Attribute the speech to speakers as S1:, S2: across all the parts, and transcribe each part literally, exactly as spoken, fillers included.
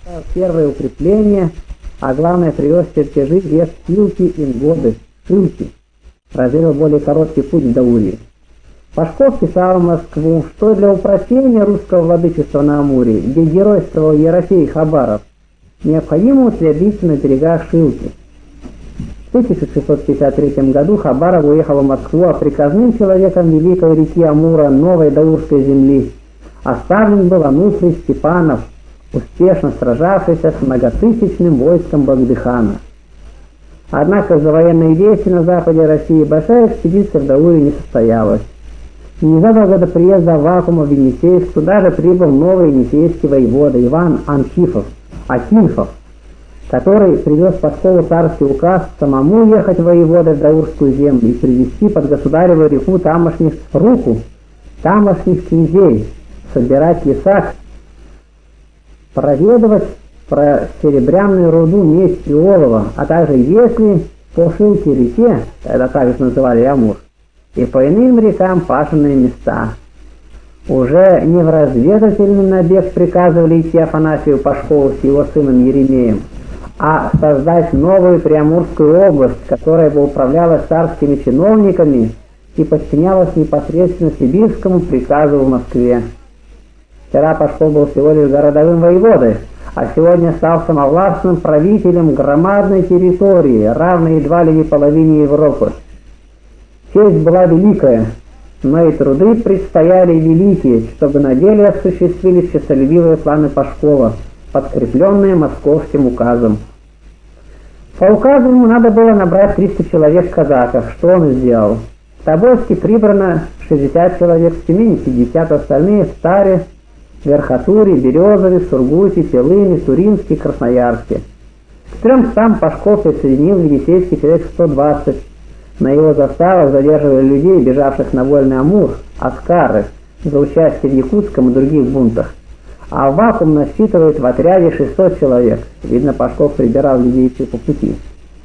S1: первое укрепление, а главное привез чертежи вес Пилки и годы, Шилки. Развил более короткий путь в Даурии. Пашков писал в Москву, что для упрочения русского владычества на Амуре, где геройствовал Ерофей Хабаров, необходимо утвердиться на берегах Шилки. В тысяча шестьсот пятьдесят третьем году Хабаров уехал в Москву, а приказным человеком великой реки Амура, новой Даурской земли, оставлен был Ануфрий Степанов, успешно сражавшийся с многотысячным войском Багдыхана. Однако за военные действия на западе России большая экспедиция в Дауре не состоялась. Незадолго до приезда Аввакума в Енисейск туда же прибыл новый енисейский воевода Иван Анхифов, Акинфов, который привез Пашкову царский указ самому ехать воеводой в Даурскую землю и привести под государеву реку тамошних руку, тамошних князей, собирать лесак, проведывать про серебряную руду, медь и олово, а также если по Шилке реке, это также называли Амур, и по иным рекам пашенные места. Уже не в разведывательный набег приказывали идти Афанасию Пашкову с его сыном Еремеем, а создать новую Приамурскую область, которая бы управлялась царскими чиновниками и подчинялась непосредственно сибирскому приказу в Москве. Вчера Пашков был всего лишь городовым воеводой, а сегодня стал самовластным правителем громадной территории, равной едва ли не половине Европы. Честь была великая, но и труды предстояли великие, чтобы на деле осуществились честолюбивые планы Пашкова, подкрепленные московским указом. По указу ему надо было набрать триста человек казаков, что он и сделал. В Тобольске прибрано шестьдесят человек, в Тюмени пятьдесят, остальные в Старе, Верхотуре, Березове, Сургуте, Пелыне, Туринске, Красноярске. К трёмстам Пашков присоединил Енисейский человек сто двадцать. На его заставах задерживали людей, бежавших на вольный Амур, аскары, за участие в Якутском и других бунтах. А Аввакум насчитывает в отряде шестьсот человек. Видно, Пашков прибирал людей по пути.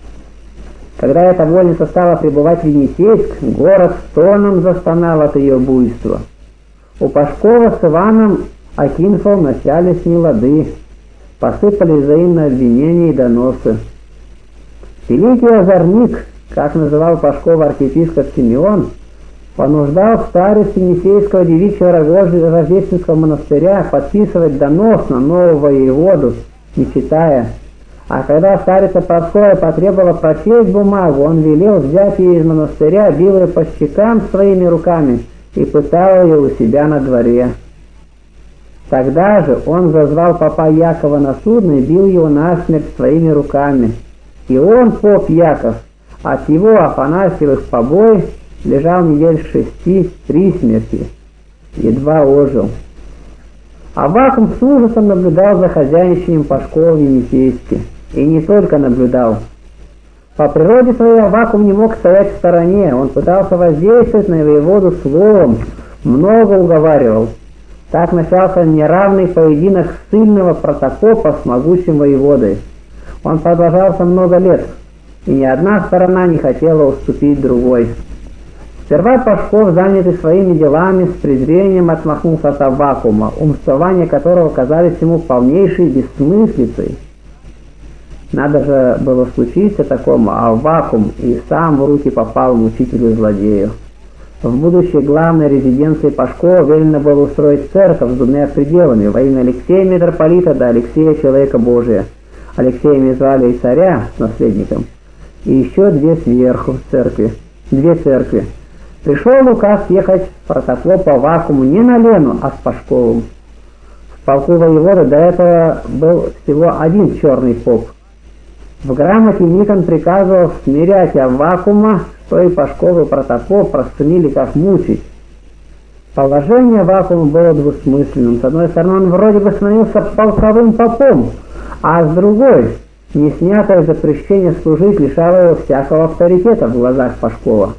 S1: Когда эта вольница стала прибывать в Енисейск, город стоном застонал от ее буйства. У Пашкова с Иваном Акинфом начались нелады, посыпались взаимные обвинения и доносы. Великий озорник, как называл Пашкова архиепископ Симеон, понуждал старец Енисейского девичьего Рождественского монастыря подписывать донос на нового воеводу, не читая. А когда старица Пашкова потребовала прочесть бумагу, он велел взять ее из монастыря, бил ее по щекам своими руками и пытал ее у себя на дворе. Тогда же он зазвал попа Якова на судно и бил его насмерть своими руками. И он, поп Яков, от его Афанасьевых побоев лежал недель шести при смерти, едва ожил. Аввакум с ужасом наблюдал за хозяйничанием Пашкова в Енисейске. И не только наблюдал. По природе своей Аввакум не мог стоять в стороне, он пытался воздействовать на воеводу словом, много уговаривал. Так начался неравный поединок сильного протопопа с могучим воеводой. Он продолжался много лет, и ни одна сторона не хотела уступить другой. Сперва Пашков, занятый своими делами, с презрением отмахнулся от Аввакума, умствования которого казались ему полнейшей бессмыслицей. Надо же было случиться такому, а Аввакум и сам в руки попал мучителю-злодею. В будущей главной резиденции Пашкова велено было устроить церковь с двумя пределами во имя Алексея митрополита да Алексея человека Божия. Алексеем звали и царя с наследником, и еще две сверху в церкви, две церкви. Пришел указ ехать протопоп по Аввакуму не на Лену, а с Пашковым. В полку воевода до этого был всего один черный поп. В грамоте Никон приказывал смирять Аввакума, что и Пашков и протопоп расценили как мучить. Положение Аввакума было двусмысленным. С одной стороны, он вроде бы становился полковым попом, а с другой, неснятое запрещение служить лишало его всякого авторитета в глазах Пашкова.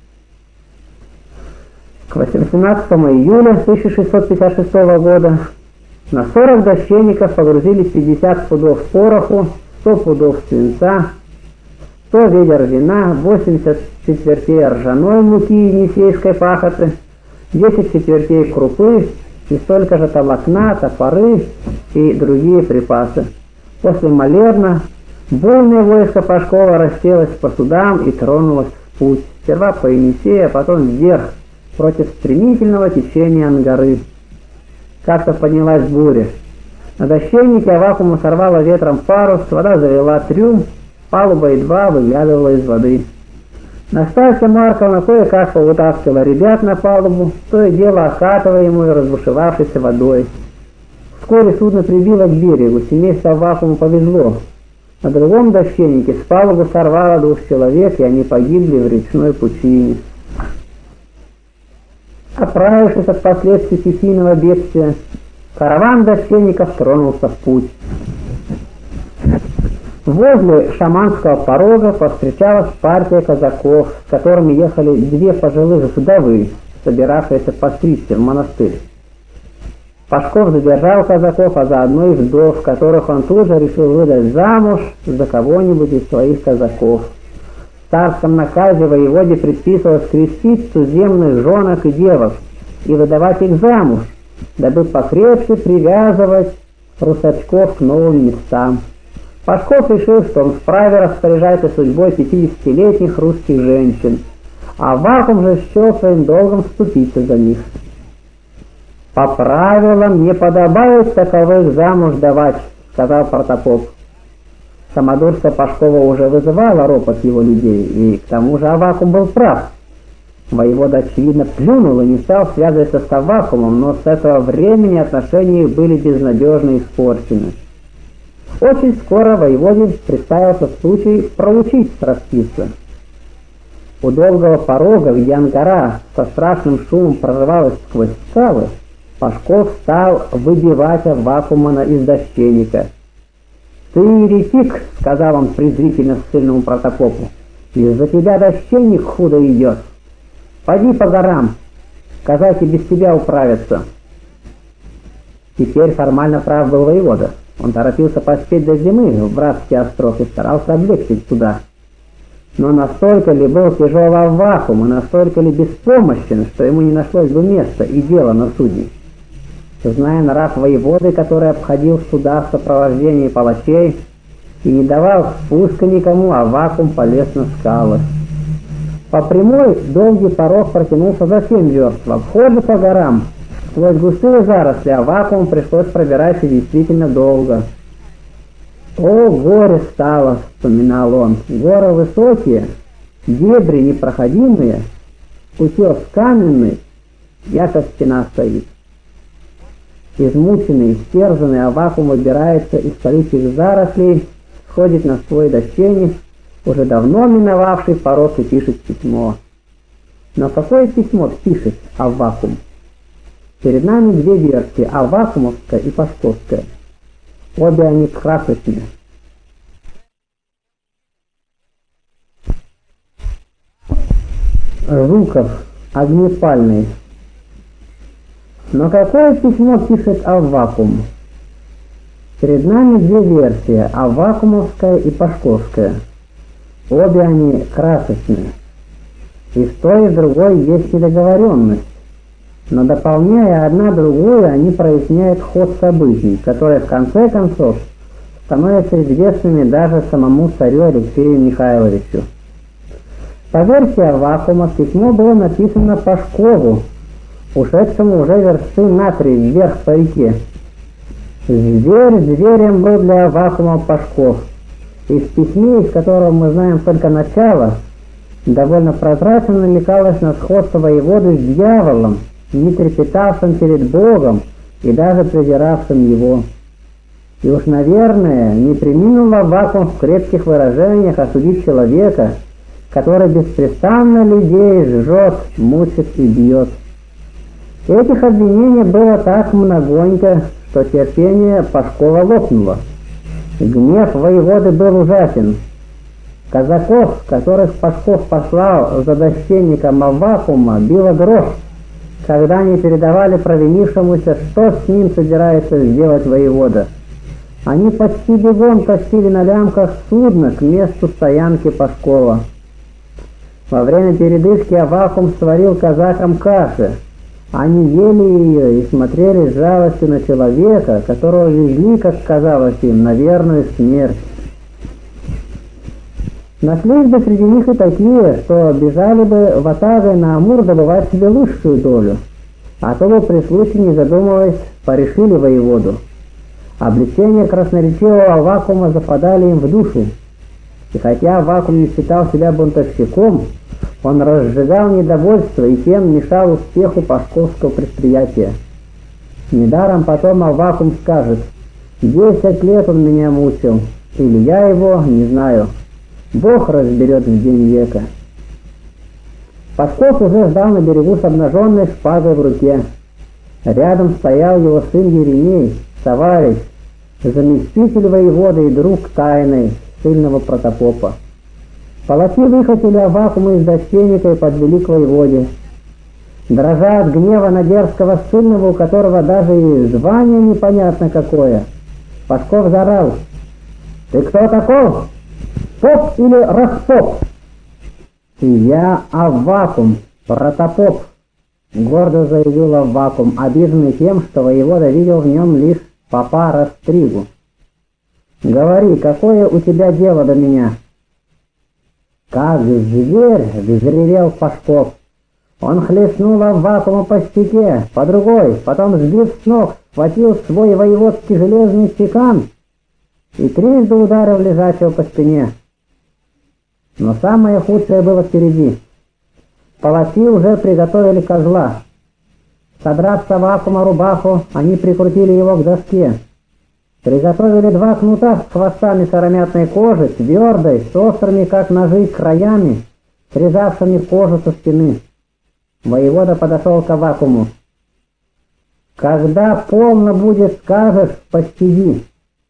S1: К восемнадцатому июля тысяча шестьсот пятьдесят шестого года на сорок дощеников погрузили пятьдесят пудов пороху, сто пудов свинца, сто ведер вина, восемьдесят четвертей ржаной муки енисейской пахоты, десять четвертей крупы и столько же толокна, топоры и другие припасы. После молебна буйное войско Пашкова расселось по судам и тронулось в путь. Сперва по Енисею, а потом вверх, против стремительного течения Ангары. Как-то поднялась буря. На дощенике Аввакума сорвало ветром парус, вода завела трюм, палуба едва выглядывала из воды. Настасья Марковна кое-как повытаскивала ребят на палубу, то и дело окатываемую разбушевавшейся водой. Вскоре судно прибило к берегу, семейству Аввакума повезло. На другом дощенике с палубы сорвало двух человек, и они погибли в речной пучине. Оправившись от последствий стихийного бедствия, караван дощеников тронулся в путь. Возле шаманского порога повстречалась партия казаков, с которыми ехали две пожилых вдовы, собиравшиеся постричься в монастырь. Пашков задержал казаков, а заодно и вдов, которых он тут же решил выдать замуж за кого-нибудь из своих казаков. В царском наказе воеводе предписывалось крестить туземных женок и девок и выдавать их замуж, дабы покрепче привязывать русачков к новым местам. Пашков решил, что он вправе распоряжаться судьбой пятидесятилетних русских женщин, а Аввакум же счел своим долгом вступиться за них. «По правилам не подобает таковых замуж давать», — сказал протопоп. Самодурство Пашкова уже вызывало ропот его людей, и к тому же Аввакум был прав. Воевода, очевидно, плюнул и не стал связываться с Аввакумом, но с этого времени отношения их были безнадежно испорчены. Очень скоро воеводе представился случай проучить строптивца. У долгого порога, где Ангара со страшным шумом прорывалась сквозь скалы, Пашков стал выбивать Аввакума из дощеника. «Ты еретик», — сказал он презрительно ссыльному протопопу, — «из-за тебя дощеник худо идет. Поди по горам, казаки без тебя управятся». Теперь формально прав был воевода. Он торопился поспеть до зимы в Братский остров и старался облегчить суда. Но настолько ли был тяжел Аввакум и настолько ли беспомощен, что ему не нашлось бы места и дела на судьи. Зная нрав воеводы, который обходил суда в сопровождении палачей и не давал спуска никому, Аввакум полез на скалы. По прямой долгий порог протянулся за семь верст. В обходе по горам сквозь густые заросли Аввакуму пришлось пробираться действительно долго. «О, горе стало!» — вспоминал он. «Горы высокие, дебри непроходимые, утес каменный, яко стена стоит». Измученный, истерзанный, Аввакум выбирается из колючих зарослей, сходит на свой дощеник, уже давно миновавший порог, и пишет письмо. Но какое письмо пишет Аввакум? Перед нами две версии, Аввакумовская и Пашковская. Обе они красочные. Жуков, огнепальный. Но какое письмо пишет Аввакум? Перед нами две версии, Аввакумовская и Пашковская. Обе они красочные. И в той и в другой есть недоговоренность. Но дополняя одна другую, они проясняют ход событий, которые в конце концов становятся известными даже самому царю Алексею Михайловичу. По версии Аввакума письмо было написано Пашкову, ушедшему уже версты на три вверх по реке. Зверь зверем был для Аввакума Пашков, и в письме, из которого мы знаем только начало, довольно прозрачно намекалось на сходство воеводы с дьяволом, не трепетавшим перед Богом и даже презиравшим его. И уж, наверное, не преминул Аввакум в крепких выражениях осудить человека, который беспрестанно людей жжет, мучит и бьет. Этих обвинений было так многонько, что терпение Пашкова лопнуло. Гнев воеводы был ужасен. Казаков, которых Пашков послал за дощенником Аввакума, било дрожь, когда они передавали провинившемуся, что с ним собирается сделать воевода. Они почти бегом тащили на лямках судно к месту стоянки Пашкова. Во время передышки Аввакум сварил казакам каши, Они ели ее и смотрели с жалостью на человека, которого везли, как казалось им, на верную смерть. Нашлись бы среди них и такие, что бежали бы ватагой на Амур добывать себе лучшую долю, а то бы при случае, не задумываясь, порешили воеводу. Обличения красноречивого Аввакума западали им в душу, и хотя Аввакум не считал себя бунтовщиком, он разжигал недовольство и тем мешал успеху пашковского предприятия. Недаром потом Аввакум скажет: «Десять лет он меня мучил, или я его, не знаю. Бог разберет в день века». Пашков уже ждал на берегу с обнаженной шпагой в руке. Рядом стоял его сын Еремей, товарищ, заместитель воеводы и друг тайный сильного протопопа. Палачи выхватили Аввакума из застенника и подвели к воеводе. Дрожа от гнева на дерзкого ссыльного, у которого даже и звание непонятно какое, Пашков заорал: «Ты кто таков? Поп или распоп?» «Я Аввакум, протопоп», — гордо заявил Аввакум, обиженный тем, что воевода видел в нем лишь попа Растригу. «Говори, какое у тебя дело до меня?» Как зверь взревел Пашков. Он хлестнул Аввакума по щеке, по другой, потом, сбив с ног, схватил свой воеводский железный чекан и трижды ударил лежачего по спине. Но самое худшее было впереди. Палачи уже приготовили козла. Содрав с Аввакума рубаху, они прикрутили его к доске. Приготовили два кнута с хвостами сыромятной кожи, твердой, с острыми, как ножи, краями, срезавшими кожу со спины. Воевода подошел к Аввакуму. «Когда полно будет, скажешь, пощади».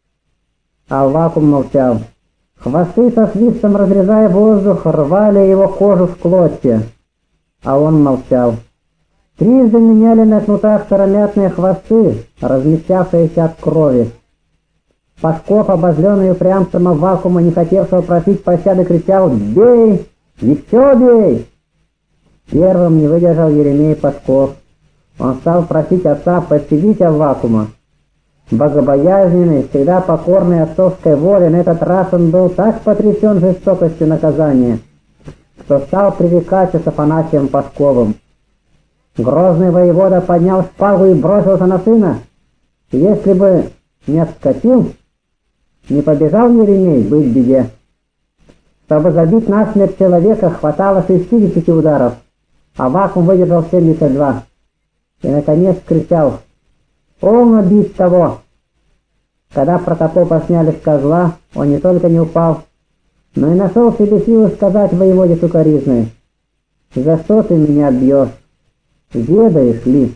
S1: Аввакум молчал. Хвосты со свистом, разрезая воздух, рвали его кожу в клочья, а он молчал. Трижды меняли на кнутах сыромятные хвосты, размягчавшиеся от крови. Пашков, обозленный упрямством Аввакума, не хотевшего просить пощады, кричал: «Бей! Еще бей!» Первым не выдержал Еремей Пашков. Он стал просить отца пощадить Аввакума. Богобоязненный, всегда покорный отцовской воле, на этот раз он был так потрясен жестокостью наказания, что стал пререкаться с Афанасием Пашковым. Грозный воевода поднял шпагу и бросился на сына. Если бы не отскочил, не побежал Еремей, быть в беде. Чтобы забить насмерть человека, хватало шестидесяти ударов, а Аввакум выдержал семьдесят два. И, наконец, кричал: «Полно бить того!» Когда протопопа сняли с козла, он не только не упал, но и нашел в себе силы сказать воеводе сукоризной: «За что ты меня бьешь? Ведаешь ли?»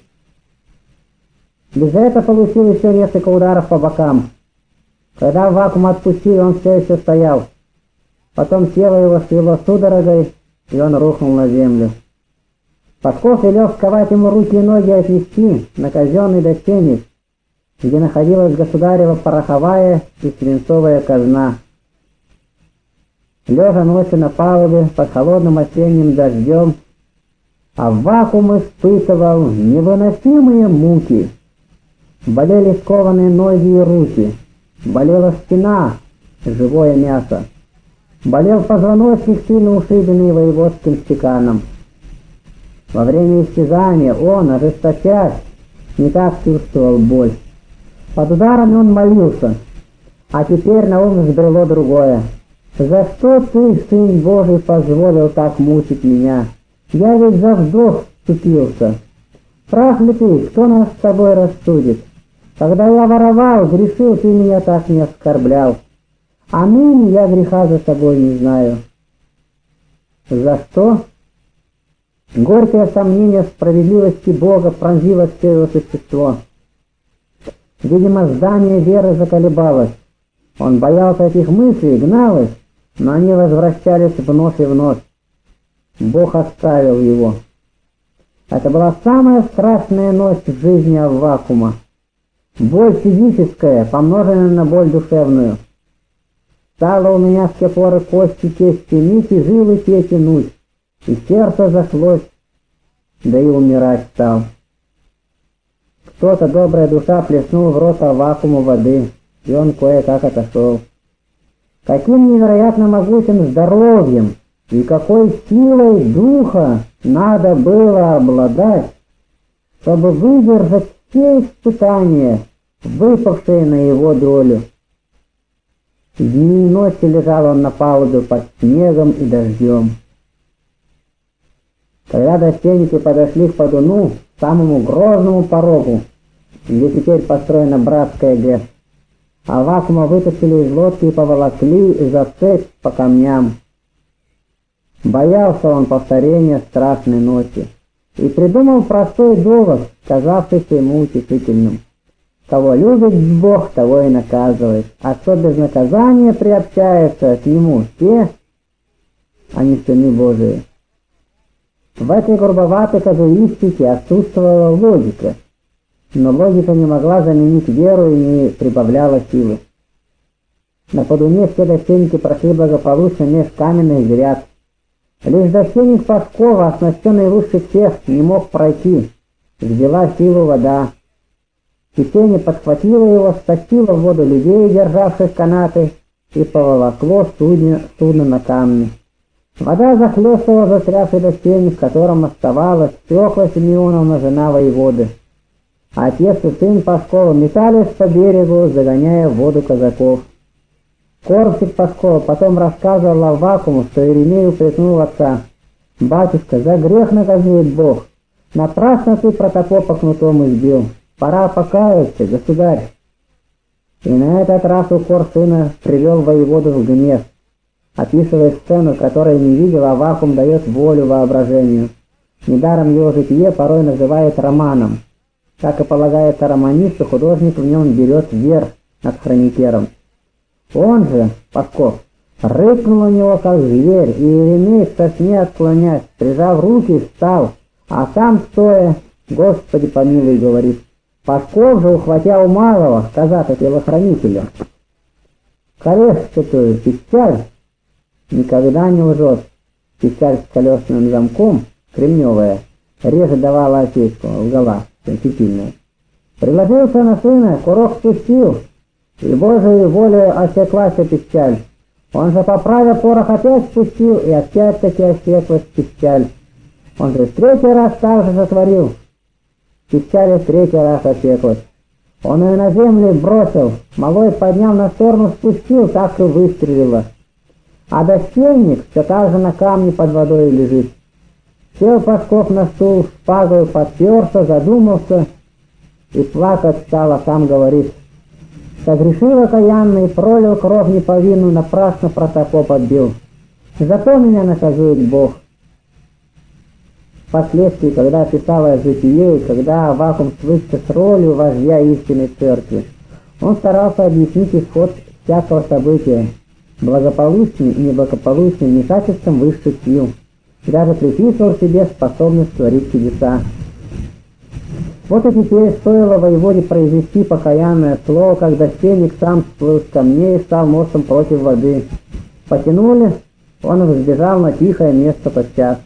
S1: Лизавета получил еще несколько ударов по бокам. Когда Аввакум отпустил, он все еще стоял. Потом тело его свело судорогой, и он рухнул на землю. Пашков велел сковать ему руки и ноги и отвезти на казенный дощенец, где находилась государева пороховая и свинцовая казна. Лежа ночью на палубе под холодным осенним дождем, Аввакум испытывал невыносимые муки. Болели скованные ноги и руки, болела спина, живое мясо, болел позвоночник, сильно ушибленный воеводским стеканом. Во время истязания он, ожесточаясь, не так чувствовал боль. Под ударами он молился, а теперь на ум взбрело другое: «За что ты, Сын Божий, позволил так мучить меня? Я ведь за вдох вступился. Прав ли ты, кто нас с тобой рассудит? Когда я воровал, грешил, ты меня так не оскорблял. А ныне я греха за собой не знаю». За что? Горькое сомнение в справедливости Бога пронзило все его существо. Видимо, здание веры заколебалось. Он боялся этих мыслей, гнал их, но они возвращались вновь и вновь. Бог оставил его. Это была самая страшная ночь в жизни Аввакума. Боль физическая, помноженная на боль душевную. Стало у меня с те поры кости тесть тянуть и жилы те тянуть, и сердце зашлось, да и умирать стал. Кто-то, добрая душа, плеснул в рот вакууму воды, и он кое-как отошел. Каким невероятно могучим здоровьем и какой силой духа надо было обладать, чтобы выдержать все испытания, выпавшие на его долю. Дни и ночи лежал он на палубе под снегом и дождем. Когда достойники подошли к Подуну, самому грозному порогу, где теперь построена братская ГЭС, Аввакума вытащили из лодки и поволокли за цепь по камням. Боялся он повторения страшной ночи и придумал простой довод, казавшийся ему утешительным. Кого любит Бог, того и наказывает, а кто без наказания приобщается к Нему, те, они сыны Божии. В этой грубоватой казуистике отсутствовала логика, но логика не могла заменить веру и не прибавляла силы. На Подуне все достойники прошли благополучно меж каменных гряд. Лишь достойник Пашкова, оснащенный лучше всех, не мог пройти. Взяла силу вода. Течение подхватило его, стащило в воду людей, державших канаты, и поволокло судно, судно на камни. Вода захлестывала застрявший достойник, в котором оставалась Фёкла Симеоновна, жена воеводы. Отец и сын Пашкова метались по берегу, загоняя в воду казаков. Кормщик Пашкова потом рассказывал Аввакуму, что Иеремей упрекнул отца: «Батюшка, за грех наказует Бог. Напрасно ты протопопа кнутом избил. Пора покаяться, государь». И на этот раз укор сына привел воеводу в гнев. Описывая сцену, которую не видел, Аввакум дает волю воображению. Недаром его житие порой называют романом. Как и полагается романисту, художник в нем берет верх над хроникером. Он же, Пашков, рыкнул у него как зверь, и Иеремей, со сне отклонясь, прижав руки, встал, а сам стоя: «Господи помилуй», говорит. Пашков же, ухватя у малого, казака телохранителя, колесчатую пищаль, никогда не лжет. Пищаль с колесным замком, кремневая, реже давала осечку, лгала, светильная. Приложился на сына, курок спустил, и Божией волей осеклась пищаль. Он же, поправя порох, опять спустил, и опять-таки осеклась пищаль. Он же в третий раз так же сотворил. Пищаль в третий раз осеклась. Он ее на землю бросил, малой поднял на сторону, спустил, так и выстрелила. А достойник все так же на камне под водой лежит. Сел Пашков на стул, шпагой подперся, задумался и плакать стал, а сам говорит: «Согрешил окаянный, пролил кровь неповинную, напрасно протопоп отбил. Зато меня наказует Бог». Впоследствии, когда писалось житие, и когда Аввакум свыкся с ролью вождя истинной церкви, он старался объяснить исход всякого события, благополучным и неблагополучным вмешательством высших сил, и даже приписывал себе способность творить чудеса. Вот и теперь стоило воеводе произвести покаянное слово, как достойник сам всплыл с камней и стал мостом против воды. Потянули, он взбежал на тихое место подчас.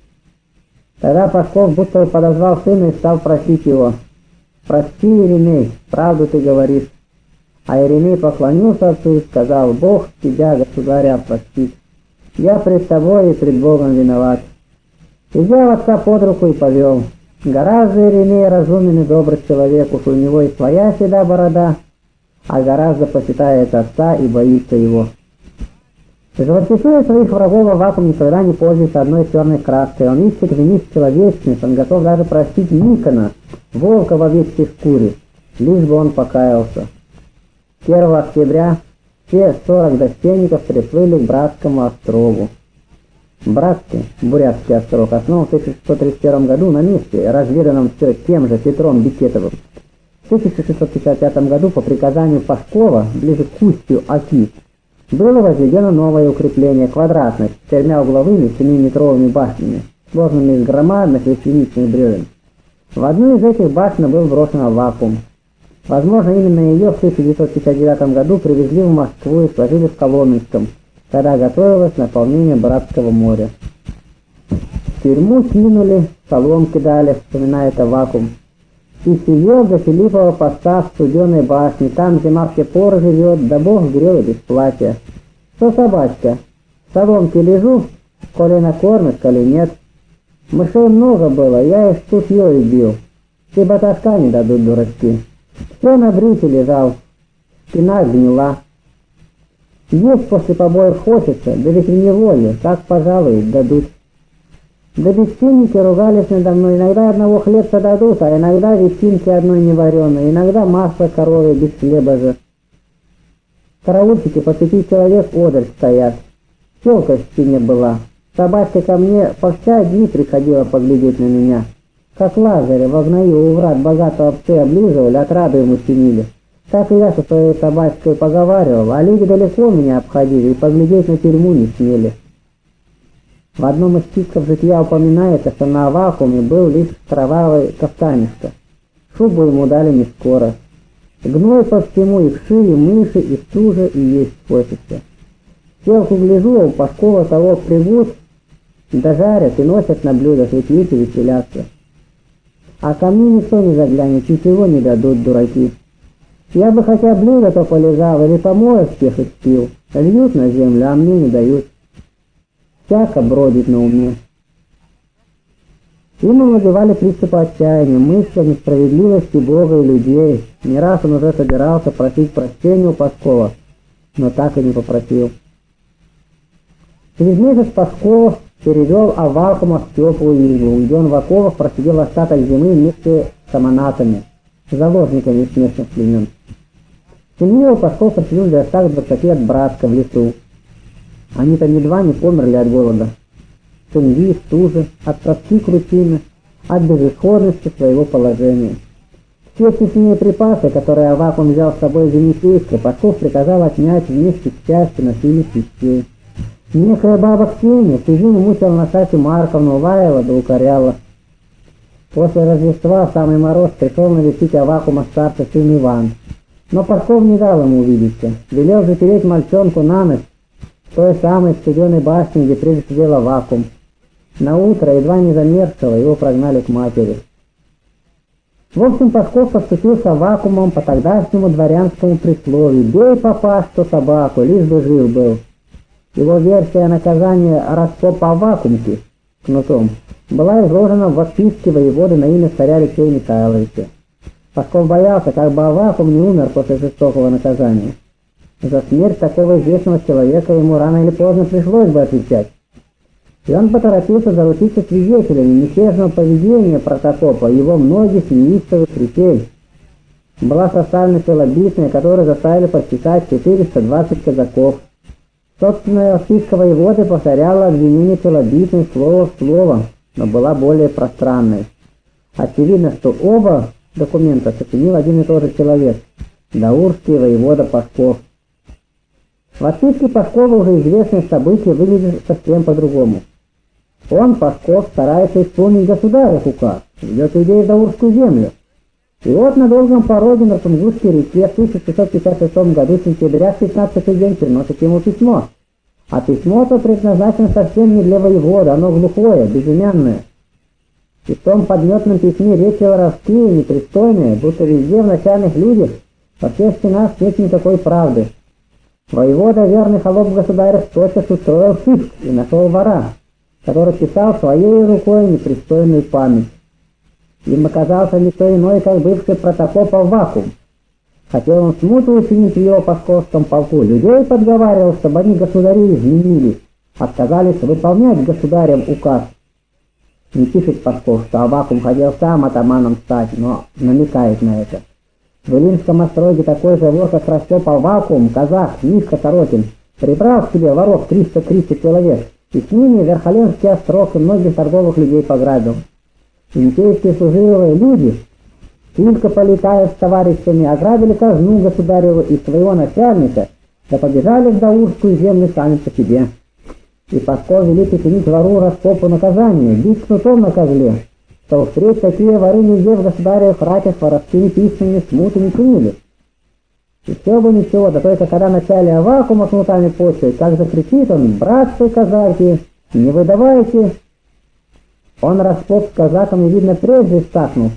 S1: Тогда Пашков будто подозвал сына и стал просить его: «Прости, Иеремей, правду ты говоришь». А Иеремей поклонился отцу и сказал: «Бог тебя, государя, простит. Я пред тобой и пред Богом виноват». И взял отца под руку и повел. Гораздо Иеремей разумен и добрый человек, уж у него и своя седа борода, а гораздо почитает отца и боится его. Живописуя своих врагов, Аввакум никогда не пользуется одной черной краской. Он ищет винить человечность, он готов даже простить Никона, волка в овечьей шкуре, лишь бы он покаялся. первого октября все сорок достойников приплыли к Братскому острову. Братский, Бурятский остров, основан в тысяча шестьсот тридцать первом году на месте, разведанном все тем же Петром Бекетовым. В тысяча шестьсот пятьдесят пятом году по приказанию Пашкова, ближе к устью Оки, было возведено новое укрепление, квадратное, с четырьмя угловыми семиметровыми башнями, сложными из громадных лиственничных бревен. В одну из этих башен был брошен Аввакум. Возможно, именно ее в тысяча девятьсот пятьдесят девятом году привезли в Москву и сложили в Коломенском, когда готовилось наполнение Братского моря. В тюрьму кинули, соломки дали, вспоминает Аввакум. И сидел до Филиппова поста в студеной башне, там зима все поры живет, да Бог грел без платья. Что собачка? В соломке лежу, коли накормят, коли нет. Мышей много было, я их штутьей бил. Все баташка не дадут, дурачки. Все на брюхе лежал, спина гнила. Есть после побоев хочется, да ведь в неволе, как пожалуй, дадут. Да бесчинники ругались надо мной, иногда одного хлебца дадут, а иногда ветчинки одной не вареной, иногда масло коровы без хлеба же. Караульщики по пяти человек одаль стоят. Челка в спине была. Собачка ко мне по вся дни приходила поглядеть на меня. Как Лазаря в огною у врат богатого псы облизывали, отраду ему чинили. Так и я со своей собачкой поговаривал, а люди далеко меня обходили и поглядеть на тюрьму не смели. В одном из списков житья упоминается, что на Авакуме был лишь кровавый кафтанишка. Шубу ему дали не скоро. Гной по всему, и вши, и мыши, и стужа, и есть хочется. Селку гляжу, а у Пашкова того прибут, дожарят и носят на блюдах, ведь видите, веселятся. А ко мне никто не заглянет, ничего не дадут, дураки. Я бы хотя блюдо то полежал или помоев всех их спил. Льют на землю, а мне не дают. Всяко бродит на уме. Ему вызывали приступы отчаяния, мысли о несправедливости Бога и людей. Не раз он уже собирался просить прощения у Пашкова, но так и не попросил. Через месяц Пашков перевел Авакума в теплую избу, где он в оковах просидел остаток зимы вместе с аманатами, заложниками из местных племен. Семью Пашков просидел для остаток двадцати от братка в лесу. Они-то едва не померли от голода. Цинги, стужи, от тоски крутины, от безысходности своего положения. Все съестные припасы, которые Авакум взял с собой из Енисейска, Пашков приказал отнять вместе с частью носильных вещей. Некая баба Ксения всю зиму мучила Настасью Марковну, лаяла да укоряла. После Рождества самый мороз пришел навестить Авакума старший сын Иван. Но Пашков не дал ему увидеться, велел запереть мальчонку на ночь в той самой студеной башне, где прежде сидел Авакум. На утро, едва не замерзшего, его прогнали к матери. В общем, Пашков поступил с Авакумом по тогдашнему дворянскому присловию: «Бей, папа, что собаку, лишь бы жив был». Его версия наказания раскопа Авакумки кнутом была изложена в отписке воеводы на имя царя Алексея Михайловича. Пашков боялся, как бы Авакум не умер после жестокого наказания. За смерть такого известного человека ему рано или поздно пришлось бы отвечать. И он поторопился заручиться свидетелями мятежного поведения протопопа и его многих неистовых речей. Была составлена челобитная, которую заставили подписать четыреста двадцать казаков. Собственная списка воеводы повторяла обвинение челобитной слово в слово, но была более пространной. Очевидно, что оба документа сочинил один и тот же человек – даурский воевода Пашков. В отписке Пашкова уже известное событие выглядит совсем по-другому. Он, Пашков, старается исполнить государев указ, ведет людей в даурскую землю. И вот на долгом пороге на Тунгусской реке в тысяча шестьсот пятьдесят шестом году сентября в пятнадцатый день приносит ему письмо. А письмо-то предназначено совсем не для воеводы, оно глухое, безымянное. И в том подметном письме речи воровские, непристойные, будто везде в начальных людях, во всех стенах нет никакой правды. Воевода, верный холоп государев, тотчас устроил сыск и нашел вора, который писал своей рукой непристойную память. Им оказался никто иной, как бывший протопоп Авакум. Хотел он смуту учинить в его пасковском полку, людей подговаривал, чтобы они государей изменили, отказались выполнять государем указ. Не пишет Пашков, что Авакум хотел сам атаманом стать, но намекает на это. В Илимском остроге такой же вор, как Раскоп Авакум, казах Мишка Сорокин, прибрал к себе воров триста тридцать человек, и с ними Верхоленский острог и многих торговых людей пограбил. Енисейские служивые люди, только полетая с товарищами, ограбили казну государеву и своего начальника, да побежали в даурскую землю сами по себе. И Пашков велит учинить вору Раскопу наказание, бить кнутом на козле, что впредь такие воры нигде в государевых ратях воровскими письмами смуты не чинили. И все бы ничего, да только когда начале Авакума кнутами почует, как закричит он: «Братцы казаки, не выдавайте!» Он Раскоп с казаками, видно, прежде стакнулся,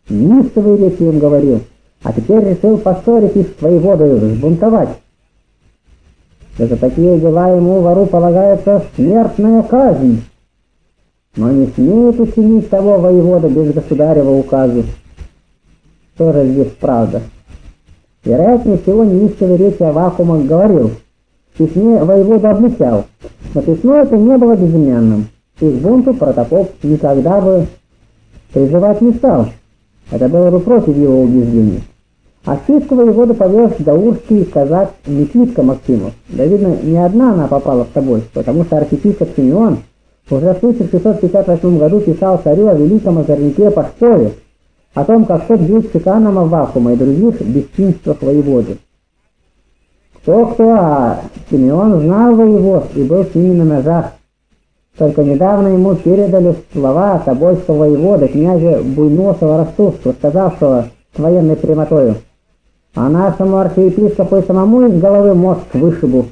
S1: неистовые речи им говорил, а теперь решил поссорить их с воеводою, взбунтовать. Да за такие дела ему, вору, полагается смертная казнь. Но не смеет учинить того воевода без государева указа. Что же здесь правда? Вероятнее всего, неистовые речи Аввакума говорил. В письме воевода обличал, но письмо это не было безымянным. И к бунту протопоп никогда бы призывать не стал. Это было бы против его убеждений. А списку воевода повез даурский казак Никитка Максимов. Да видно, не одна она попала в тобой, потому что архиепископ Симеон уже в тысяча шестьсот пятьдесят восьмом году писал царю о великом озорнике Пашкове, о том, как тот бил чеканом Аввакума и других бесчинствах воеводы. Кто-кто, а Симеон знал воевод и был с ними на ножах. Только недавно ему передали слова тобольского воевода, князя Буйносова Ростовского, сказавшего с военной прямотою: а нашему архиепископу и самому из головы мозг вышибу.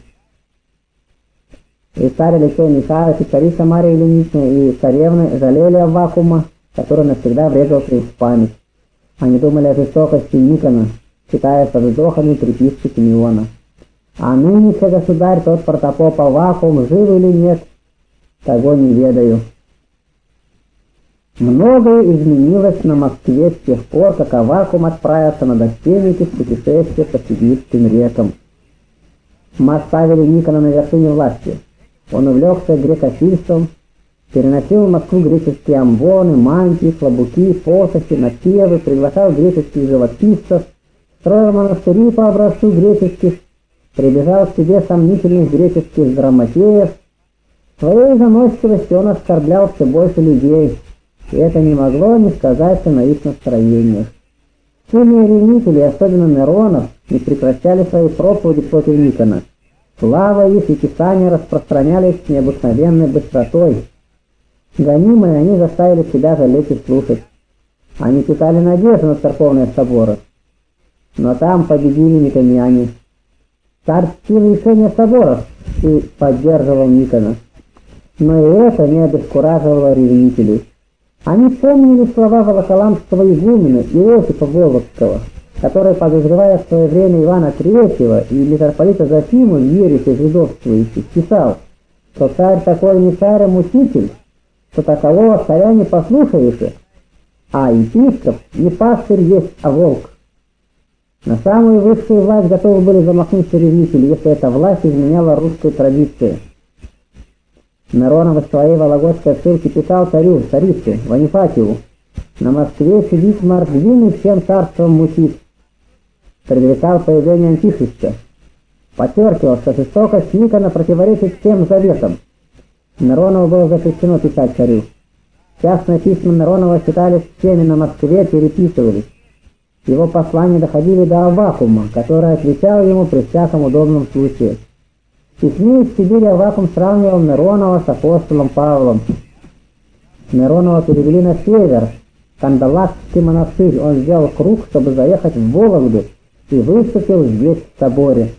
S1: И царь Алексей Михайлович, и царица Мария Ильинична, и царевны жалели Аввакума, который навсегда врезался им в память. Они думали о жестокости Никона, читая со вздохами приписки Симеона. А нынче, государь, тот протопоп Аввакум, жив или нет, того не ведаю. Многое изменилось на Москве с тех пор, как Аввакум отправился на достельники в путешествие по сибирским рекам. Мы оставили Никона на вершине власти. Он увлекся грекофильством, переносил в Москву греческие амвоны, мантии, клобуки, посохи, напевы, приглашал греческих живописцев, строил монастыри по образцу греческих, прибежал к себе сомнительных греческих драматеев. Своей заносчивостью он оскорблял все больше людей, и это не могло не сказаться на их настроениях. Сильные ревнители, особенно Неронов, не прекращали свои проповеди против Никона. Слава их и писания распространялись с необыкновенной быстротой. Гонимые они заставили себя жалеть и слушать. Они питали надежду на церковные соборы. Но там победили никоняне. Царь чтил решение соборов и поддерживал Никона. Но и это не обескураживало ревнителей. Они помнили слова волоколамского игумена Иосифа Володского, который, подозревая в свое время Ивана Третьего и митрополита Зофима в ересе жидовствующих, писал, что царь такой не царь, а мучитель, что такового царя не послушаешься, а епископ не пастырь есть, а волк. На самую высшую власть готовы были замахнуться ревнители, если эта власть изменяла русской традиции. Неронов в своей вологодской ссылке писал царю, царице, Ванифатьеву: на Москве сидит мордвин и всем царством мутит. Предрекал появление Антихриста. Подчеркивал, что жестокость Никона противоречит всем заветам. Неронову было запрещено писать царю. Частные письма Неронова читались всеми на Москве, переписывались. Его послания доходили до Аввакума, который отвечал ему при всяком удобном случае. В письме из Сибири Аввакум сравнивал Неронова с апостолом Павлом. Неронова перевели на север, Кандалакский монастырь. Он сделал круг, чтобы заехать в Вологду, и выступил здесь в соборе.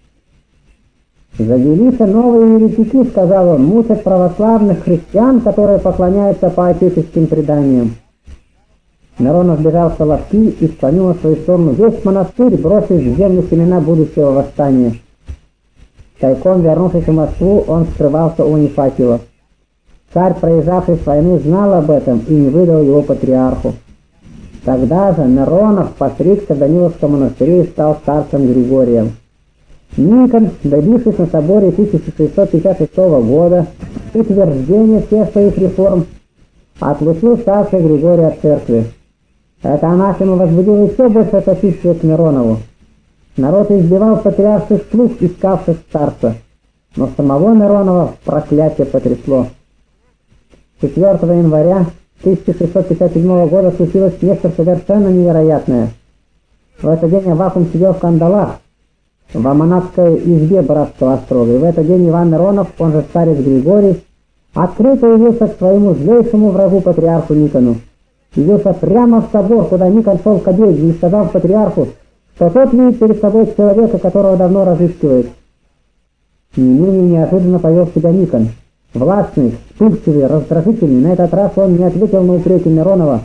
S1: «Завелись новые еретики, — сказал он, — мучат православных христиан, которые поклоняются по отеческим преданиям». Неронов бежал в Соловки и склонил на свою сторону весь монастырь, бросив в землю семена будущего восстания. Тайком вернувшись в Москву, он скрывался у Ванифатьева. Царь, проезжавший с войны, знал об этом и не выдал его патриарху. Тогда же Неронов постригся в Даниловском монастыре и стал старцем Григорием. Никон, добившись на соборе тысяча шестьсот пятьдесят шестого года утверждения всех своих реформ, отлучил старца Григория от церкви. Это анафема возбудило еще больше сочувствия к Неронову. Народ избивал патриарших слуг, искавших старца, но самого Неронова проклятие потрясло. четвёртого января тысяча шестьсот пятьдесят седьмого года случилось нечто совершенно невероятное. В этот день Аввакум сидел в кандалах в Аманатской избе братского острога, и в этот день Иван Неронов, он же старец Григорий, открыто явился к своему злейшему врагу патриарху Никону. Явился прямо в собор, куда Никон шел к обедне, и сказал патриарху, что тот видит перед собой человека, которого давно разыскивает. Не менее неожиданно повел себя Никон. Властный, вспыльчивый, раздражительный, на этот раз он не ответил на упреки Неронова,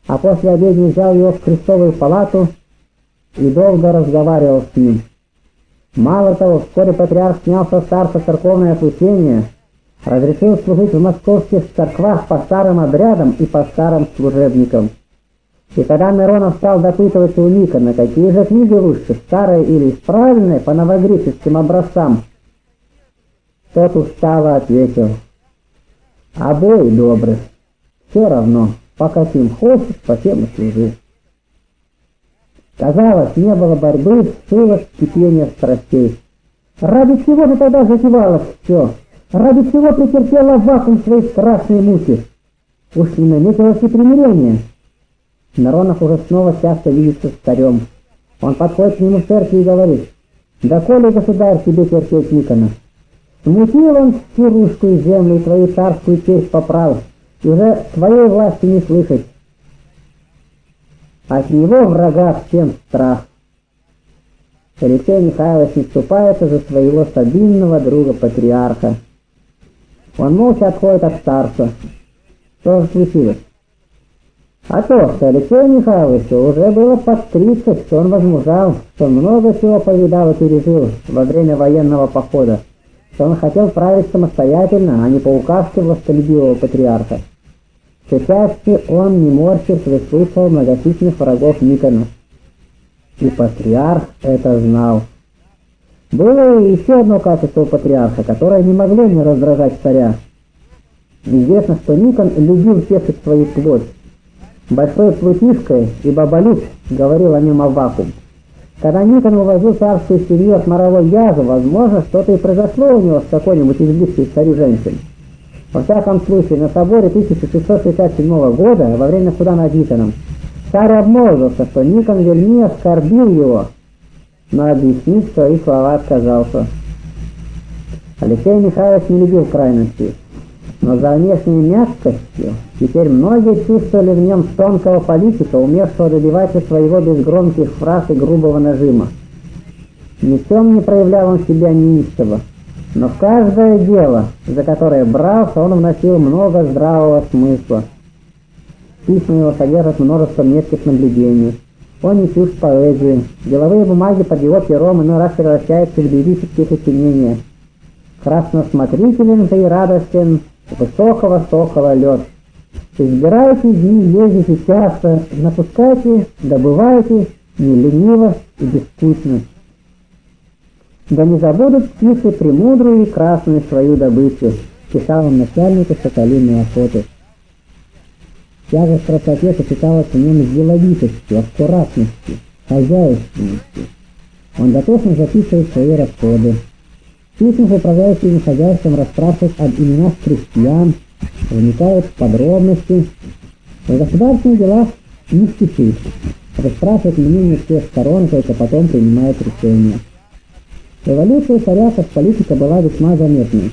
S1: а после обедни взял его в крестовую палату и долго разговаривал с ним. Мало того, вскоре патриарх снял со старца церковное отлучение, разрешил служить в московских церквах по старым обрядам и по старым служебникам. И когда Миронов стал допытываться у Никона, какие же книги лучше, старые или исправленные по новогреческим образцам, тот устало ответил: обои добры, все равно, по каким хочешь, по тем и служи. Казалось, не было борьбы, силы, кипения страстей. Ради чего же тогда затевалось все? Ради чего претерпела вакуум своей страшной муки? Уж не наметилось ли примирение? Миронов уже снова часто видится с царем. Он подходит к нему в церкви и говорит: «Да коли, государь, тебе терпеть Никона? Смутил он всю русскую землю и твою царскую честь поправ, и уже твоей власти не слышать. От него врага всем страх». Алексей Михайлович не вступается за своего стабильного друга-патриарха. Он молча отходит от старца. Что же случилось? А то, что Алексею Михайловичу уже было под тридцать, что он возмужал, что он много чего повидал и пережил во время военного похода, что он хотел править самостоятельно, а не по указке властолюбивого патриарха. Все чаще он, не морщись, выслушивал многочисленных врагов Никона. И патриарх это знал. Было и еще одно качество у патриарха, которое не могло не раздражать царя. Известно, что Никон любил тешить свою плоть. Большой плутишкой и бабалюк говорил о нем Аввакум. Когда Никон увозил царскую семью от моровой язы, возможно, что-то и произошло у него с какой-нибудь из близких царю женщин. Во всяком случае, на соборе тысяча шестьсот шестьдесят седьмого года, во время суда над Никоном, царь обмолвился, что Никон вельми оскорбил его, но объяснить свои слова отказался. Алексей Михайлович не любил крайностей, но за внешней мягкостью теперь многие чувствовали в нем тонкого политика, умевшего добиваться своего без громких фраз и грубого нажима. Ни в чем не проявлял он себя неистово, но в каждое дело, за которое брался, он вносил много здравого смысла. Письма его содержат множество метких наблюдений. Он не чужд поэзии. Деловые бумаги под его пером иной раз превращаются в лирические сочинения. Красносмотрителен же и радостен, высокого-сокого лед. Избирайте дни, ездите часто, напускайте, добывайте, не лениво и бескучно. Да не забудут птицы премудрую и красную свою добычу, писал он начальнику соколиной охоты. Тяжесть красоте сочеталась в нем с деловитостью, аккуратностью, хозяйственностью. Он дотошно записывает свои расходы. В письмах управляющим хозяйством расспрашивает об именах крестьян, вникает в подробности. В государственных делах не спешит, расспрашивает мнение всех сторон, только потом принимает решение. Революция царя как политика была весьма заметной.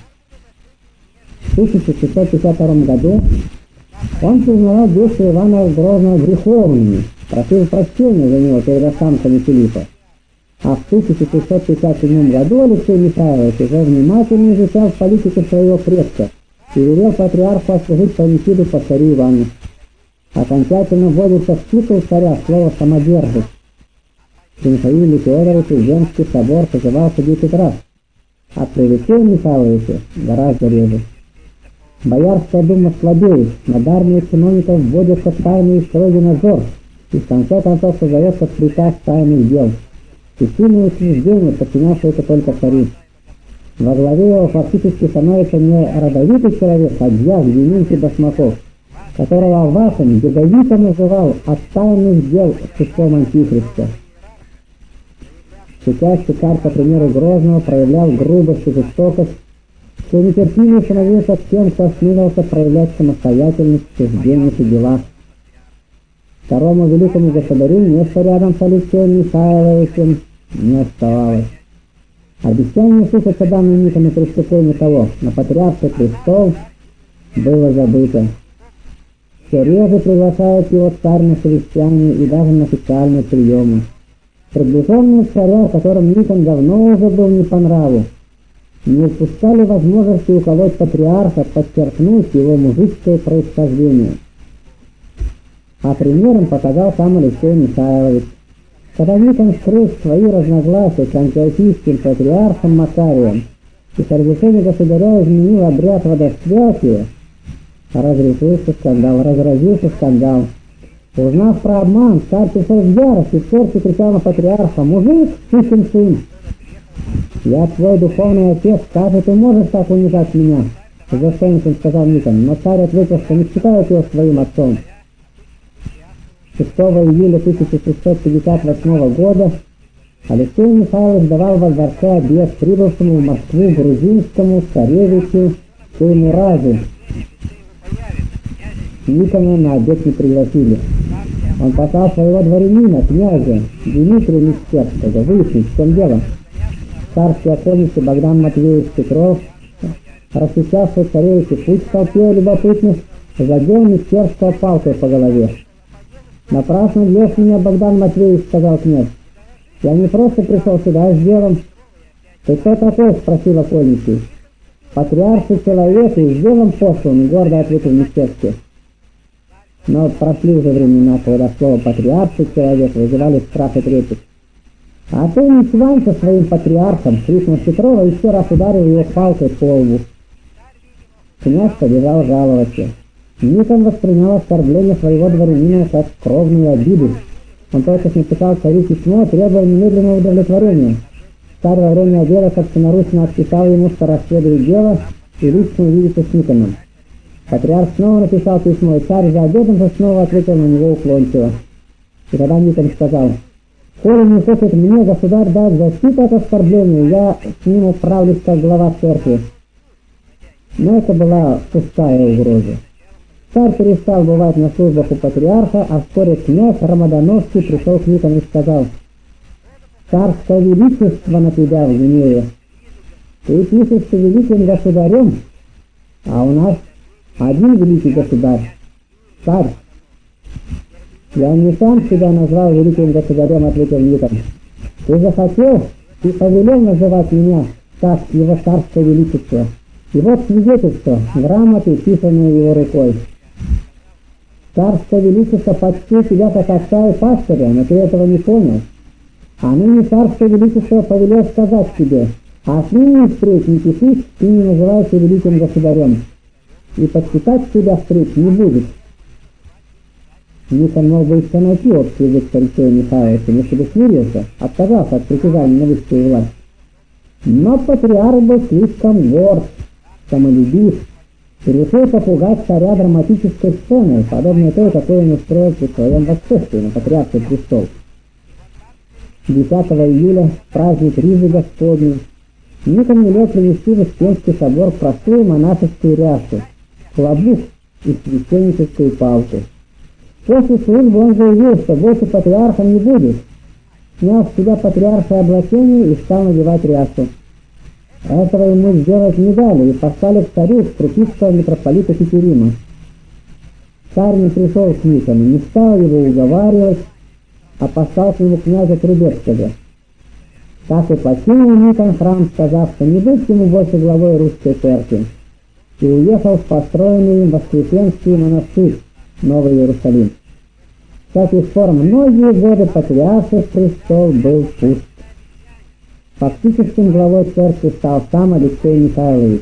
S1: В тысяча шестьсот пятьдесят втором году он признавал действия Ивана Грозного греховными, просил прощения за него перед останками Филиппа. А в тысяча шестьсот пятьдесят седьмом году Алексей Михайлович уже внимательно изучал политику своего предка и велел патриарху отслужить панихиду по царю Ивану. Окончательно вводится в титул царя слово «самодержец». При Михаиле Федоровиче Земский собор созывался десять раз, а при Алексее Михайловиче гораздо реже. Боярская дума слабеет, над армией чиновников вводится тайный и строгий надзор, и в конце концов создается приказ тайных дел. И сильные учреждения подчиняются только царю. Во главе его фактически становится не родовитый человек, а дьяк Дементий Башмаков, которого Аввакум ядовито называл от тайных дел числом антихриста. Сейчас царь, по примеру Грозного, проявлял грубость и жестокость, что нетерпимый становился тем, кто осмелился проявлять самостоятельность в суждениях и делах. Второму великому государю место рядом с Алексеем Михайловичем не оставалось. Обещание слушаться данным Никону преступление того, на патриарший престол, было забыто. Все реже приглашают его царь на совещания и даже на официальные приемы. Приближенные царя, которым Никон давно уже был не по нраву, не упускали возможности уколоть патриарха, подчеркнуть его мужицкое происхождение. А примером показал сам Алексей Михайлович. Когда Никон скрыл свои разногласия с антиохийским патриархом Макарием и с разрешением государя изменил обряд водосвятия, разрешился скандал, разразился скандал. Узнав про обман, царь пришел в ярость и в сердце кричал на патриарха: «Мужик, сукин сын! Я твой духовный отец, как же ты можешь так унижать меня?» За что сказал Никон, но царь ответил, что не считает его своим отцом. шестого июля тысяча шестьсот пятьдесят восьмого года Алексей Михайлович давал во дворце обед прибывшему в Москву грузинскому царевичу Теймуразу. Никона на обед не пригласили. Он послал своего дворянина, князя Дмитрия Мистерского, выяснить, в чем дело. Царский окольница Богдан Матвеевич Петров, рассечавший царевичу путь в толпе любопытных, задел Мистерского палкой по голове. «Напрасно бьешь меня, Богдан Матвеевич», — сказал князь. «Я не просто пришел сюда с делом». «Ты кто такой?» — спросил окольницей. «Патриарший человек и с делом послан», — гордо ответил Мистерский. Но прошли уже времена, когда слово «патриарший человек» вызывали страх и трепет. «А ты не свань со своим патриархом!» — крикнул Петрова и еще раз ударил его палкой по лбу. Князь побежал жаловаться. Никон воспринял оскорбление своего дворянина как кровную обиду. Он только написал царю письмо, требуя немедленного удовлетворения. Царь во время обеда собственноручно отписал ему, что расследует дело и лично увидится с Никоном. Патриарх снова написал письмо, и царь за обедом же снова ответил на него уклончиво. И тогда Никон сказал: «Коли не хочет мне государь дать защиту от оскорбления, я с ним управлюсь как глава церкви». Но это была пустая угроза. Царь перестал бывать на службах у патриарха, а вскоре князь Рамадановский пришел к Никону и сказал: «Царское величество на тебя в гневе. Ты пишешься великим государем, а у нас один великий государь, царь». «Я не сам себя назвал великим государем», — ответил Никон. «Ты захотел и повелел называть меня так, его царское величество. И вот свидетельство, грамоты, писанные его рукой. Царское величество почти тебя как отца и пастыря, но ты этого не понял. А ныне царское величество повелел сказать тебе: а отныне впредь не пишись и не называйся великим государем, и подписать тебя впредь не будет». Никон мог бы еще найти общий язык с Алексеем Михайловичем, если бы смирился, отказался от притязаний на высшую власть. Но патриарх был слишком горд, самолюбив, и решил попугать царя драматической сценой, подобной той, какой он устроил при своем восшествии на патриарший престол. десятого июля, праздник Ризы Господней, Никон велел принести в Успенский собор простую монашескую рясу, клобук и священническую палку. После службы он заявил, что больше патриархом не будет, снял с себя патриаршее облачение и стал надевать рясу. Этого ему сделать не дали и послали к царю крупицкого митрополита Петерима. Царь не пришел к Никону, не стал его уговаривать, а послал к нему князя Трубецкого. Так и покинул Никон храм, сказав, что не быть ему больше главой русской церкви, и уехал в построенный им Воскресенский монастырь, Новый Иерусалим. С таких пор многие годы патриарший престол был пуст. Фактическим главой церкви стал сам Алексей Михайлович.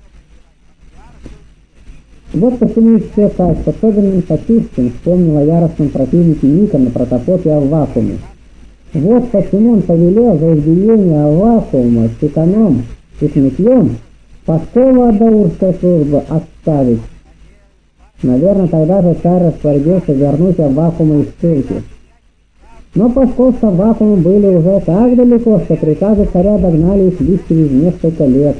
S1: Вот почему все так, что особенно Потушкин вспомнил о яростном противнике Никона протопопе Аввакуме. Вот почему он повелел за избиение Аввакума с Тиконом и с Митьем Паскову от даурской службы отставить. Наверное, тогда же царь распорядился вернуть Аввакума из ссылки. Но Пасков с Аввакумом были уже так далеко, что приказы царя догнали их лишь через несколько лет.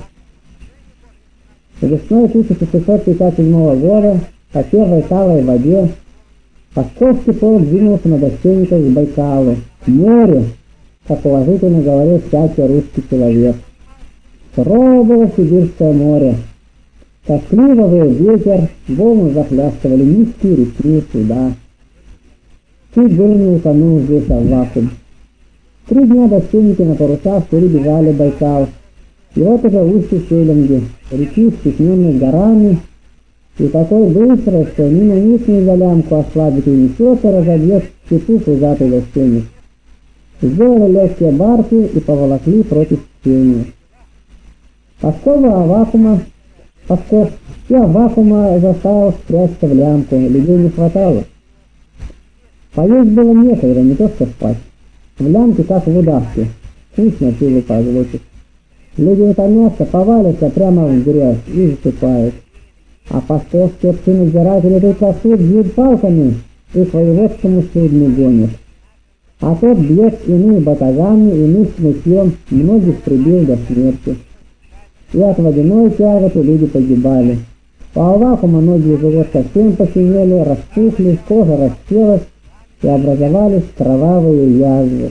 S1: Весной тысяча шестьсот пятьдесят седьмого года по первой талой воде Пасковский полк двинулся на Гостиницу к Байкалу, к морю, как уважительно говорил всякий русский человек. Сурово было Сибирское море. Тоскливо выл ветер, волны захлестывали низкие реки суда. Чуть было не утонул здесь Аввакум. Три дня гостинники на парусах перебежали Байкал. И вот уже устье Селенги, реки, стесненной горами, и такой быстрый, что ни на них ни за лямку ослабить и несет и разобьет степу пузатый гостиниц. Сделали легкие барки и поволокли против течения. Паскова Аввакума, Пасков и Аввакума заставил спрячься в лямку, людей не хватало. Поесть было некогда, не то что спать. В лямке, как в удавке, вкусно пиво поглотит. Люди утомятся, повалятся прямо в грязь и засыпают. А пасковские псы-надзиратели только суд бьют палками и к воеводскому судну гонят. А тот бьет иных батагами, иных смытьем, многих прибил до смерти. И от водяной тяготы люди погибали. По Аввакума ноги и живот совсем посинели, распухли, кожа расселась и образовались кровавые язвы.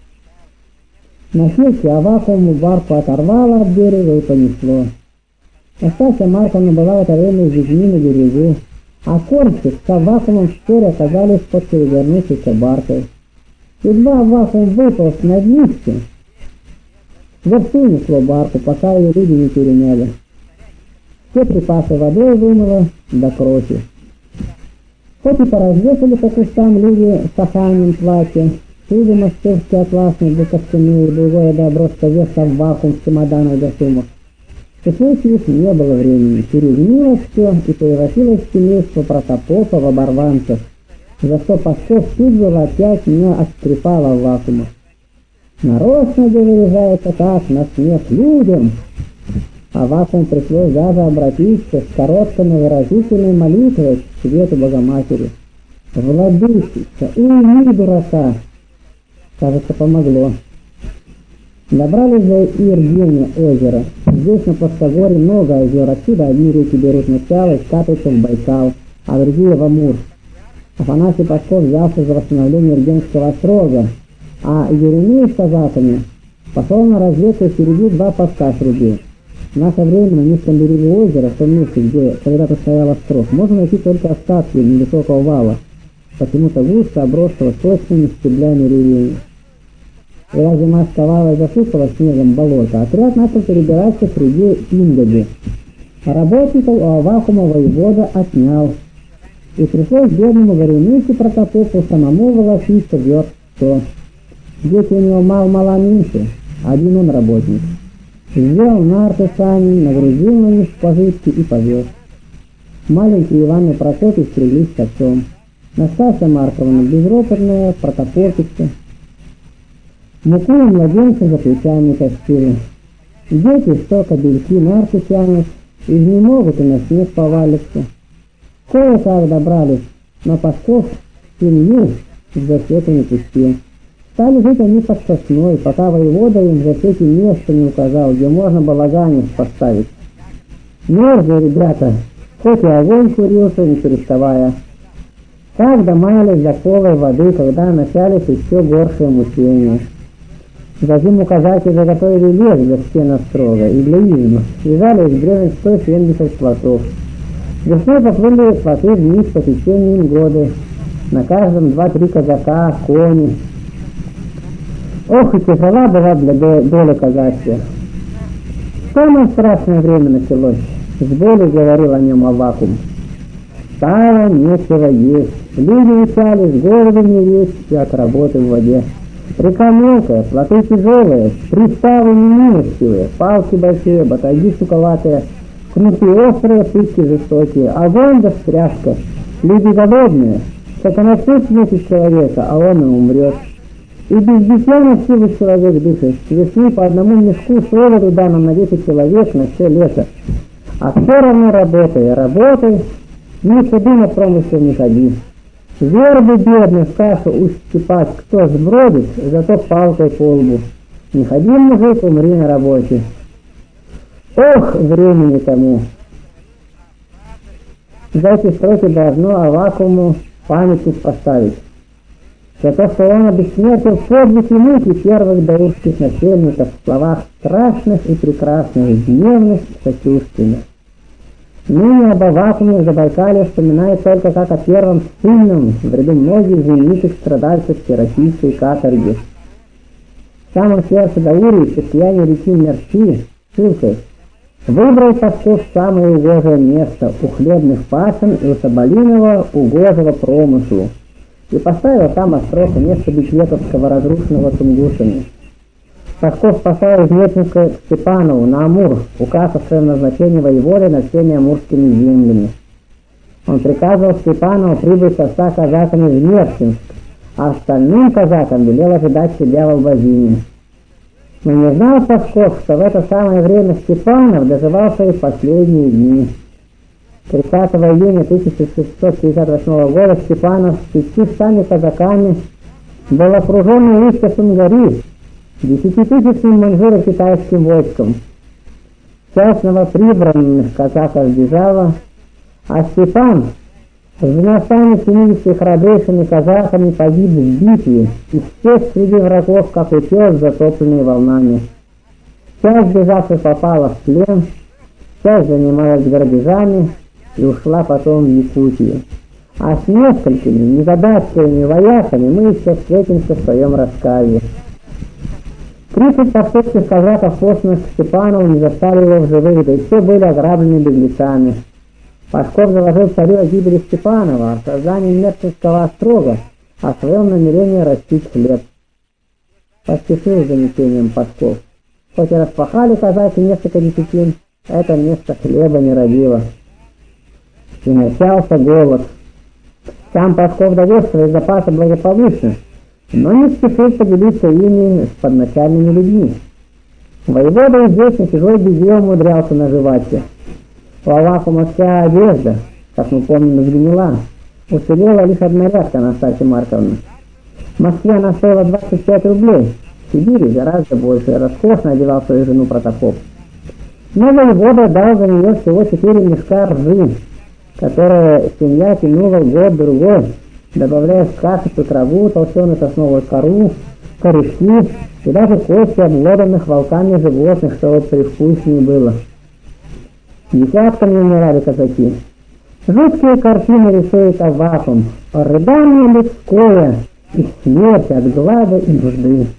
S1: На хилке Аввакуму барку оторвало от берега и понесло. Настасья Марковна была в это время с детьми на берегу, а кормщик с Аввакумом вскоре оказались под перевернувшейся баркой. Едва Аввакум выполз на днище, вовсю несло барку, пока ее люди не переняли. Все припасы водой вымыло до крови. Хоть и поразвесили по кустам люди в сахарном платье, шили московские атласные для костюмы и другое добро, что вес Аввакум в чемоданах до сумок. В случае не было времени, перегнилось все и превратилось в семейство протопопов, оборванцев, за что Пасков тут же опять меня отстрепал Аввакума. Нарочно выряжается так, на смех людям. Аввакум пришлось даже обратиться с короткой, но выразительной молитвой к свету Богоматери. «Владычица, уйми, дурака!» Кажется, помогло. Добрались до Иргения озера. Здесь на плоскогорье много озер, отсюда одни реки берут начало и скатываются в Байкал, а другие в Амур. Афанасий Пасков взялся за восстановление Иргенского острога, а Еремей с казаками пошел на разведку и впереди два поста срубил. В наше время на низком берегу озера, в том месте, где когда-то стоял острог, можно найти только остатки невысокого вала, почему-то густо обросшего сочными стеблями ревений. Когда зима сковала и засыпала снегом болото, отряд начал перебираться среди ингоди. А работников у Аввакума воевода отнял. И пришлось бедному Горемыке Протопопу самому волочить вверх что. Дети у него мало-мало меньше, один он работник. Сделал нарты сани, нагрузил на них пожитки и повез. Маленький Иван и Прокопий стрелись с отцом. Настасья Марковна безропотная, протопопица. Муку и младенца за плечами тащили. Дети, что кобельки нарты тянут, изнемогут и на снег повалятся. Кое-как добрались, но Пасков семью в засеку не пустил. Стали жить они под сосной, пока воевода им в засеке место не указал, где можно балаганец поставить. Мерзли ребята, хоть и огонь курился, не переставая. Так домаялись до полой воды, когда начались еще горшие мучения. За зиму казаки заготовили лес для стен острога и для избы, связали из бревен сто семьдесят плотов. Весной поплыли плоты вниз по течению годы, на каждом два-три казака, кони. Ох, и тяжела была для доли казачья. Самое страшное время началось, с болью говорил о нем Аввакум. Стало нечего есть, люди учались, голоду не есть и от работы в воде. Река мелкая, плоты тяжелые, приставы немилостивые, палки большие, батаги суковатые, кнуты острые, пытки жестокие, огонь да стряска, люди голодные, сатанасут месяц человека, а он и умрет. И без дитя на силу человек дышит, с весны по одному мешку солоду дано на десять человек на все лето. А все равно работай, работай, ни суды на промысел не ходи. Вербы бедные в кашу устепать, кто сбродит, зато палкой по лбу. Не ходи, мужик, умри на работе. Ох, времени тому! За эти строки должно Аввакуму памятник поставить. За то, что он обессмертил подвиг и муки первых даурских насельников в словах страшных и прекрасных, гневных и сочувственных. Ныне об Аввакуме в Забайкалье вспоминает только как о первом сильном в ряду многих знаменитых страдальцев всероссийской каторги. В самом сердце Даурии, в состоянии реки Мерси, ссылкой, Выбрал Пашков самое угожее место у хлебных пашен и у соболиного угожего промыслу и поставил там острог вместо Бекетовского, разрушенного тунгусами. Пашков послал из Нетинска к Степанову на Амур указ о своем назначении воеводы над всеми амурскими землями. Он приказывал Степанову прибыть со ста казаками в Нерчинск, а остальным казакам велел ожидать себя в Албазине. Но не знал Пашков, что в это самое время Степанов доживал свои последние дни. тридцатого июня тысяча шестьсот пятьдесят восьмого года Степанов с пятьюстами казаками был окружен у устья Сунгари десятитысячным маньчжуро-китайским войском. Часть новоприбранных казаков сбежала, а Степан с двумястами семидесятью храбрейшими казаками погиб в битве, и всех среди врагов, как утес, затопленный волнами. Часть бежавших попала в плен, часть занималась грабежами и ушла потом в Якутию. А с несколькими незадачливыми вояками мы еще встретимся в своем рассказе. Тридцать пашковских казаков, посланных к Степанову, не застали его в живых, да и все были ограблены беглецами. Пашков доложил царю о гибели Степанова, о создании Нерчинского острога, о своем намерении растить хлеб. Поспешил с занесением Пашков. Хоть и распахали казаки несколько десятин, это место хлеба не родило. И начался голод. Сам Пашков довез свои запасы благополучно, но не спешил поделиться ими с подначальными людьми. Воевода и здесь на чужой беде умудрялся наживаться. У Аввакума вся одежда, как мы помним, сгнила. Уцелела лишь одна рядка, Настасья Марковна. В Москве она стоила двадцать пять рублей, в Сибири гораздо больше, роскошно одевал свою жену Протопоп. Но воевода дал за нее всего четыре мешка ржи, которые семья тянула год-другой, добавляя в кашицу траву, толченую сосновую кору, корешки и даже кости обглоданных волками животных, чтобы привкуснее было. Десятками умирали казаки. Жуткие картины рисует Аввакум, рыдание людское и смерть от глада и нужды.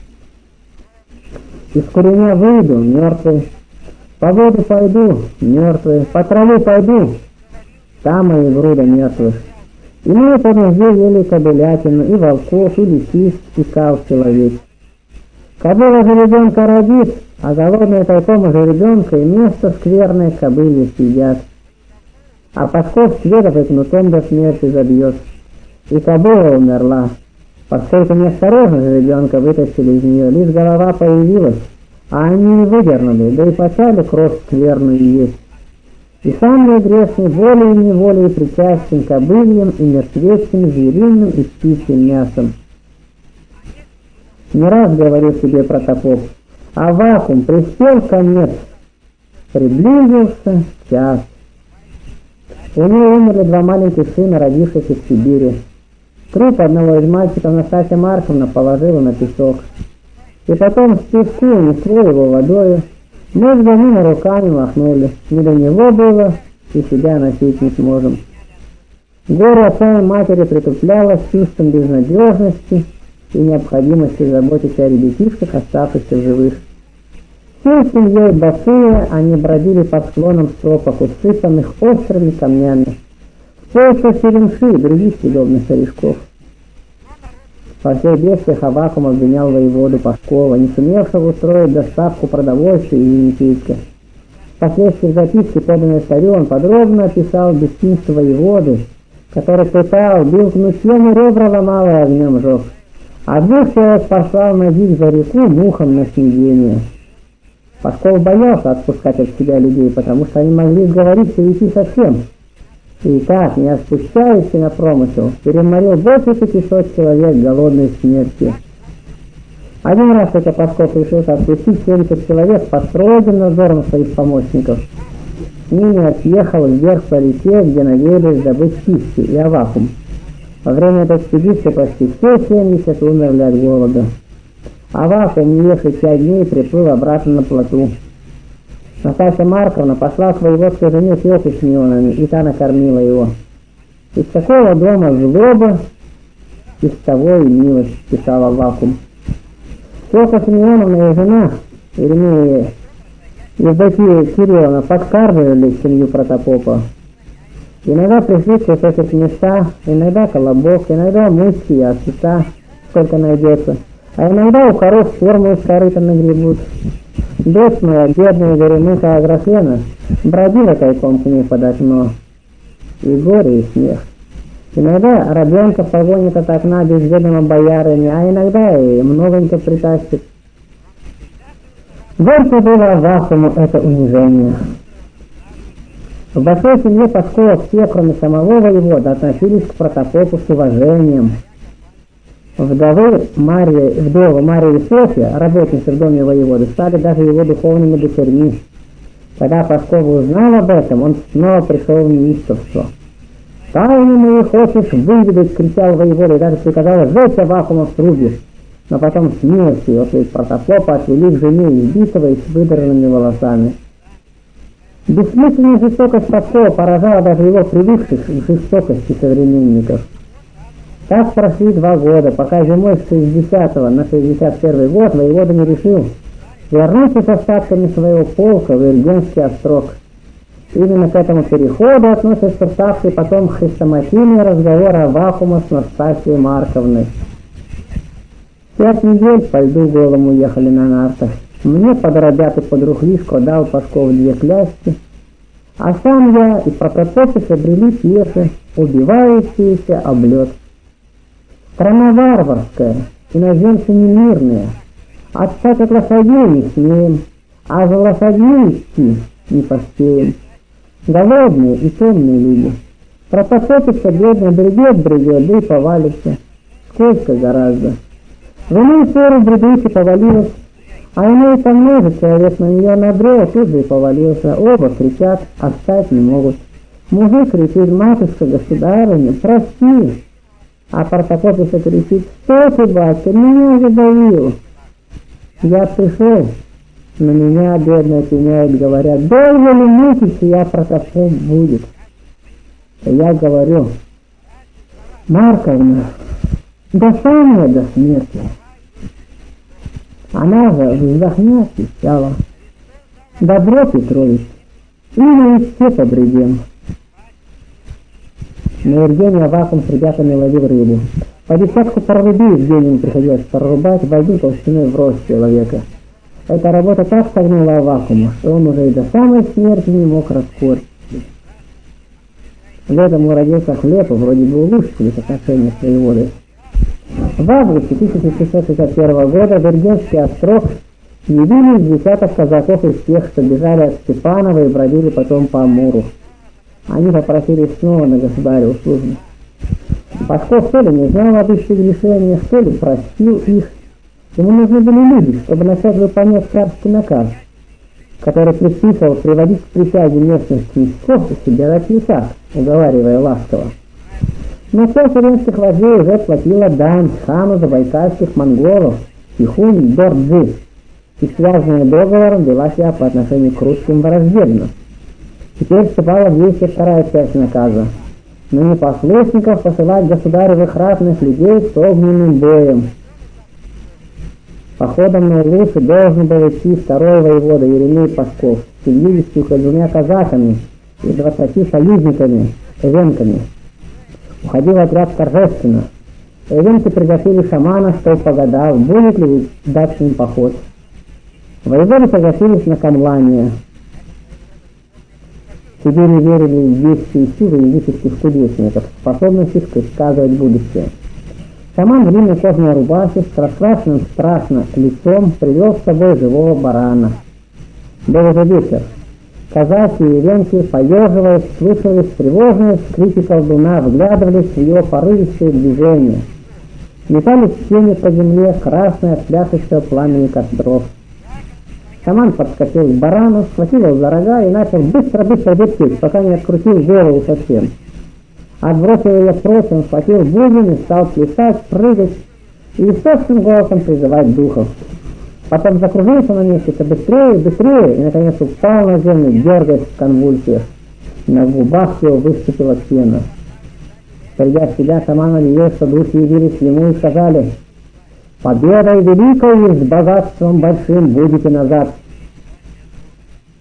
S1: Из куреня выйду, мертвый, по воду пойду, мертвый, по траву пойду, там мои груда мертвых. И мы по нужде ели кобылятину, и волков, и лисиц, и кал человек. Кобыла жеребенка родит, а голодные толком жеребенка и место скверное кобыле съедят. А Пашков сведов и кнутом до смерти забьет. И кобыла умерла, поскольку неосторожно жеребенка вытащили из нее, лишь голова появилась, а они не выдернули, да и почали кровь скверную есть. И самые грешные волей и неволей причастен кобыльям и мертвецким, звериным и птичьим мясом. Не раз говорил себе Протопоп, Аввакум приспел конец, приблизился час. У нее умерли два маленьких сына, родившихся в Сибири. Труп одного из мальчиков Настасья Марковна положила на песок. И потом с песку несло его водою. Мы с Ганиной руками махнули. Не до него было, и себя носить не сможем. Горе отца и матери притупляло с чувством безнадежности и необходимости заботиться о ребятишках, оставшихся в живых. Всей семьей босые они бродили по склонам сопок, усыпанных острыми камнями, в поисках черемши и других съедобных корешков. Во всех бедствиях Аввакум обвинял воеводу Пашкова, не сумевшего устроить доставку продовольствия и Енисейска. Впоследствии в записке, поданной царю, он подробно описал бесчинство воеводы, который пытал, бил кнутьем и ребра ломал и огнем жег. А двух человек послал на дик за реку мухам на снедение. Пашков боялся отпускать от себя людей, потому что они могли сговориться и уйти совсем. И так, не отпускаясь на промысел, переморил больше пятисот человек голодной смерти. Один раз это Пашков решился отпустить семьдесят человек под строгим надзором своих помощников. С ними отъехал вверх по реке, где надеялись добыть пищу и Аввакум. Во время этой экспедиции почти все семьдесят умерли от голода. Аввакум, не ехал пять дней, приплыл обратно на плоту. Настасья Марковна пошла к воеводской жене Фёке с мионами, и та накормила его. Из такого дома злоба, из того и милость, писал Аввакум. Фёка Симеоновна и жена, вернее, Евдокия Кирилловна подкармливали семью протопопа. Иногда пришли в этих места, иногда колобок, иногда мышки и осета, сколько найдется. А иногда у коров форму из корыта нагребут. Дочь моя, бедная горемыка Аграфена, бродила тайком к ней под окно. И горе, и смех. Иногда ребенка погонит от окна без ведома боярыни, а иногда и многонько притащит. Горько было Авакуму это унижение. В большой семье Пашкова все, кроме самого воевода, относились к протопопу с уважением. Вдовы Марья, вдова Марья и Софья, работницы в доме воеводы, стали даже его духовными дочерьми. Когда Пашков узнал об этом, он снова пришел в неистовство. «Тайны мои хочешь выведать!» — кричал воевода и даже приказал сжечь Авакума в трубе. Но потом смерть его, то есть протопопа, отвели к жене избитого и с выдранными волосами. Бессмысленная жестокость Пашкова поражала даже его привыкших к жестокости современников. Так прошли два года, пока зимой с шестидесятого на шестьдесят первый год воевода не решил вернуться с остатками своего полка в Иргенский острог. Именно к этому переходу относится ставший потом хрестоматийный разговор Авакума с Настасьей Марковной. Пять недель по льду голому ехали на нартах. Мне под ребят и под рухлишко дал Пашков две клясти, а сам я и протопопы брели пеши, убивающиеся об лед. Страна варварская, иноземцы немирные, отстать от лошадей не смеем, а за лошадьми идти не поспеем. Голодные и темные люди. Протопопица бледно бредет, бредет, да и повалится. Сколько гораздо. В иную пору бредущий повалилась, а иной там ножи человек на нее набрел, тут же и повалился. Оба кричат, оставить не могут. Мужик кричит: матушка, государыня, прости. А протопопица кричит: что ты, батя, меня задавил. Я пришел, на меня бедная пеняет, говорят: долго ли мучиться я протопоп будет? Я говорю: Марковна, до самого до смерти. Она же вздохнет и села: добро, Петрович, и мы все побредем. На Иргене Авакум с ребятами ловил рыбу. По десятку прорубей в день им приходилось прорубать воду толщиной в рост человека. Эта работа так согнула Авакума, что он уже и до самой смерти не мог раскорчить. Летом уродился хлеб, и вроде бы улучшились отношения с воеводой. В августе тысяча шестьсот шестьдесят первого года в Иргенский острог явились десяток казаков из тех, что бежали от Степанова и бродили потом по Амуру. Они попросили снова на государеву службу. Пашков то ли не знал об их грешениях, то ли простил их. Ему нужны были люди, чтобы начать выполнять царский наказ, который предписывал приводить к присяге местных князьков и собирать лесах, уговаривая ласково. Но часть римских вождей уже платила дань хану забайкальских монголов, Тихунь Дорджи, и связанная договором вела себя по отношению к русским враждебно. Теперь вступала в действие вторая часть наказа: но непослушников посылать государевых ратных людей с огненным боем. Походом на Илушу должен был идти второй воевода Еремей Пашков с пятьюдесятью двумя казаками и двадцатью союзниками, эвенками. Уходил отряд торжественно. Эвенки пригласили шамана, что погадал, будет ли дать им поход. Воеводы согласились на камлание. Теперь не верили в действия силы языческих кудесников, способностях предсказывать будущее. Шаман в длинной кожаной рубахе с раскрашенным страшно лицом привел с собой живого барана. Был уже вечер. Казаки и венки, поеживаясь, слышались тревожные скрипы колдуна, вглядывались в его порывистые движения. Метались тени по земле, красные от пляшущего пламени костров. Шаман подскочил к барану, схватил его за рога и начал быстро-быстро вертеть, пока не открутил голову совсем. Отбросил ее прочь, он схватил бубен и стал плясать, прыгать и истошным голосом призывать духов. Потом закружился на месте все быстрее, быстрее, и наконец упал на землю, дергаясь в конвульсиях. На губах его выступила пена. Придя в себя, шаман объявил, что духи явились ему и сказали: «Победой великой и с богатством большим будете назад».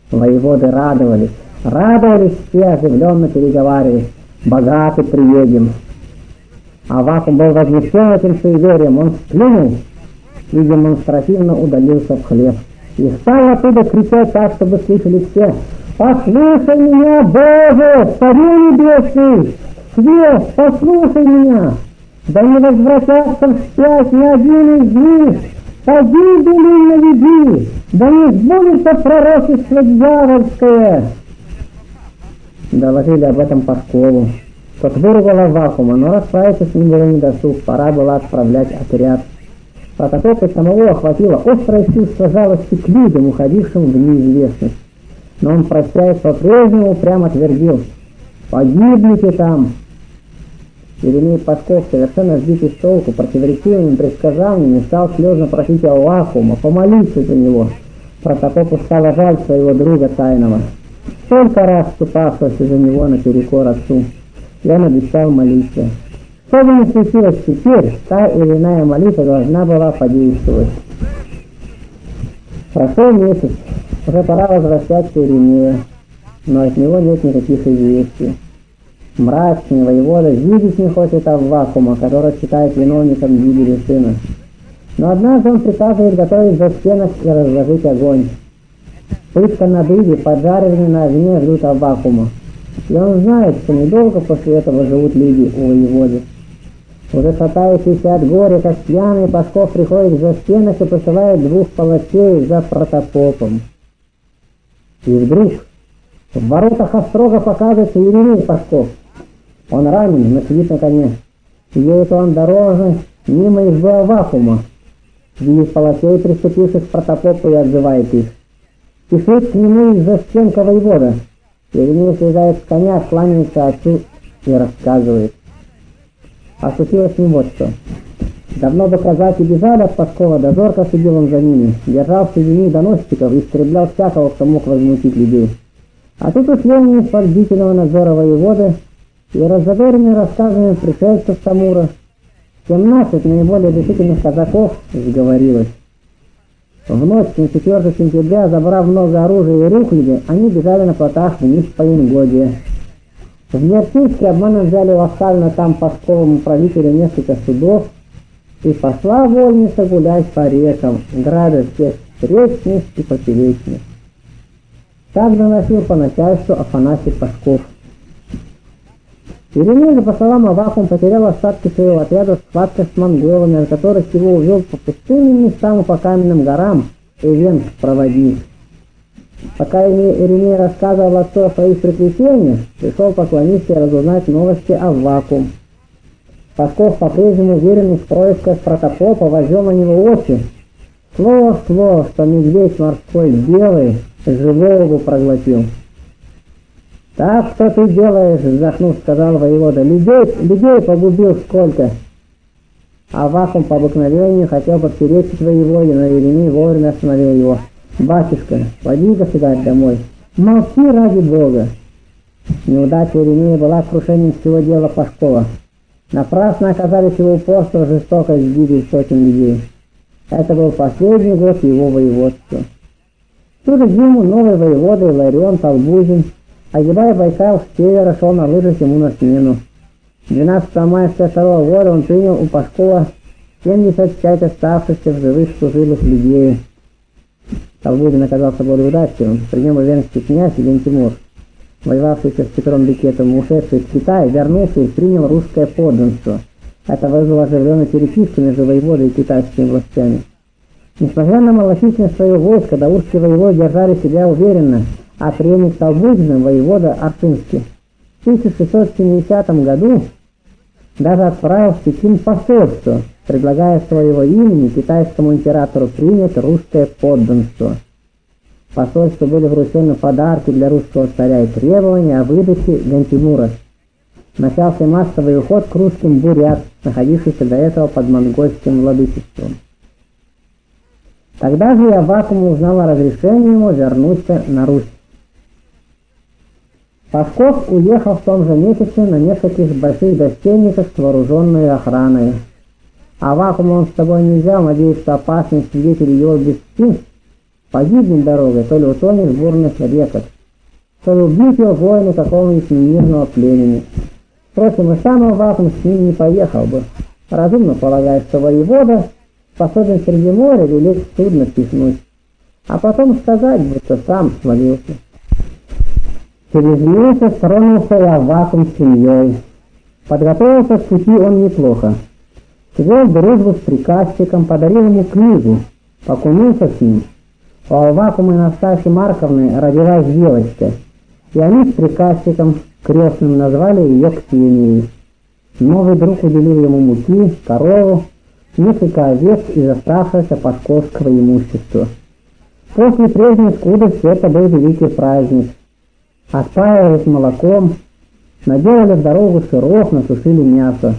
S1: Воеводы радовались. Радовались все, оживленно переговаривались. Богаты приедем. Авакум был возмущен этим суеверием. Он сплюнул и демонстративно удалился в хлеб. И стал оттуда кричать так, чтобы слышали все: «Послушай меня, Боже, Царю Небесный! Свет, послушай меня! Да не возвратятся вспять ни один из них! Погибели наведи! Да не сбудется пророчество дьявольское!» Доложили об этом Пашкову. Тот выругал Авакума, но расправиться с ним было недосуг, пора было отправлять отряд. Протопопа самого охватило острое чувство жалости к людям, уходившим в неизвестность. Но он, прощаясь, по-прежнему прямо твердил: «Погибните там!» Иеремей Пашков, совершенно сбитый с толку противоречивыми предсказаниями, стал слезно просить Авакума помолиться за него. Протопопу стало жаль своего друга тайного, столько раз вступавшегося за него наперекор отцу. И он обещал молиться. Что бы ни случилось теперь, та или иная молитва должна была подействовать. Прошел месяц, уже пора возвращаться Иеремея, но от него нет никаких известий. Мрачный воевода видеть не хочет Авакума, который считает виновником гибели сына. Но однажды он приказывает готовить застенок и разложить огонь. Пытка на дыбе, поджаривание на огне ждут Авакума. И он знает, что недолго после этого живут люди у воеводы. Уже шатающийся от горя, как пьяный, Пашков приходит за стенок и посылает двух палачей за протопопом. И вдруг в воротах острога показывается Иеремей Пашков. Он ранен, но сидит на коне. Едет он дорожно мимо избы Авакума. Видит палачей, приступивших к протопопу, и отзывает их. Спешит к нему из-за стенка воевода. Иеремей слезает с коня, кланяется отцу и рассказывает. А случилось с ним вот что. Давно бы казаки бежали от Пашкова, да зорко следил он за ними, держал среди них доносчиков и истреблял всякого, кто мог возмутить людей. А тут уж ленный из-под бдительного надзора воеводы и раззадоренный рассказами пришельцев Самура, семнадцать наиболее решительных казаков сговорилось. В ночь на четвёртое сентября, забрав много оружия и рухляди, они бежали на плотах вниз по Ингоде. В Нертинске обманом взяли у оставленного там Пашковому правителю несколько судов, и пошла вольница гулять по рекам, града всех встречных и поперечных. Так доносил по начальству Афанасий Пашков. Иеремей же, по словам Авакум, потерял остатки своего отряда в схватках с монголами, от которых его увел по пустынным местам и по каменным горам Эвенск-проводник. Пока Иеремей рассказывал отцу о своих приключениях, пришел поклониться и разузнать новости Авакум. Пашков, по-прежнему уверенный в происках протопопа, возвел на него очи. Слово в слово, что медведь морской белый живого бы проглотил. «Так что ты делаешь?» — вздохнув, сказал воевода. «Людей, людей погубил сколько!» Авакум по обыкновению хотел подперечить воеводе, но Иеремей вовремя остановил его. «Батюшка, поди, государь, домой. Молчи ради Бога!» Неудача Иеремея была крушением всего дела Пашкова. Напрасно оказались его упорство, жестокость, гибель сотен людей. Это был последний год его воеводства. В ту же зиму новый воевода Иларион Толбузин, огибая Байкал с севера, шел на лыжах ему на смену. двенадцатого мая тысяча второго года он принял у Пашкова семьдесят пять оставшихся в живых служилых людей. Толбузин оказался более удачливым. При нем венский князь Ибн Тимур, воевавшийся с Петром Бекетом, ушедший в Китай, вернулся и принял русское подданство. Это вызвало оживленную переписку между воеводой и китайскими властями. Несмотря на малочисленность своего войска, даурские воеводы держали себя уверенно, а преемник Толбузина, воевода Арцинский, в тысяча шестьсот семидесятом году даже отправил в Пекин посольство, предлагая своего имени китайскому императору принять русское подданство. Посольству были вручены подарки для русского царя и требования о выдаче Гантимура. Начался массовый уход к русским бурят, находившихся до этого под монгольским владычеством. Тогда же и Авакум узнал о разрешении ему вернуться на Русь. Пашков уехал в том же месяце на нескольких больших гостиницах с вооруженной охраной. Авакума он с собой не взял, надеясь, что опасный свидетель его беспечности Погибнет дорогой, то ли утонет в бурных реках, то ли убьют его воины какого-нибудь немирного племени. Впрочем, и сам Аввакум с ним не поехал бы, разумно полагая, что воевода способен среди моря велеть судно пихнуть, а потом сказать, будто сам свалился. Через месяц тронулся и Аввакум с семьей. Подготовился к пути он неплохо. Свел дружбу с приказчиком, подарил ему книгу, покумился с ним. У Аввакума и Настасьи Марковны родилась девочка, и они с приказчиком крестным назвали ее Ксенией. Новый друг уделил ему муки, корову, несколько овец из оставшегося пасковского имущества. После прежней скудости это был великий праздник. Отпаивались молоком, наделали в дорогу сыров, насушили мясо.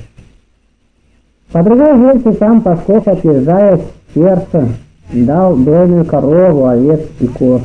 S1: По другой версии сам Пасков, отъезжая с сердца, дал дойную корову, овец и коз.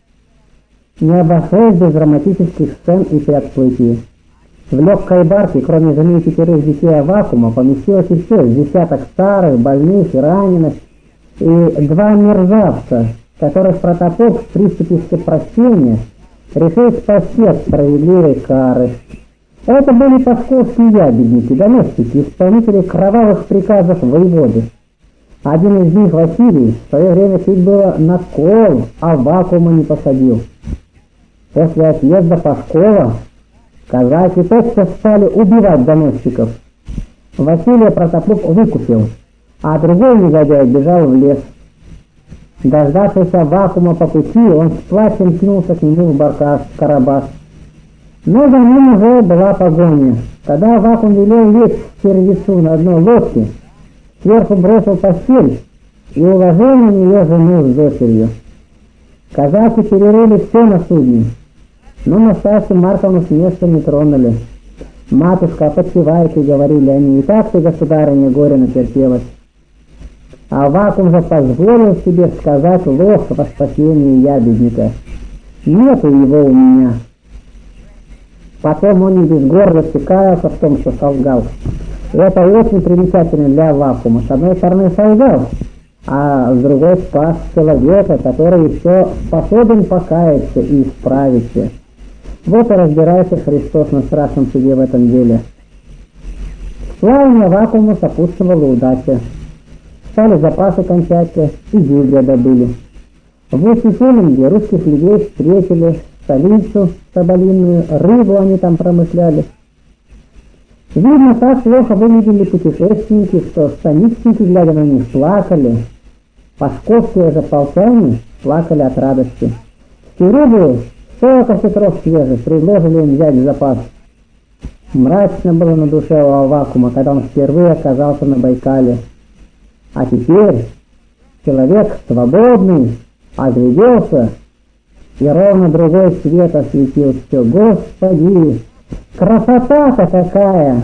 S1: Не обошлось без драматических сцен и предплытий. В легкой барке, кроме жены и пятерых детей Аввакума, поместилось еще десяток старых, больных и раненых, и два мерзавца, которых протопоп в приступе всепрощения решил спасти от справедливой кары. Это были пасковские ябедники, доносчики, исполнители кровавых приказов воеводы. Один из них, Василий, в свое время чуть было на кол Аввакума не посадил. После отъезда Паскова казаки тотчас стали убивать доносчиков. Василия протопоп выкупил, а другой негодяй бежал в лес. Дождавшись Аввакума по пути, он с плачем кинулся к нему в баркас, в Карабас. Но за ним уже была погоня. Тогда Аввакум велел лечь в сердцу на одной лодке, сверху бросил постель и уложил на нее жену с дочерью. Казаки перерыли все на судне, но Настасью Марковну с места не тронули. «Матушка, подпевайте», — говорили они, — «и так ты, государыня, горе натерпелась». А Аввакум же позволил себе сказать ложь во спасении ябедника. «Нету его у меня». Потом он не без гордости каялся в том, что солгал. И это очень примечательно для Аввакума. С одной стороны солгал, а с другой спас человека, который еще способен покаяться и исправиться. Вот и разбирается Христос на страшном суде в этом деле. Славе Аввакуму сопутствовала удача. Стали запасы кончаться, и гильдия добыли. В Усть-Филинге русских людей встретили, столицу соболиную, рыбу они там промышляли. Видно, так плохо выглядели путешественники, что станичники, глядя на них, плакали. Пасковские же полчане плакали от радости. Всю рыбу, сорок осетров свежих, предложили им взять в запас. Мрачно было на душе у Аввакума, когда он впервые оказался на Байкале. А теперь человек свободный огляделся, и ровно другой свет осветил все. Господи, красота-то какая!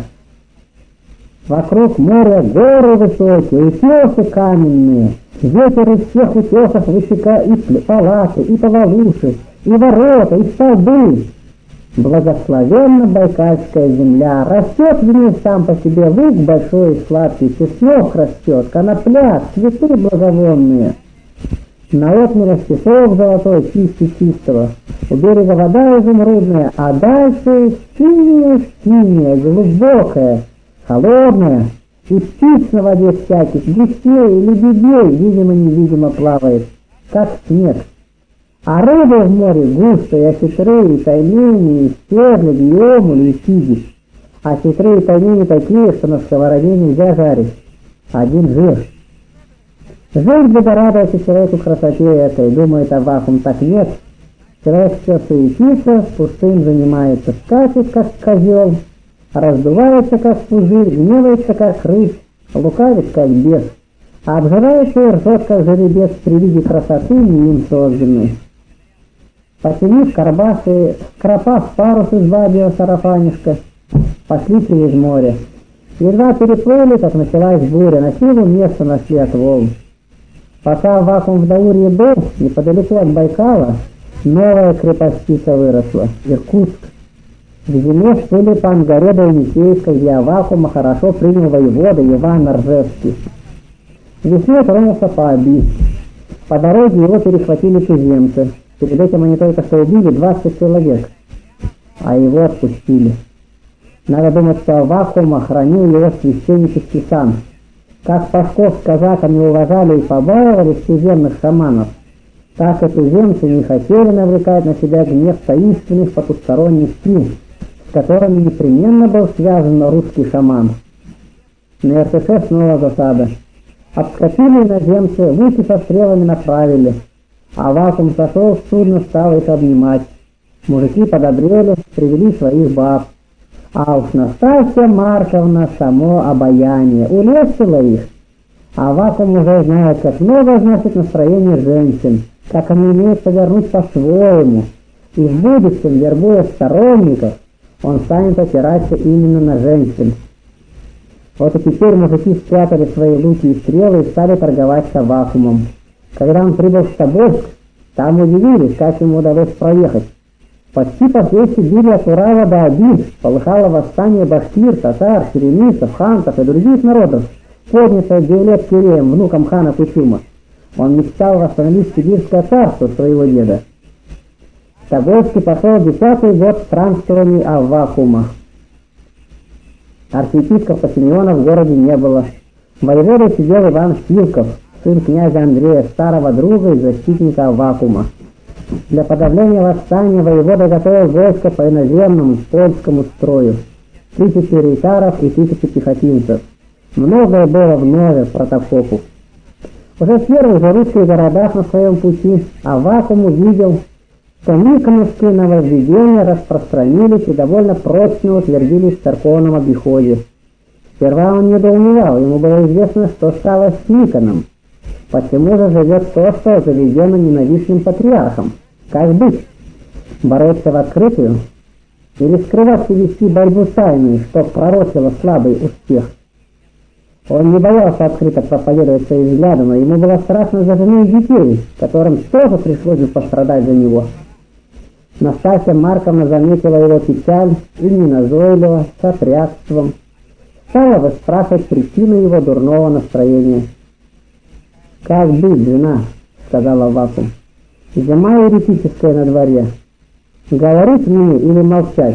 S1: Вокруг моря горы высокие, утесы каменные, ветер из всех утесов высекает и палаты, и повалуши, и ворота, и столбы. Благословенна Байкальская земля, растет в ней сам по себе лук большой и сладкий, чеснок растет, конопля, цветы благовонные. На отмелях песок золотой, чистый чистого, у берега вода изумрудная, а дальше синяя-синяя, глубокая, холодная, и птиц на воде всяких, гусей и лебедей, видимо-невидимо плавает, как снег. А рыбы в море густо, и осетры, и таймени, и стерли, и омули, и сиги. А осетры и таймени такие, что на сковороде нельзя жарить. Один жир. Жить бы порадовался человеку красоте этой, думает Аввакум, так нет. Человек все суетится, пустым занимается, скачет, как козел, раздувается, как пузырь, гневается, как рысь, лукавит, как бес, а обжирается и ржет, как жеребец при виде красоты не им созданной. Посинив карбасы, скропав парус из бабьего сарафанишка, пошли через море. Едва переплыли, как началась буря, на силу место нашли от волн. Пока Аввакум в Даурье был, неподалеку от Байкала, новая крепостица выросла — Иркутск. В зиме шли по Ангаре до Енисейска, где Аввакума хорошо принял воевода Иван Ржевский. Весной тронулся по Оби. По дороге его перехватили туземцы. Перед этим они только что убили двадцать человек, а его отпустили. Надо думать, что Аввакума хранил его священнический сан. Как Пашков с казаками уважали и побаивались туземных шаманов, так и туземцы не хотели навлекать на себя гнев таинственных потусторонних сил, с которыми непременно был связан русский шаман. На Иртыше снова засада. Обскочили иноземцы, луки со стрелами направили. Аввакум сошел с судна, стал их обнимать. Мужики подобрели, привели своих баб. А уж Настасья Марковна само обаяние улестила их. Аввакум уже знает, как много значит настроение женщин, как они умеют повернуть по-своему. И в будущем, вербуя сторонников, он станет опираться именно на женщин. Вот и теперь мужики спрятали свои луки и стрелы и стали торговать с Аввакумом. Когда он прибыл в Тобольск, там удивились, как ему удалось проехать. Почти по всей Сибири от Урала до Оби полыхало восстание башкир, татар, черемисов, хантов и других народов, поднятое Девлет-Киреем, внуком хана Кучума. Он мечтал восстановить сибирское царство своего деда. В Тобольске пошел десятый год странствований Аввакума. Архиепископа Симеона в городе не было. Воеводой сидел Иван Филков, сын князя Андрея, старого друга и защитника Аввакума. Для подавления восстания воевода готовил войско по иноземному польскому строю. Тысячи рейтаров и тысячи пехотинцев. Многое было в нове протопопу. Уже в первых же русских городах на своем пути Аввакум увидел, что никоновские нововведения распространились и довольно прочно утвердились в церковном обиходе. Сперва он недоумевал, ему было известно, что стало с Никоном. Почему же живет то, что заведено ненавистным патриархом? Как быть? Бороться в открытую? Или скрываться и вести борьбу тайную, что пророчило слабый успех? Он не боялся открыто проповедовать свои взгляды, но ему было страшно за жену и детей, которым тоже пришлось бы пострадать за него. Настасья Марковна заметила его печаль и неназойливо, с отрядством, стала выспрашивать причину его дурного настроения. «Как быть, жена?» — сказала Аввакум. «Зима еретическая на дворе. Говорить мне или молчать?»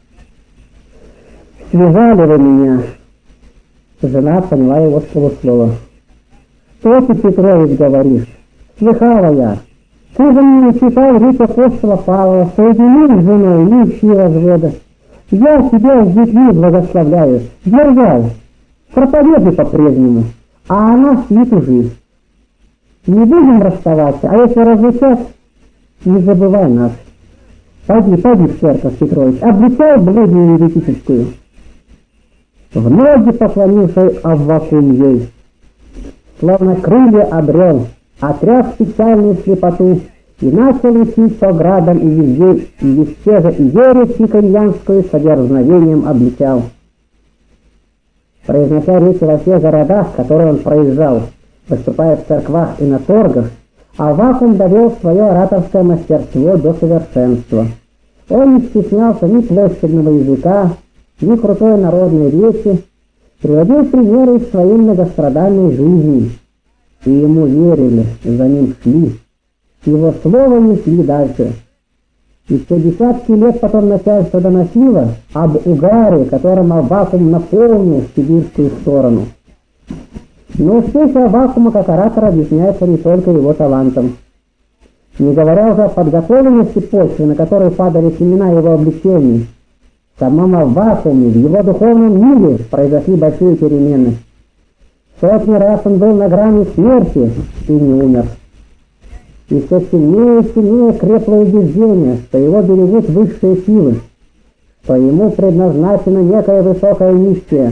S1: «Связали вы меня!» Жена поняла его с полуслова. «Что ты, Петрович, говоришь? Слыхала я. Ты же мне читал речь апостола Павла, соединил с женой, не ищи развода. Я тебя с детьми благословляю, дерзай, проповедуй по-прежнему, а она спит уже. Не будем расставаться, а если разлучать, не забывай нас. Пойди, пойди в церковь, Петрович, обличай блудью еретическую». В ноги поклонился Аввакум ей, словно крылья обрел, отряс печальную слепоту и начал учить по градам и везде, и везде же и ересь никоньянскую с одерзновением обличал. Произнося речи во всех городах, которые он проезжал, выступая в церквах и на торгах, Аввакум довел свое ораторское мастерство до совершенства. Он не стеснялся ни площадного языка, ни крутой народной речи, приводил примеры из своей многострадальной жизни. И ему верили, за ним шли, его слово несли дальше. Еще десятки лет потом начальство доносило об угаре, которым Аввакум наполнил сибирскую сторону. Но успех Аввакума как оратора объясняется не только его талантом. Не говоря уже о подготовленности почвы, на которой падали семена его обличений, в самом Аввакуме, в его духовном мире произошли большие перемены. Сотни раз он был на грани смерти и не умер. И все сильнее и сильнее крепло убеждение, что его берегут высшие силы, что ему предназначена некая высокая миссия.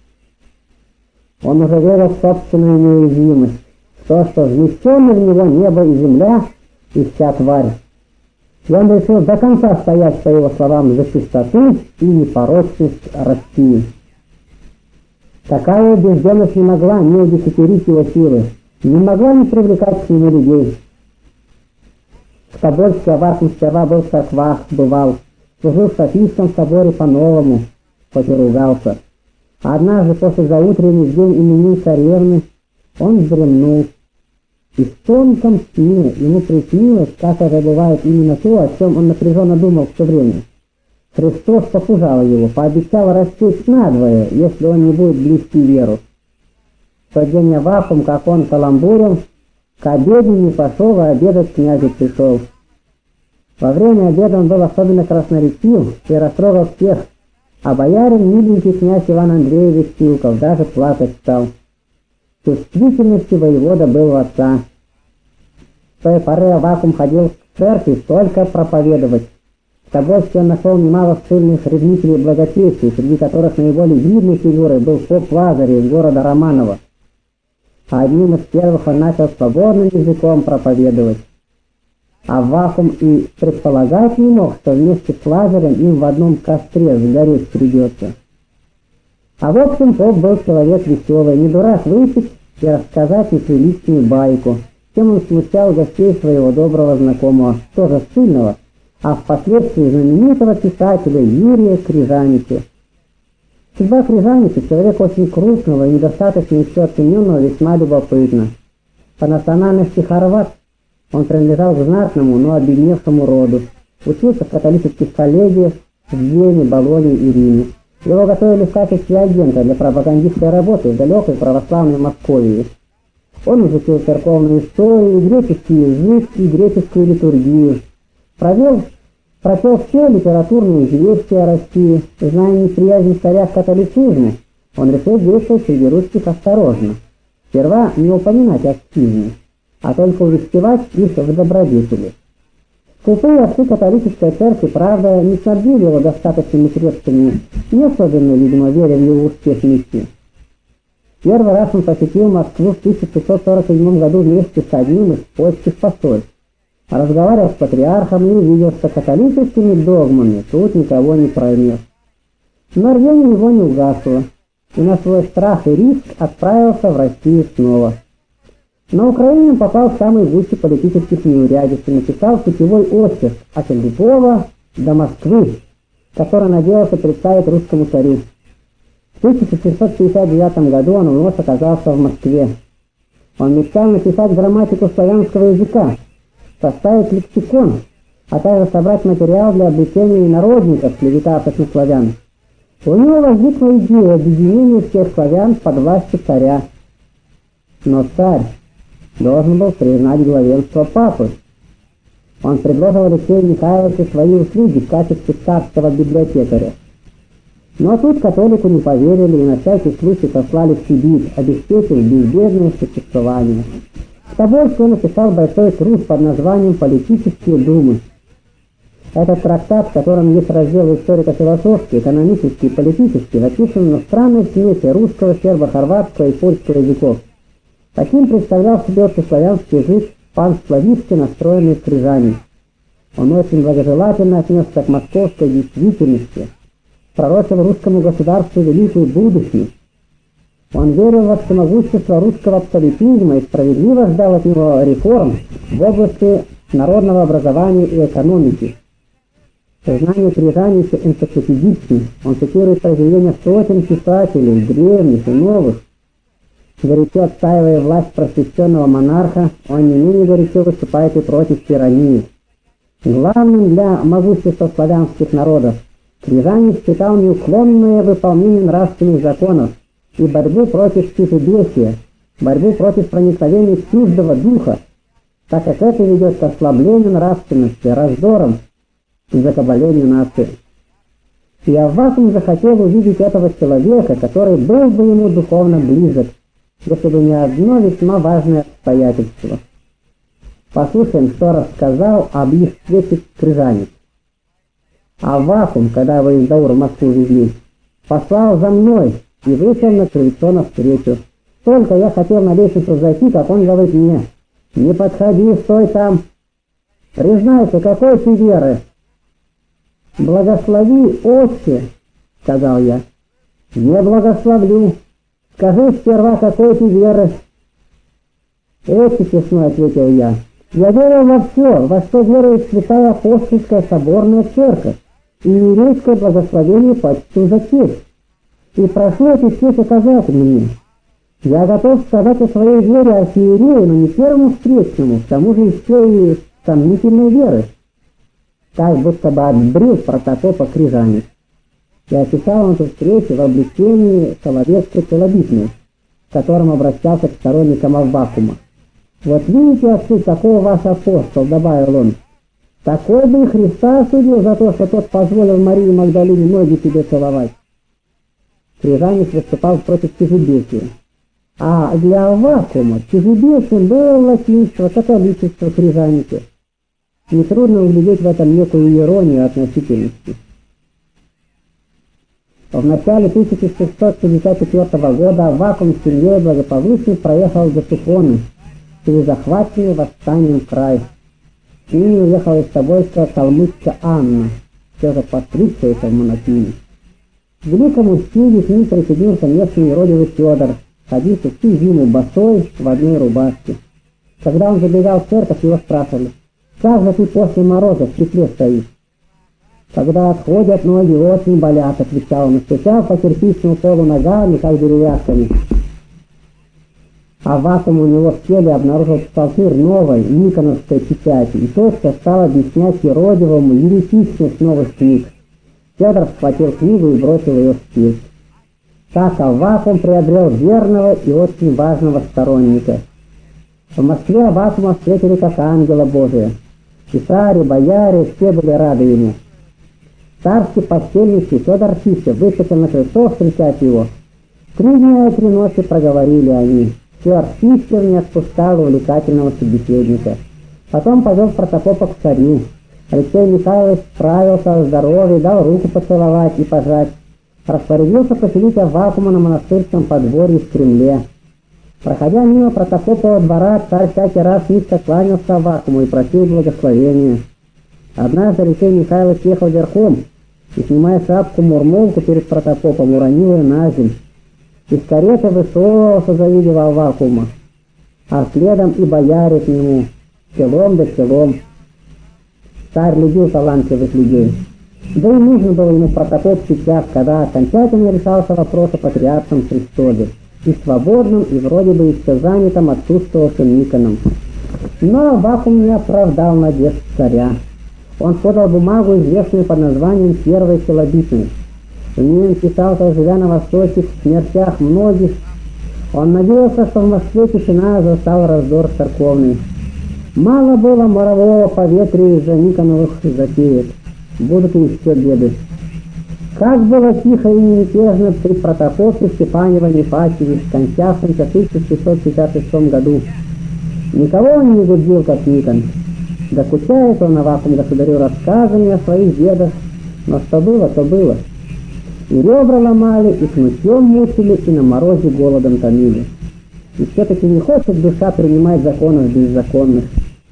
S1: Он уже верил в собственную неуязвимость, в то, что вмещены в него небо и земля и вся тварь. И он решил до конца стоять, по его словам, за чистоту и непорочность России. Такая убежденность не могла не удесятерить его силы, не могла не привлекать к нему людей. В Тобольске Аввакум сперва был в церквах, бывал, служил в Софийском соборе по-новому, хоть и ругался. А однажды после заутренних день именин царевны он вздремнул. И в тонком сне ему приснилось, как это бывает, именно то, о чем он напряженно думал в то время. Христос попужал его, пообещал рассечь надвое, если он не будет близкий веру. В тот день Аввакум, как он каламбурил, к обеду не пошел, а обедать к князю пришел. Во время обеда он был особенно красноречив и растрогал всех, а боярин, миленький князь Иван Андреевич Силков, даже плакать стал. Чувствительности воевода был в отца. В той поры Аввакум ходил в церкви только проповедовать. В Тобольске он нашел немало сильных ревнителей благочестия, среди которых наиболее видной фигурой был поп Лазарь из города Романово. А одним из первых он начал свободным языком проповедовать. Аввакум и предполагать не мог, что вместе с Лазарем им в одном костре сгореть придется. А в общем, поп был человек веселый, не дурак выпить и рассказать неприличную байку, чем он смущал гостей своего доброго знакомого, тоже сильного, а впоследствии знаменитого писателя Юрия Крижанича. Судьба Крижанича, человека очень крупного и недостаточно еще оцененного, весьма любопытна. По национальности хорват, он принадлежал к знатному, но обедневшему роду. Учился в католических коллегиях в Вене, Болонье и Риме. Его готовили в качестве агента для пропагандистской работы в далекой православной Московии. Он изучил церковную историю, греческий язык и греческую литургию. Провел, прочел все литературные известия о России, зная неприязнь царя к католицизму. Он решил действовать среди русских осторожно. Сперва не упоминать о скизме, а только увещевать их в добродетели. Скупые отцы католической церкви, правда, не снабдили его достаточными средствами, не особенно, видимо, веря в его успех миссии. Первый раз он посетил Москву в тысяча пятьсот сорок седьмом году вместе с одним из польских посольств. Разговаривал с патриархом и увидел, что католическими догмами тут никого не проймешь. Но рвение его не угасло, и на свой страх и риск отправился в Россию снова. На Украине он попал в самый гуще политических неурядиц и написал путевой очерк от Львова до Москвы, который надеялся представить русскому царю. В тысяча семьсот пятьдесят девятом году он вновь оказался в Москве. Он мечтал написать грамматику славянского языка, составить лексикон, а также собрать материал для обучения инородников, клеветавших на славян. У него возникла идея объединения всех славян под властью царя. Но царь должен был признать главенство папы. Он предложил Алексею Михайловичу свои услуги в качестве царского библиотекаря. Но тут католику не поверили и на всякий случай послали в Сибирь, обеспечив безбедное существование. В Тобольске он написал большой труд под названием «Политические думы». Этот трактат, в котором есть разделы историко-философские, экономические и политические, написан на странной смеси русского, сербо-хорватского и польского языков. Таким представлял себе общеславянский язык панславистски настроенный Крижанин. Он очень благожелательно отнесся к московской действительности, пророчил русскому государству великую будущность. Он верил во всемогущество русского абсолютизма и справедливо ждал от него реформ в области народного образования и экономики. Сознание Крижанича энциклопедичны, он цитирует произведения сотен писателей, древних и новых. Горячо отстаивая власть просвещенного монарха, он не менее горячо выступает и против тирании. Главным для могущества славянских народов Крижанич считал неуклонное выполнение нравственных законов и борьбу против чужебесия, борьбу против проникновения чуждого духа, так как это ведет к ослаблению нравственности, раздорам и закабалению нации. И Аввакум захотел увидеть этого человека, который был бы ему духовно близок, если бы не одно весьма важное обстоятельство. Послушаем, что рассказал об их встрече Крижанич. Аввакум, когда его из Даура в Москву везли, послал за мной и вышел на крыльцо навстречу. Только я хотел на лестницу зайти, как он говорит мне: «Не подходи, стой там. Признайся, какой ты веры?» «Благослови, отче», — сказал я. «Не благословлю. Скажи сперва, какой ты веры». «Отче честной», — ответил я, — «я верил во все, во что верует Святая Апостольская Соборная Церковь, и еврейское благословение почту за честь. И прошу эту честь оказать мне. Я готов сказать о своей вере архиерею, но не первому встречному, к тому же еще и сомнительной веры. Так будто бы отбрил протопопа Крижанец. И описал он эту встречу в обличении Соловецкой Целобитной, к которым обращался к сторонникам Аввакума. «Вот видите, отцы, какой ваш апостол», — добавил он, — «такой бы и Христа осудил за то, что тот позволил Марии Магдалине ноги себе целовать». Крижанец выступал против чужебесия. А для Аввакума чужебесием было латинство, католичество Крижанника. Нетрудно углядеть в этом некую иронию относительности. В начале тысяча шестьсот пятьдесят четвёртого года Аввакум с семьей благополучно проехал до Сухоны, через захваченный восстанием край. С ними уехала из Тобольска калмычка Анна, все же постригшаяся в монахини. К великому стилю с ним присоединился местный юродивый Федор, ходивший всю зиму босой в одной рубашке. Когда он забегал в церковь, его спрашивали: «Как же ты после мороза в тепле стоишь?» «Когда отходят ноги, очень болят», — отвечал он, и стучал по кирпичному полу ногами, как деревяшками. А Аввакум у него в теле обнаружил псалтырь новой, никоновской печати, и тотчас стал объяснять юродивому еретичность новых книг. Федор схватил книгу и бросил ее в печь. Так Аввакум приобрел верного и очень важного сторонника. В Москве Аввакума встретили как ангела Божия. Писари, бояре, все были рады ему. Царский постельничий Федор Фищев выскочил на крыльцо встречать его. Три дня и три ночи проговорили они. Федор Фищев не отпускал увлекательного собеседника. Потом повел протопопа к царю. Алексей Михайлович справился о здоровье, дал руку поцеловать и пожать. Распорядился поселить Аввакума на монастырском подворье в Кремле. Проходя мимо протопопового двора, царь всякий раз низко кланялся Аввакуму и просил благословения. Однажды Алексей Михайлович ехал верхом и, снимая шапку-мурмолку перед протопопом, уронил ее на землю. Из кареты высовывался, завидев Аввакума, а следом и бояре к нему, селом да селом. Царь любил талантливых людей. Да и нужен был ему протопоп сейчас, когда окончательно решался вопрос о патриаршем престоле, и свободном, и вроде бы еще занятом отсутствовавшим Никоном. Но Аввакум не оправдал надежд царя. Он подал бумагу, известную под названием «Первой Целобитной». В ней он писал, живя на Востоке, в смертях многих. Он надеялся, что в Москве тишина застал раздор церковный. Мало было морового поветрия из-за Никоновых затеек. Будут и еще беды. Как было тихо и неизбежно при протопопе Степаневе Ипатьеве, скончавшемся в тысяча шестьсот пятьдесят шестом году. Никого он не губил, как Никон. Докучает он Аввакум государю рассказами о своих дедах, но что было, то было. И ребра ломали, и кнутьем мучили, и на морозе голодом томили. И все-таки не хочет душа принимать законов беззаконных.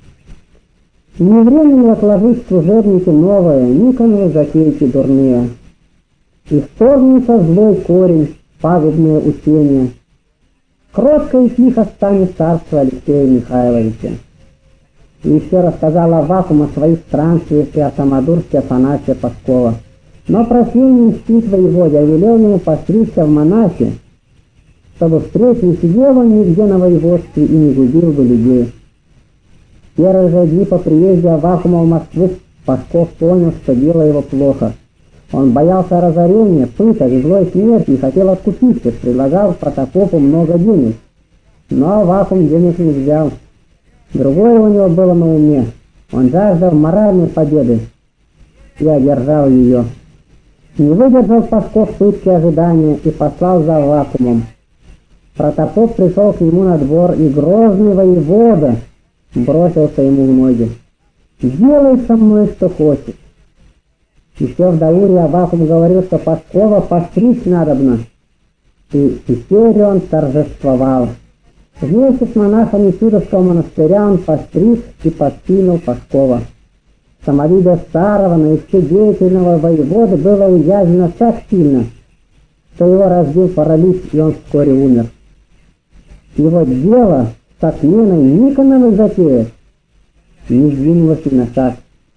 S1: Не время ли отложить служебники новое, Никоновы затейки дурные? И вторгнется злой корень, пагубное учение. Кротко и тихо станет царство Алексея Михайловича. И еще рассказал Аввакум о своих странствиях и о самодурстве Афанасия Паскова. Но просил не мстить воеводе, а велел ему постричься в монахи, чтобы впредь не сидел он нигде на воеводстве и не губил бы людей. В первые же дни по приезде Аввакума в Москву Пасков понял, что дело его плохо. Он боялся разорения, пыток и злой смерти и хотел откупиться, предлагал протопопу много денег. Но Аввакум денег не взял. Другое у него было на уме. Он жаждал моральной победы и одержал ее. Не выдержал Пасков пытки ожидания и послал за Аввакумом. Протопоп пришел к нему на двор, и грозный воевода бросился ему в ноги. «Делай со мной, что хочешь». Еще в Дауре Аввакум говорил, что Паскова постричь надобно. И теперь он торжествовал. Вместе с монахами Чудовского монастыря он постриг и подкинул Паскова. Самовидие старого, но еще деятельного воеводы было уязвлено так сильно, что его разбил паралич, и он вскоре умер. Его дело с отменой Никоновых затеек не сдвинулось и на шаг.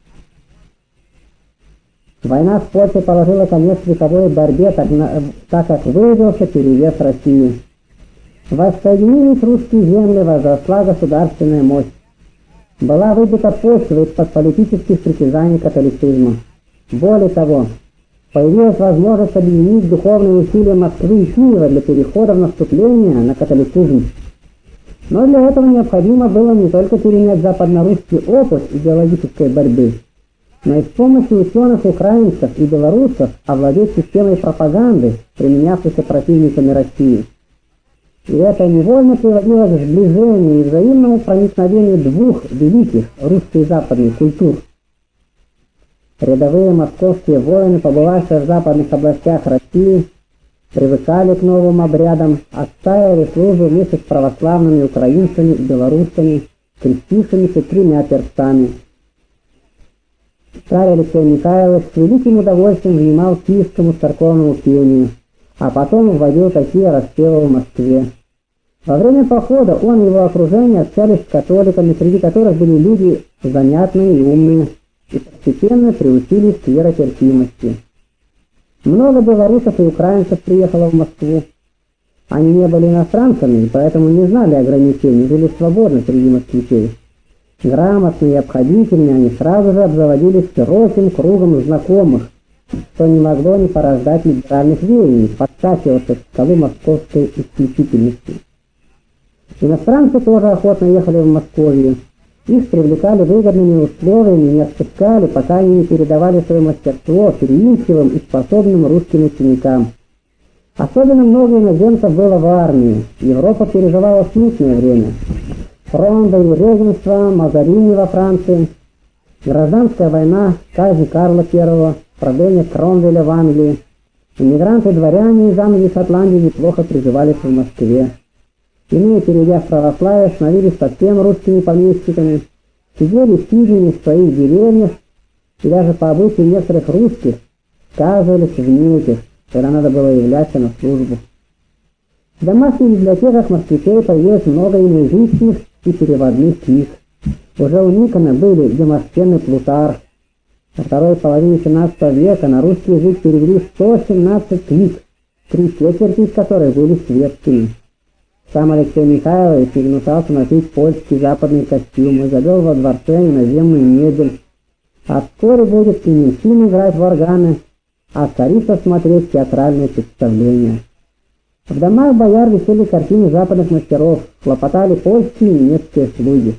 S1: Война с Польшей положила конец вековой борьбе, так, на, так как выявился перевес России. Воссоединились русские земли, возросла государственная мощь. Была выбита почва из-под политических притязаний католицизма. Более того, появилась возможность объединить духовные усилия Москвы и Киева для перехода в наступление на католицизм. Но для этого необходимо было не только перенять западно-русский опыт идеологической борьбы, но и с помощью ученых украинцев и белорусов овладеть системой пропаганды, применявшейся противниками России. И это невольно приводило к сближению и взаимному проникновению двух великих русской и западной культур. Рядовые московские воины, побывавшие в западных областях России, привыкали к новым обрядам, отстаивали службу вместе с православными украинцами и белорусами, крестившимися тремя перстами. Царь Алексей Михайлович с великим удовольствием внимал киевскому церковному пению, а потом вводил такие распевы в Москве. Во время похода он и его окружение общались с католиками, среди которых были люди занятные и умные, и постепенно приучились к веротерпимости. Много белорусов и украинцев приехало в Москву. Они не были иностранцами, и поэтому не знали ограничений, жили свободно среди москвичей. Грамотные и обходительные, они сразу же обзаводились широким кругом знакомых, что не могло не порождать либеральных веяний, подтачиваться в скалу московской исключительности. Иностранцы тоже охотно ехали в Московию. Их привлекали выгодными условиями и не отпускали, пока они не передавали свое мастерство переимчивым и способным русским ученикам. Особенно много иноземцев было в армии. Европа переживала смутное время. Фронда и регенство, Мазарини во Франции, гражданская война, казнь Карла Первого, правление Кромвеля в Англии. Иммигранты-дворяне из Англии и Шотландии неплохо приживались в Москве. Иные, перейдя в православие, становились совсем русскими помещиками, сидели сидями в своих деревнях и даже по обычаю некоторых русских сказывались в неких, когда надо было являться на службу. В домашних библиотеках москвичей появилось много иноязычных и переводных книг. Уже у Никона были Демосцен и Плутарх. Во второй половине семнадцатого века на русский язык перевели сто семнадцать книг, три четверти из которых были светскими. Сам Алексей Михайлович не гнушался носить польский западный костюм и завел во дворце иноземную мебель. А вскоре будет Клеменцин играть в органы, а царица смотреть театральные представления. В домах бояр висели картины западных мастеров, хлопотали польские и немецкие слуги.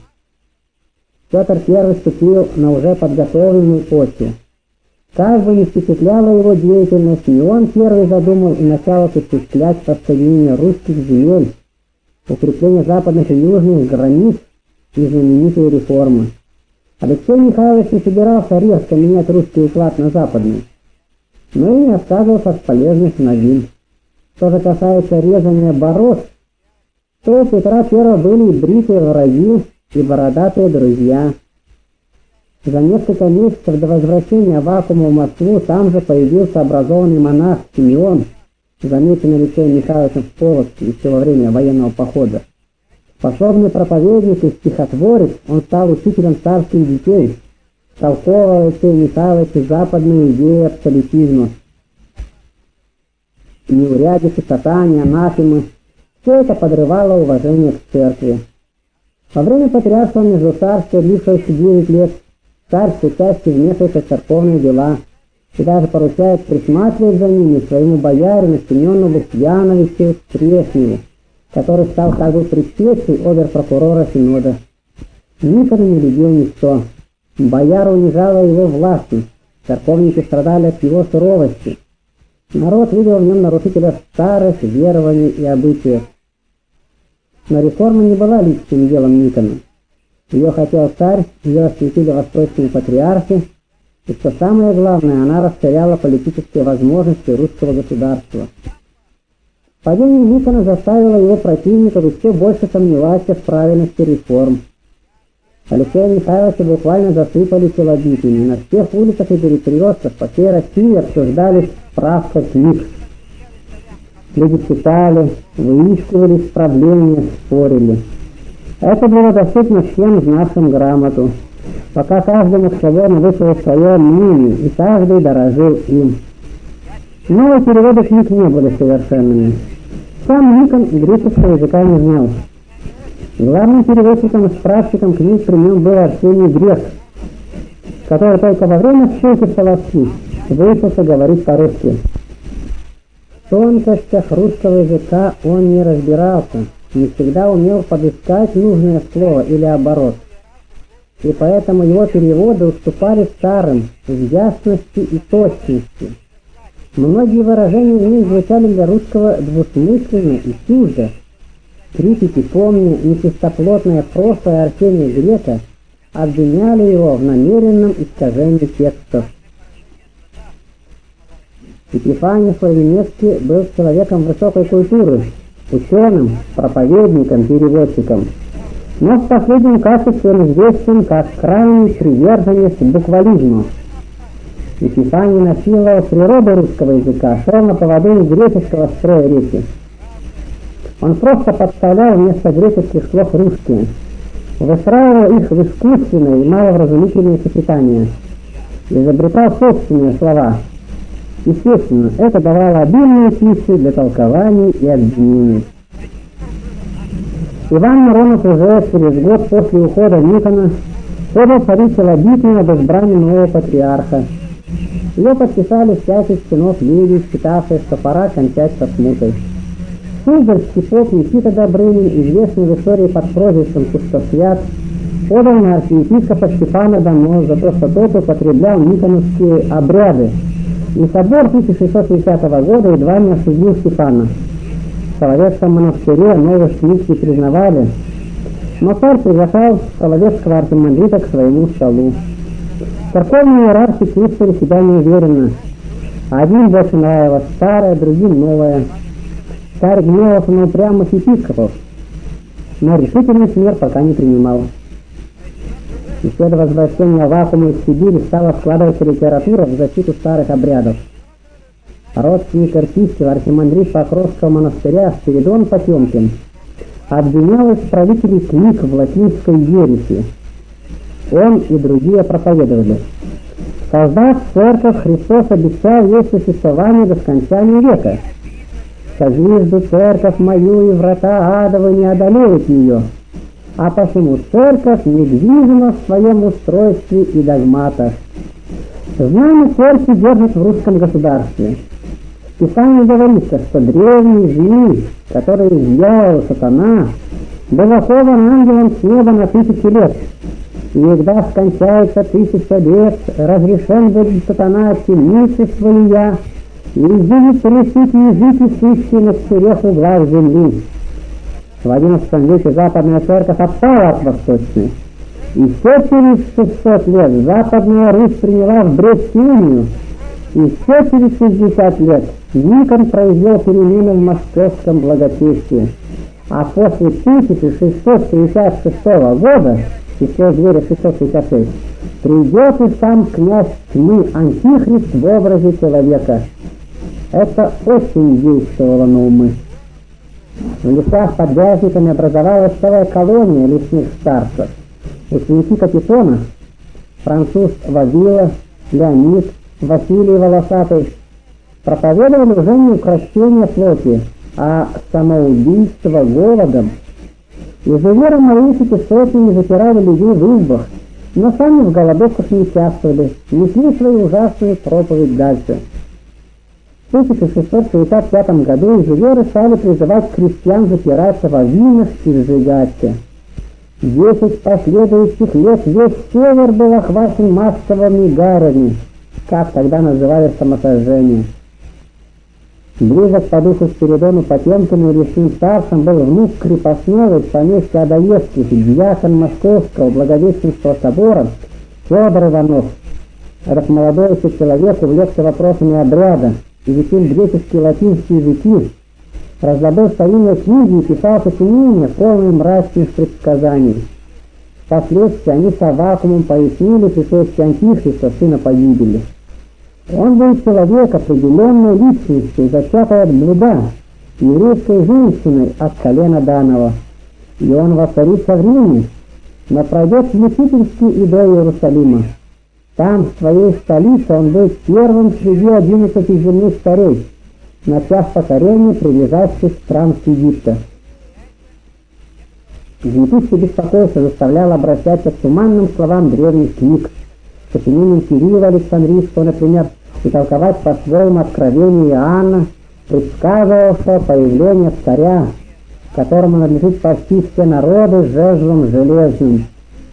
S1: Петр Первый ступил на уже подготовленную почву. Как бы ни впечатляла его деятельность, не он первый задумал и начал осуществлять воссоединение русских земель, укрепление западных и южных границ и знаменитые реформы. Алексей Михайлович не собирался резко менять русский уклад на западный, но и не отказывался от полезных новин. Что же касается резания бород, то у Петра Первого были и бритые враги, и бородатые друзья. За несколько месяцев до возвращения Авакума в Москву там же появился образованный монах Симеон, замеченный Алексеем Михайловичем в Полоцке еще во время военного похода. Способный проповедник и стихотворец, он стал учителем царских детей, толковал Алексею Михайловичу западные идеи абсолютизма. Неурядицы, сатани, анафемы — все это подрывало уважение к церкви. Во время патриаршего междуцарствия, длившегося девять лет, царь все чаще вмешивается в церковные дела и даже поручает присматривать за ними своему боярину Семену Лукьяновичу Трешневу, который стал как бы предшествием обер-прокурора Синода. Никона не любил никто. Бояра унижала его властью, церковники страдали от его суровости. Народ видел в нем нарушителя старых верований и обычаев. Но реформа не была личным делом Никона. Ее хотел царь, ее осветили восточные патриархи, и, что самое главное, она расширяла политические возможности русского государства. Падение Никона заставило его противников еще больше сомневаться в правильности реформ. Алексея Михайловича буквально засыпали челобитами. На всех улицах и перекрестках по всей России обсуждались справка книг. Люди читали, выискивали исправления, спорили. Это было доступно всем знавшим грамоту, пока каждый мог свободно высказать свое мнение, и каждый дорожил им. Новые переводы книг не были совершенными. Сам Никон греческого языка не знал. Главным переводчиком и справщиком книг при нем был Арсений Грех, который только во время ссылки в Соловки выучился говорить по-русски. В тонкостях русского языка он не разбирался, не всегда умел подыскать нужное слово или оборот, и поэтому его переводы уступали старым в ясности и точности. Многие выражения в них звучали для русского двусмысленно и чуждо. Критики, помня нечистоплотное прошлое Арсения Грека, обвиняли его в намеренном искажении текстов. Епифаний Флавинецкий был человеком высокой культуры, ученым, проповедником, переводчиком, но в последнем качестве он известен как крайний приверженец буквализма. Епифаний насиловал природу русского языка, шел на поводу греческого строя речи. Он просто подставлял вместо греческих слов русские, выстраивал их в искусственное и маловразумительное сочетание, изобретал собственные слова. Естественно, это давало обильные пищу для толкований и объяснений. Иван Миронов уже через год после ухода Никона подал царю челобитную об избрании нового патриарха. Ее подписали всяких чинов люди, считавшие, что пора кончать со смутой. Суздальский поп Никита Добрынин, известный в истории под прозвищем Пустосвят, подал на архиепископа Стефана донос за то, что тот употреблял никоновские обряды, и собор тысяча шестьсот шестидесятого года едва не осудил Стефана. В Соловецком монастыре новых книг не признавали, но царь приглашал Соловецкого архимандрита к своему столу. Церковные иерархи чувствовали себя неуверенно. Один больше нравилось старое, другим новое. Царь гневался на упрямых епископов, но решительных мер пока не принимал. Еще до возвращения вакуума из Сибири стала складываться литература в защиту старых обрядов. Родственник Иртищева, архимандрит Покровского монастыря Спиридон Потемкин, обвинял исправителей книг в латинской ереси. Он и другие проповедовали: создав церковь, Христос обещал ей существование до скончания века. «Созижду церковь мою, и врата адовы не одолеют ее, а посему церковь недвижима в своем устройстве и догматах». Знамя церкви держат в русском государстве. В Писании говорится, что древний змей, который изъял сатана, был окован ангелом с неба на тысячи лет. И когда скончается тысяча лет, разрешен будет сатана от темницы своя, и будет трясить языки сущие на четырех углах земли. В одиннадцатом веке западная церковь отстала от восточной, и все через шестьсот лет западная Русь приняла в Брестскую унию, и все через шестьдесят лет Никон произвел перемены в московском благочестии. А после тысяча шестьсот шестьдесят шестого года, число зверя шестьсот шестьдесят шесть, придет и сам князь тьмы Антихрист в образе человека. Это очень действовало на умы. В лесах под Вязниками образовалась целая колония лесных старцев. Ученики Капитона, француз Вавила, Леонид, Василий Волосатый, проповедовали уже не укрощение плоти, а самоубийство голодом. Изуверы-молитвики сотнями запирали людей в избах, но сами в голодовках не участвовали, несли свою ужасную проповедь дальше. В тысяча шестьсот шестьдесят пятом году изуверы стали призывать крестьян запираться во винах и сжигаться. Десять последующих лет весь север был охвачен массовыми гарями, как тогда называли самосожжение. Близок по духу Спиридону Потемкину и лесным старцам был внук крепостного из поместья Адаевских, дьякон Московского Благовещенского собора Федор Иванов. Этот молодой еще человек увлекся вопросами обряда, изучил греческие и латинские языки, раздобыл старинные книги и писал сочинения, полные мрачных предсказаний. Впоследствии они с Аввакумом пояснили пришествие Антихриста, сына погибели. Он был человек определенной личностью, зачатой от блуда, еврейской женщиной от колена Данова. И он воцарится в Риме, но пройдет мучительский и до Иерусалима. Там, в своей столице, он был первым среди одиннадцати земных царей, начав покорение прилежащих стран Египта. Египетское беспокойство заставляло обращаться к туманным словам древних книг, сочинениям Кирилла Александрийского, например, и толковать по-своему откровение Иоанна, предсказывавшего появление царя, которому надлежит спасти все народы жезлом железным.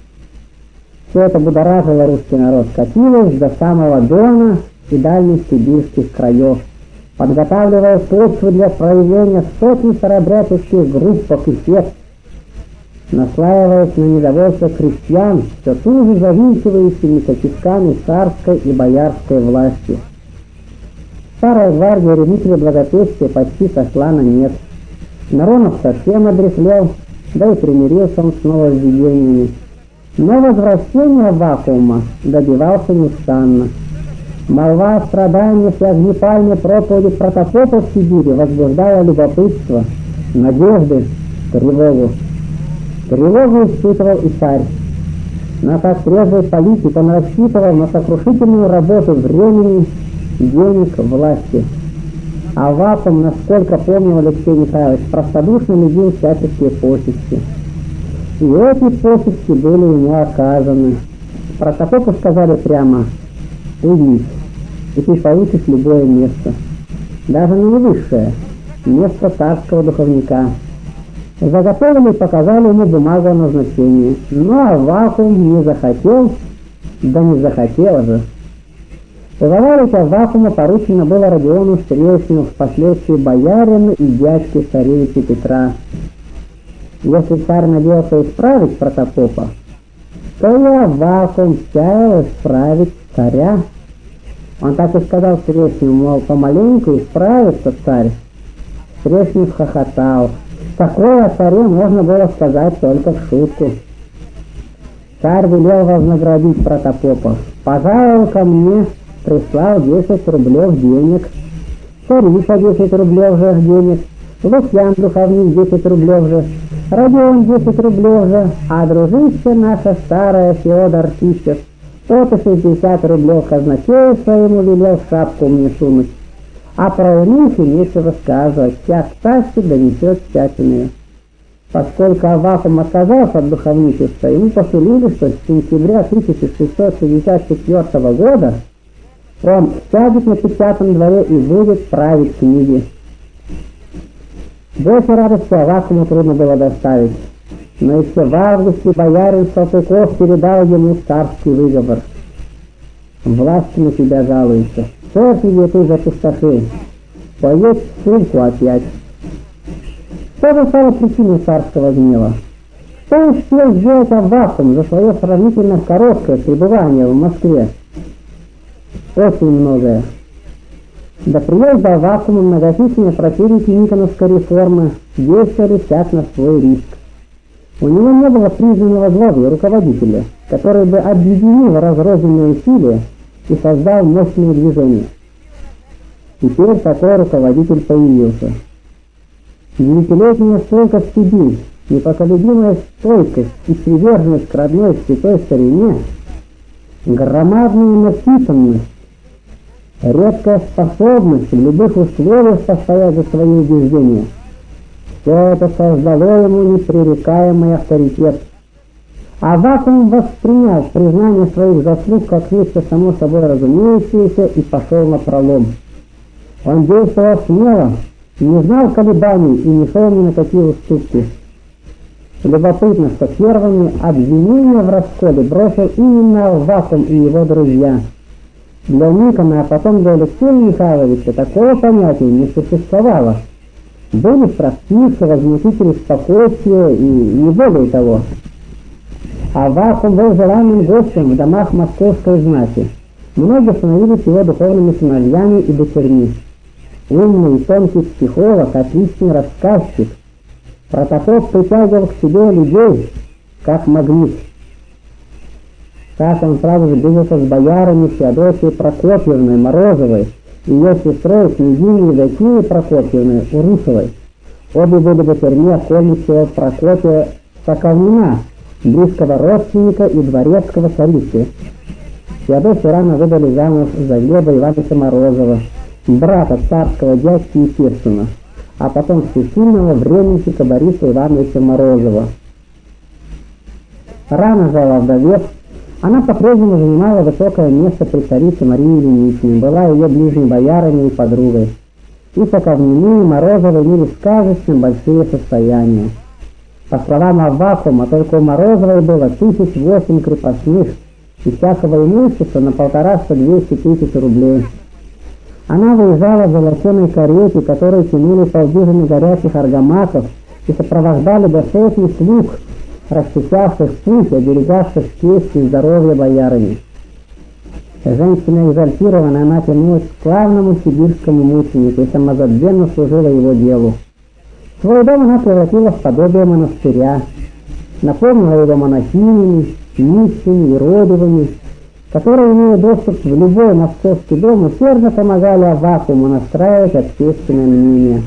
S1: Все это будоражило русский народ, катилось до самого Дона и дальних сибирских краев, подготавливая почву для проявления сотни старообрядческих группок и сект, наслаиваясь на недовольство крестьян, все туже завинчивающимися тисками царской и боярской власти. Старая гвардия ревнителей благопестия почти сошла на нет. Миронов совсем одряхлел, да и примирился он с нововведениями. Но возвращение вакуума добивался неустанно. Молва о страданиях и огнепальной проповеди Протопопа в Сибири возбуждала любопытство, надежды, тревогу. Тревогу испытывал и царь. Но как трезвый политик он рассчитывал на сокрушительную работу времени, денег, власти. А вакуум, насколько помнил Алексей Михайлович, простодушно любил всяческие почести. И эти почести были ему оказаны. Протопопу сказали прямо: уйди, и ты получишь любое место, даже не высшее, место царского духовника. Заготовили и показали ему бумагу о назначении. Ну а вакуум не захотел, да не захотел же. Товарищ Аввакума поручено было Родиону Стрельцину, впоследствии боярину и дядьке царевича Петра. Если царь надеялся исправить Протопопа, то и Аввакум чаял исправить царя. Он так и сказал Стрельцину, мол, помаленьку исправится царь. Стрельцин хохотал. Такое о царе можно было сказать только в шутку. Царь велел вознаградить Протопопа. Пожаловал ко мне, прислал десять рублев денег. Царица десять рублев же денег. Лукьян духовник десять рублев же. Родион десять рублев же. А дружище наша старая Феодор Тищев вот и шестьдесят рублев казначею своему велел в шапку мне сунуть. А про Илюху нечего сказывать, всяк тащит донесет всячиную. Поскольку Аввакум отказался от духовничества, ему посулили, что с сентября тысяча шестьсот шестьдесят четвёртого года он сядет на печатном дворе и будет править книги. Больше радости Аввакуму трудно было доставить, но еще в августе боярин Салтыков передал ему царский выговор. Власти на тебя жалуются. Церкви где ты запустошил. Поедь в ссылку опять. Что же стало причиной царского гнева? Что успел сделать Аввакум за свое сравнительно короткое пребывание в Москве? Очень многое. До приезда Аввакума многочисленные противники Никоновской реформы действовали всяк на свой риск. У него не было признанного главы, руководителя, который бы объединил разрозненные усилия и создал мощное движение. Теперь такой руководитель появился. Девятилетняя ссылка в Сибирь, непоколебимая стойкость и приверженность к родной святой старине, громадная насыщенность, редкая способность в любых условиях постоять за свои убеждения — все это создало ему непререкаемый авторитет. Аввакум воспринял признание своих заслуг как нечто само собой разумеющееся и пошел на пролом. Он действовал смело, не знал колебаний и не шел ни на какие уступки. Любопытно, что первыми обвинения в расколе бросил именно Аввакум и его друзья. Для Никона, а потом для Алексея Михайловича такого понятия не существовало. Были строптивцы, возмутители спокойствия и не более того. Аввакум был желанным гостем в домах московской знати. Многие становились его духовными сыновьями и дочерьми. Умный и тонкий психолог, отличный рассказчик. Протопоп притягивал к себе людей, как магнит. Так он, правда же, двигался с боярами Феодосией Прокопьевной Морозовой и ее сестрой княгиней Евдокией Прокопьевной Урусовой. Обе были дочерьми окольничего Прокопия Соковнина, близкого родственника и дворецкого царицы. Феодосию рано выдали замуж за Глеба Ивановича Морозова, брата царского дядьки Естественно, а потом всесильного временщика Бориса Ивановича Морозова. Рано же овдовев, она по-прежнему занимала высокое место при царице Марии Ильиничне, была ее ближней боярыней и подругой. И Соковнины и Морозовы имели сказочно большие состояния. По словам Аввакума, только у Морозовой было тысяч восемь крепостных и всякого имущества на полтораста-двести тысяч рублей. Она выезжала в золоченой карете, которую тянули полдюжины горячих аргамаков и сопровождали до сотни слуг, расчищавших путь, оберегавших честь и здоровье боярыни. Женщина экзальтированная, она тянулась к славному сибирскому мученику и самозабвенно служила его делу. Свой дом она превратила в подобие монастыря, наполнила его монахинями, нищими и родивыми, которые, имея доступ в любой московский дом, усердно помогали Аввакуму настраивать общественное мнение.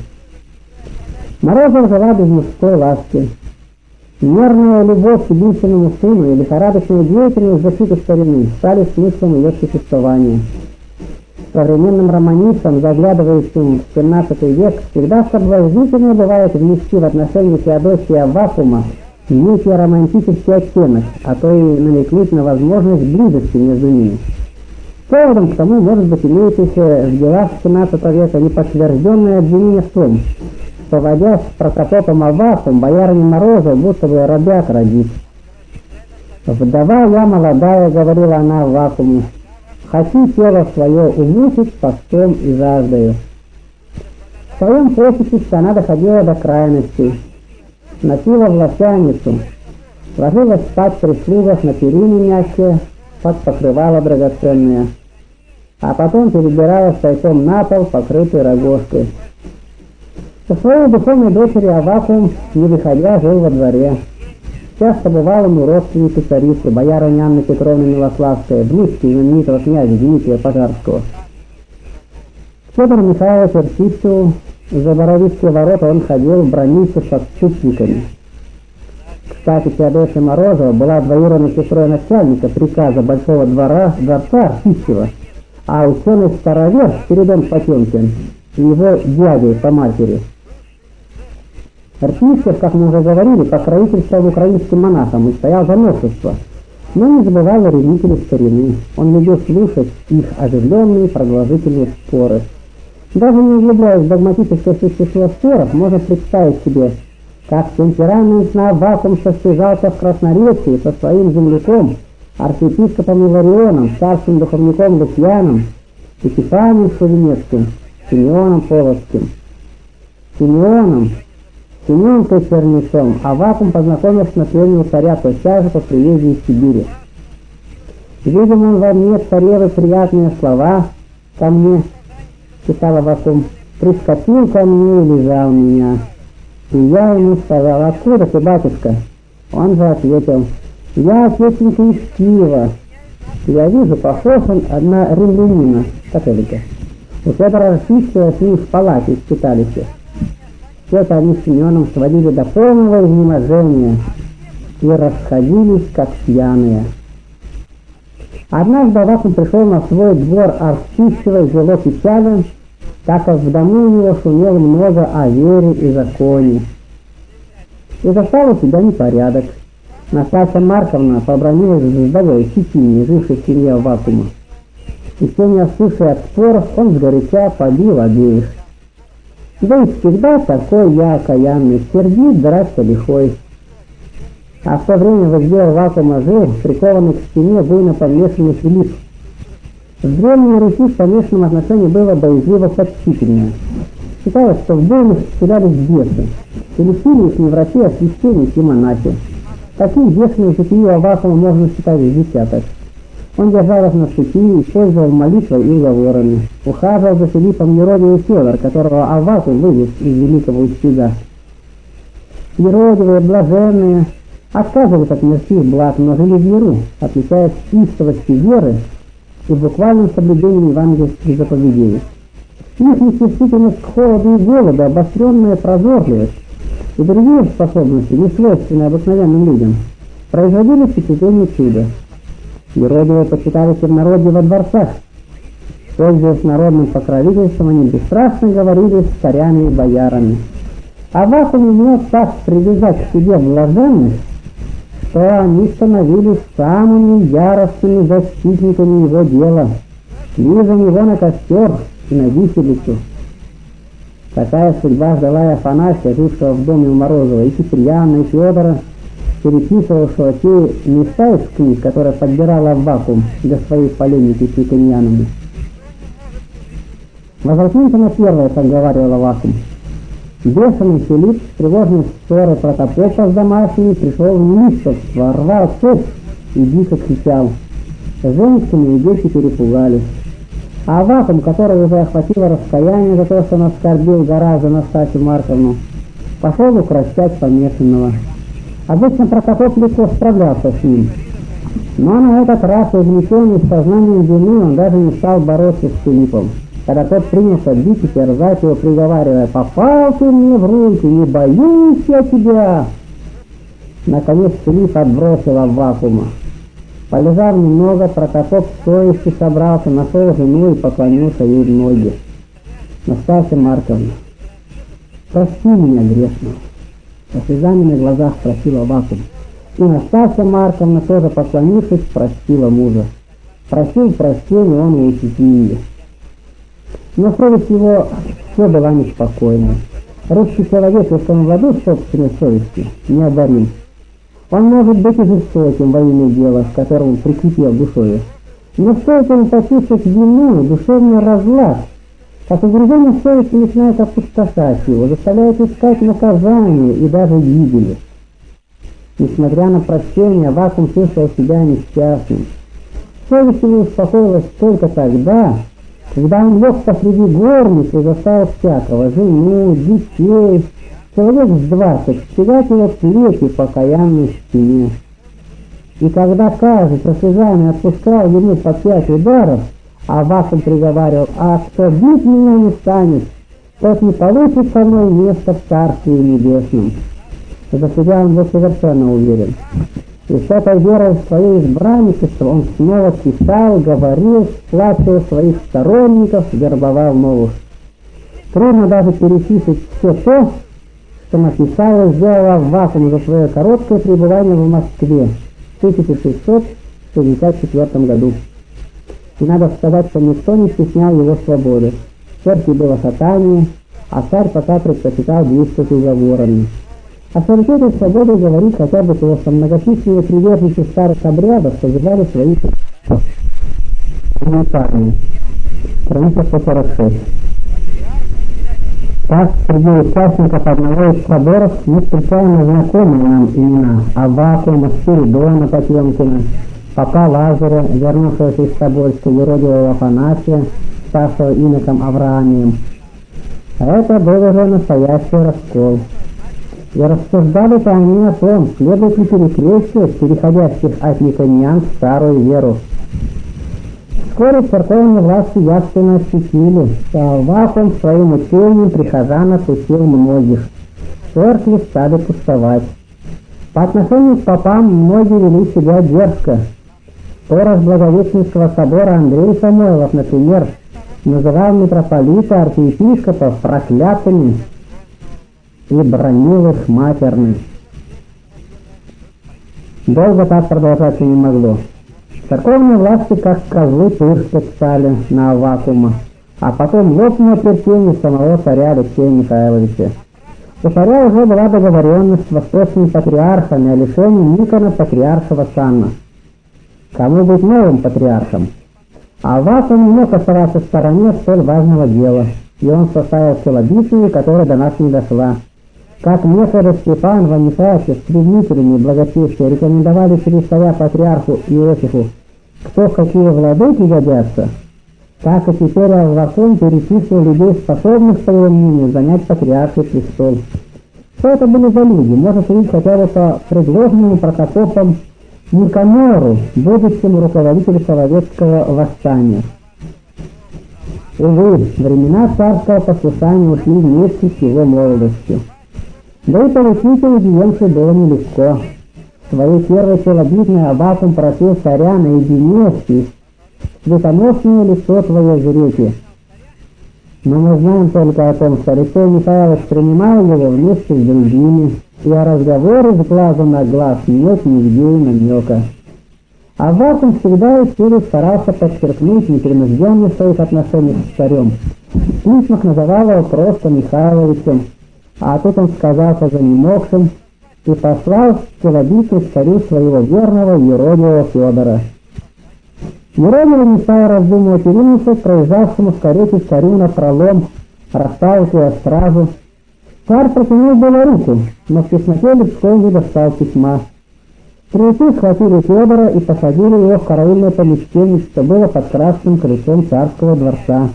S1: Морозов жила без мужской ласки. Нервная любовь к единственному сыну и лихорадочная деятельность защиты старины стали смыслом ее существования. Современным романистам, заглядывающим в семнадцатый век, всегда соблазнительно бывает внести в отношении Феодосии и Аввакума некий романтический оттенок, а то и намекнуть на возможность близости между ними. Поводом к тому может быть имеющееся в делах семнадцатого века неподтвержденное обвинение в том, что, водясь с протопопом Аввакум, боярыня Морозов будто бы рабят родит. «Вдова я молодая, — говорила она Аввакуму, — хочу тело свое умучить постом и жаждою». В своем попечестве она доходила до крайностей. Носила власяницу, ложилась спать при слугах на перине мягкие, под покрывало драгоценные, а потом перебиралась тайком на пол, покрытый рогожкой. Со своей духовной дочери Аввакум, не выходя, жил во дворе. Часто бывал он у родственника царицы, боярыни Анны Петровны Милославской, внучки знаменитого князя Дмитрия Пожарского. К Федору Михайловичу Ртищеву за Боровицкие ворота он ходил в бронице с отступниками. Кстати, Феодосия Морозова была двоюродной сестрой начальника приказа Большого двора дворца Ртищева, а ученый старовер Спиридон Потемкин его дядей по матери. Ртищев, как мы уже говорили, покровительствовал украинским монахам и стоял за новшество, но не забывал о ревнителей старины. Он любил слушать их оживленные продолжительные споры. Даже не углубляясь в догматическое существо споров, можно представить себе, как темпераментно Аввакум состязался в красноречии со своим земляком, архиепископом Иларионом, старшим духовником Лукьяном, Епифанием Шувенецким, Симеоном Полоцким. Симеоном, Семеном-то Чернецом Аввакум познакомился на приеме у царя тотчас же по приезде из Сибири. «Видим он во мне, царевы, приятные слова ко мне, — читал Аввакум, — прискочил ко мне и лежал меня. И я ему сказал: откуда ты, батюшка? Он же ответил: я, отеченька, из Киева. Я вижу, похож он на римлянина, католика. У Федора Ртищева с ним в палате читались. Все это они с Семеном сводили до полного изнеможения и расходились, как пьяные. Однажды Аввакум пришел на свой двор Ртищева и жило печален, так как в дому у него шумело много о вере и законе. И застал у себя непорядок. Настасья Марковна побранилась с вдовой Щетине, жившей в семье Аввакума. И все не остывшие от споров, он сгоряча побил обеих. Да и всегда такой я окаянный, сердит, драться лихой. А в то время в избе Аввакума жил, прикованный к стене, буйно помешанный Филипп. В Древней Руси в помешанном отношении было боязливо почтительное. Считалось, что в буйных вселялись бесы. Телесили их не врачи, а священники и монахи. Таких бешеных житию Аввакума можно считать из десяток. Он держал их на цепи, использовал молитвой и уговорами. Ухаживал за Филиппом Еродивый Федор, которого Аввакум вывез из великого Устюга. Еродивые, блаженные, отказывались от мирских благ, но жили в миру, отличаясь истовостью веры и буквальным соблюдением евангельских заповедей. Их нечувствительность к холоду и голоду, обостренная прозорливость и другие способности, не свойственные обыкновенным людям, производили впечатление чуда. Еродивые почитали темнородие во дворцах. Пользуясь народным покровительством, они бесстрастно говорили с царями и боярами. Аввакум умел так привязать к себе блаженность, что они становились самыми яростными защитниками его дела, шли за него на костер и на виселицу. Такая судьба ждала и Афанасия, жившего в доме у Морозова, и Киприяна, и Федора, переписывавшего те места из книг, которые подбирал Аввакум для своих поленников с якиньянами. Возвратимся на первое, как говорил Аввакум. Бешеный Филипп с тревожной ссорой протопопа с домашними пришел в неистовство, рвал цепь и дико кричал. Женщины и дети перепугались. А Аввакум, который уже охватило раскаяние за то, что он оскорбил гораздо Настасью Марковну, пошел укрощать помешанного. Обычно протопоп легко справлялся с ним, но на этот раз, увлеченный сознанием вины, он даже не стал бороться с Филиппом. Когда тот принялся бить и терзать его, приговаривая: «Попал ты мне в руки, не боюсь я тебя!» Наконец Филипп отбросил Аввакума. Полежав немного, протопоп в совести собрался, нашел жену и поклонился ей в ноги. «Настасья Марковна, прости меня грешного!» Со слезами на глазах спросил Аввакум. И Настасья Марковна, тоже поклонившись, простила мужа. Просил прощения он у Ефимии. Но совесть его все была неспокойна. Русский человек, если он владеет собственной совестью, необорим. Он может быть и жестоким во имя дела, к которому прикипел душою. Но стоит ему почувствовать вину, душевный разлад, как угрызение совести начинает опустошать его, заставляет искать наказание и даже гибели. Несмотря на прощение, Аввакум чувствовал себя несчастным. Совесть его успокоилась только тогда, когда он лег посреди горницы и застал всякого, жену, детей, человек с двадцать, стягать его к плети покаянной стене. И когда каждый со слезами отпускал ему по пять ударов, Аввакум приговаривал: «А кто бить меня не станет, тот не получит со мной место в Царстве Небесном». За себя он был совершенно уверен. И с этой верой в свое избранничество он снова писал, говорил, сплачивал своих сторонников, вербовал новых. Трудно даже перечислить все то, что написал и сделал Аввакум за свое короткое пребывание в Москве в тысяча шестьсот шестьдесят четвёртом году. И надо сказать, что никто не стеснял его свободы. В церкви было шатание, а царь пока предпочитал действовать уговорами. О свободе и свободе говорит хотя бы то, что многочисленные приверженцы старых обрядов созывали своих парней. Страница сто сорок шесть. Так, среди участников одного из соборов мы встречаем знакомые нам имена: Аввакума, Спиридона Потемкина, Попа Лазаря, вернувшегося из Тобольска, юродивого Афанасия, ставшего иноком Авраамием. А это был уже настоящий раскол. И рассуждали-то они о том, следует ли перекрещивать переходящих от никонян в старую веру. Вскоре церковные власти явственно ощутили, что Аввакум своим учением прихожан отучил многих. Церкви стали пустовать. По отношению к попам многие вели себя дерзко. Сторож Благовещенского собора Андрей Самойлов, например, называл митрополита архиепископов проклятыми и бронил их матерно. Долго так продолжаться не могло. Церковные власти как козлы пырскать стали на Аввакума, а потом лопнуло терпение самого царя Алексея Михайловича. У царя уже была договоренность с восточными патриархами о лишении Никона патриаршего сана. Кому быть новым патриархом? А Аввакум не мог оставаться в стороне столь важного дела, и он составил челобитную, которая до нас не дошла. Как Нефор и Степан в Анифате с ревнителями благочестия рекомендовали через царя патриарху Иосифу, кто в какие владыки годятся, так и теперь Аввакум перечислил людей, способных, по его мнению, занять патриарший престол. Что это были за люди, можно судить хотя бы по предложенному протопопом Никанору, будущему руководителю Соловецкого восстания. Увы, времена царского послушания ушли вместе с его молодостью. Да и получить аудиенцию было нелегко. В своей первой челобитной Аввакум просил царя наедине светоносное лицо твое в реке. Но мы знаем только о том, что Алексей Михайлович принимал его вместе с другими, и о разговоре с глазу на глаз нет нигде и намека. Аввакум всегда и всюду старался подчеркнуть непринужденность своих отношений с царем. В письмах называл его просто Михайловичем, а тут он сказался за немогшим и послал челобитный царю своего верного Еродивого Федора. Еродивый, не стал раздумывать, и ринулся к проезжавшему в карете царю на пролом, расставив его стражу. Царь протянул было руку, но в тесноте людской не достал письма. Стрельцы схватили Федора и посадили его в караульное помещение, что было под красным крыльцом царского дворца.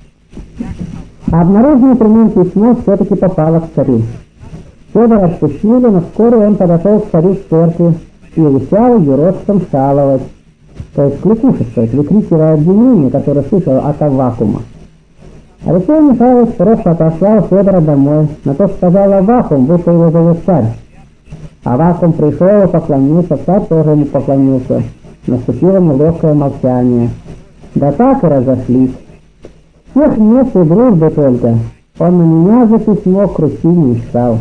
S1: Обнаруженное при нем письмо все-таки попало к царю. Федора отпустили, но вскоре он подошел к царю в церкви и увещал юродством шаловать, то есть кликушествовать, выкрикивая обвинения, которые слышал от Аввакума. Алексей Михайлович просто отослал Федора домой, на то сказал Аввакум, будто его зовут царь. Аввакум пришел и поклонился, царь тоже ему поклонился. Наступило нелегкое молчание. Да так и разошлись. Всех мест и дружбы только. Он на меня за письмо крутить не стал.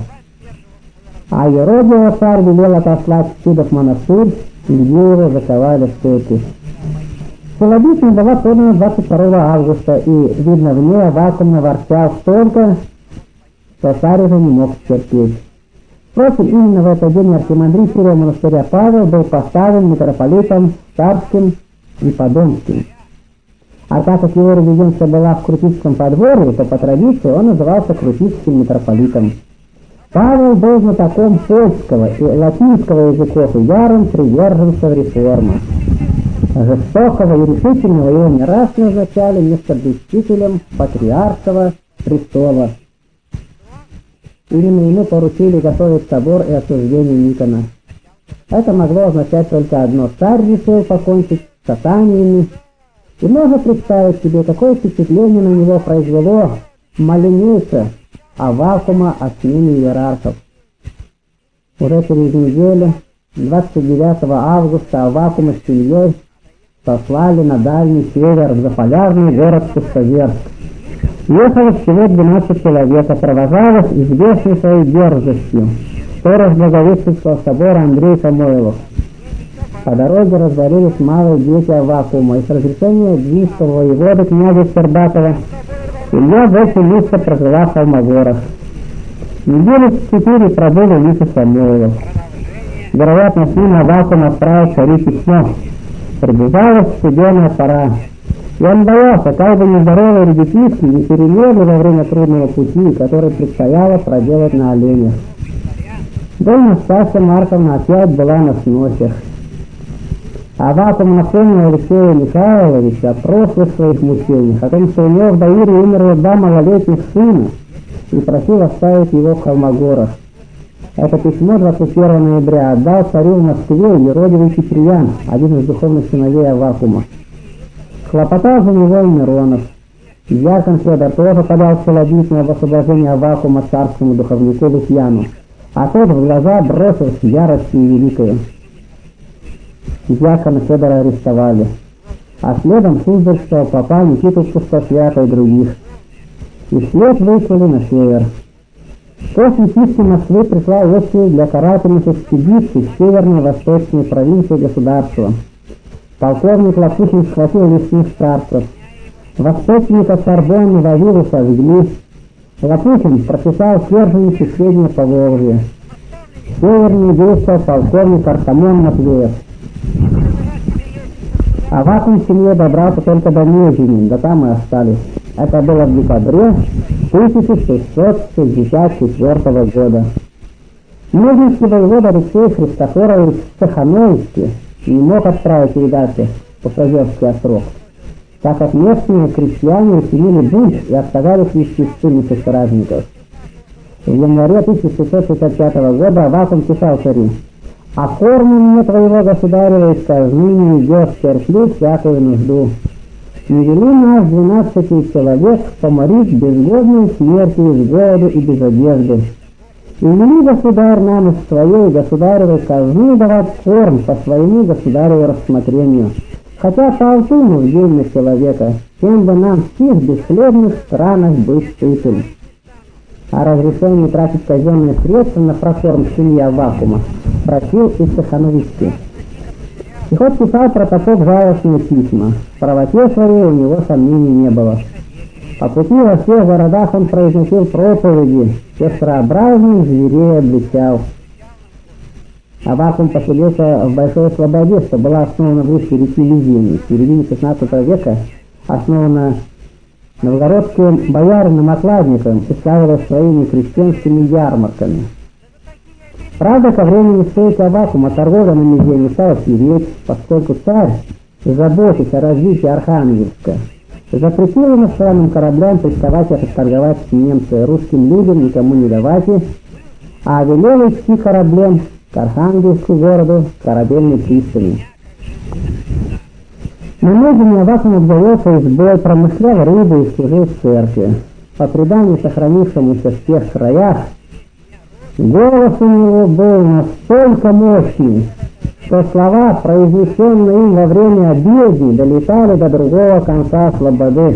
S1: А Еродивого царь велел отослать всюду в монастырь, где его заковали в цепи. Челобитная была подана двадцать второго августа, и, видно, в ней Аввакум наворчал столько, что царь уже не мог терпеть. Впрочем, именно в этот день архимандрит Кирилл монастыря Павел был поставлен митрополитом Царским и Подольским. А так как его резиденция была в Крутицком подворье, то по традиции он назывался Крутицким митрополитом. Павел был знатоком польского и латинского языков и ярым приверженцем реформы. Жестокого и решительного его не раз назначали местоблюстителем патриаршего престола. Именно ему поручили готовить собор и осуждение Никона. Это могло означать только одно: царь решил покончить с сатаниями, и можно представить себе, какое впечатление на него произвело маленейца Аввакума о смене иерархов. Уже через неделю, двадцать девятого августа, Аввакума с семьей послали на дальний север, в заполярный город Пустоверск. Ехало всего двенадцать человек, а провожал их известной своей дерзостью сторож Благовещенского собора Андрей Самойлов. По дороге развалились малые дети Аввакума, и с разрешения Двинского воеводы князя Щербатова Илья восемь месяцев прожила в Холмогорах. Недели четыре пробыл у Лихи Самойлов. Вероятно, с ним Аввакум отправил царю письмо. Приближалась студеная пора, и он боялся, как бы нездоровые ребятишки не перемерли во время трудного пути, который предстояло проделать на оленях. Да и Настасья Марковна опять была на сносях. Аввакум напомнил Алексея Михайловича о прошлых своих мучениях, о том, что у него в Даире умерло два малолетних сына, и просил оставить его в Холмогорах. Это письмо двадцать первого ноября отдал царю в Москве Еродивый Киприян, один из духовных сыновей Аввакума. Хлопотал за него и Миронов. Дьякон Федор тоже подал челобитное об освобождении Аввакума царскому духовнику Лукьяну, а тот в глаза бросил с яростью великою. Дьякона Федора арестовали, а следом Суздальского попа Никиту Пустосвята и других. И вслед выслали на север. После чистки Москвы пришла очередь для карательных экспедиций в северной и восточной провинции государства. Полковник Лопухин схватил лесных старцев. Восточника Сорбонны Вавилуса сожгли. Лопухин прописал сверженницу Среднее Поволжье. Севернее действовал полковник Артамон Матвеев. Аввакум в семье добрался только до Нежини, да там и остались. Это было в декабре тысяча шестьсот шестьдесят четвёртого года. Нежинский воевода Алексей Христофорович Цехановский не мог отправить передачи по Созерский острог, так как местные крестьяне учинили бунт и отказались вести ссыльных соратников. В январе тысяча шестьсот шестьдесят пятого года Аввакум писал царю: «Оформи мне твоего государева из казны, не идешь, терплю всякую нужду. Не вели нас двенадцати человек поморить безгодной смертью из голоду и без одежды. И вели, государь, нам из своей государевой казны давать корм по своему государеву рассмотрению, Хотя полтину в день на человека, тем бы нам в тех бесхлебных странах быть сытым. О разрешении тратить казенные средства на прокорм семьи Аввакума просил и Стахановицкий. И хоть писал протопоп жалостные письма, в правоте своей у него сомнений не было. По пути во всех городах он произносил проповеди, пестрообразных зверей обличал. Аввакум поселился в Большой Слободе, что была основана в устье реки Лизини. В середине шестнадцатого века основана новгородским боярином-окладником и славилась своими крестьянскими ярмарками. Правда, ко времени стойки Аввакума торговля на Мезе не стала сиреть, поскольку царь, заботясь о развитии Архангельска, запретил иностранным кораблям приставать и торговать с немцами, русским людям никому не давать, а велел идти кораблем к Архангельску городу корабельной пристани. На Мезине Аввакум обзавелся избой, промышлял рыбой и служил в церкви. По преданию, сохранившемуся в тех краях, голос у него был настолько мощный, что слова, произнесенные им во время обедни, долетали до другого конца слободы.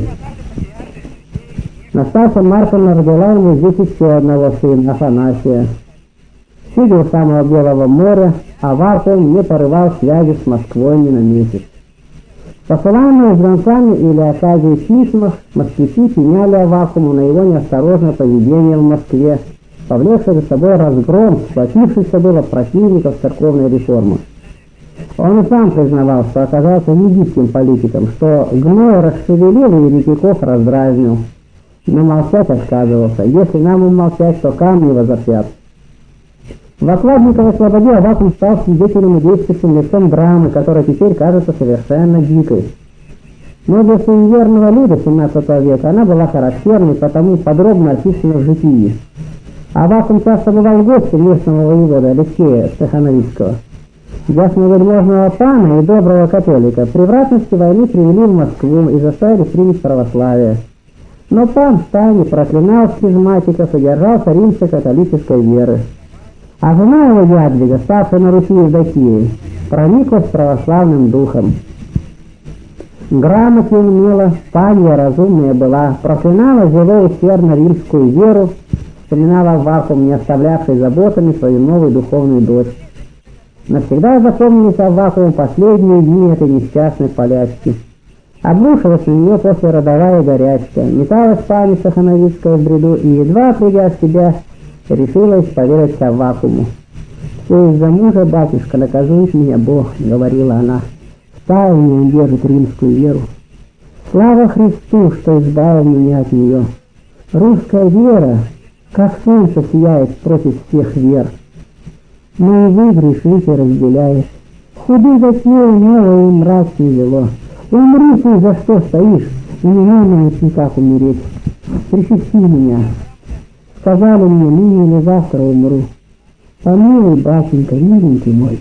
S1: Настасья Марковна родила ему здесь еще одного сына, Афанасия. Сидя у самого Белого моря, Аввакум не порывал связи с Москвой ни на месяц. Посылаемые с гонцами или оказывая письмах, москвичи пеняли Аввакуму на его неосторожное поведение в Москве, повлекший за собой разгром сплотившихся было противников церковной реформы. Он и сам признавал, что оказался египетским политиком, что гной расшевелил и еретиков раздразнил. Но молчать отказывался. Если нам умолчать, то камни возопят. В Окладниковой Слободе Аввакум стал свидетелем и действующим лицом драмы, которая теперь кажется совершенно дикой. Но для суеверного люда семнадцатого века она была характерной, потому подробно описана в житии. Аввакум часто бывал в гости местного воевода Алексея Стахановицкого, ясновельможного пана и доброго католика. Превратности войны привели в Москву и заставили принять православие. Но пан в тайне проклинал схизматиков и держался римско-католической веры. А жена его Ядвига, ставшая на Руси Евдокией, прониклась православным духом. Грамоте умела, панья разумная была, проклинала зело усердно римскую веру, вспоминала Аввакум, не оставлявший заботами свою новую духовную дочь. Навсегда запомнились Аввакуму последние дни этой несчастной полячки. Обрушилась на нее послеродовая горячка, металась пани Стахановицкая в бреду и, едва придя в себя, решила исповедать Аввакуму. «Все из-за мужа, батюшка, наказует меня Бог», — говорила она. «В тайне он держит римскую веру. Слава Христу, что избавил меня от нее. Русская вера, как солнце, сияет против всех вер. Но и вы, грешите, разделяешь. Худы затея мело и мрак не вело. Умри ты, за что стоишь, и не надо никак умереть. Причасти меня. Сказали мне, ныне или завтра умру. Помилуй, батенька, миленький мой».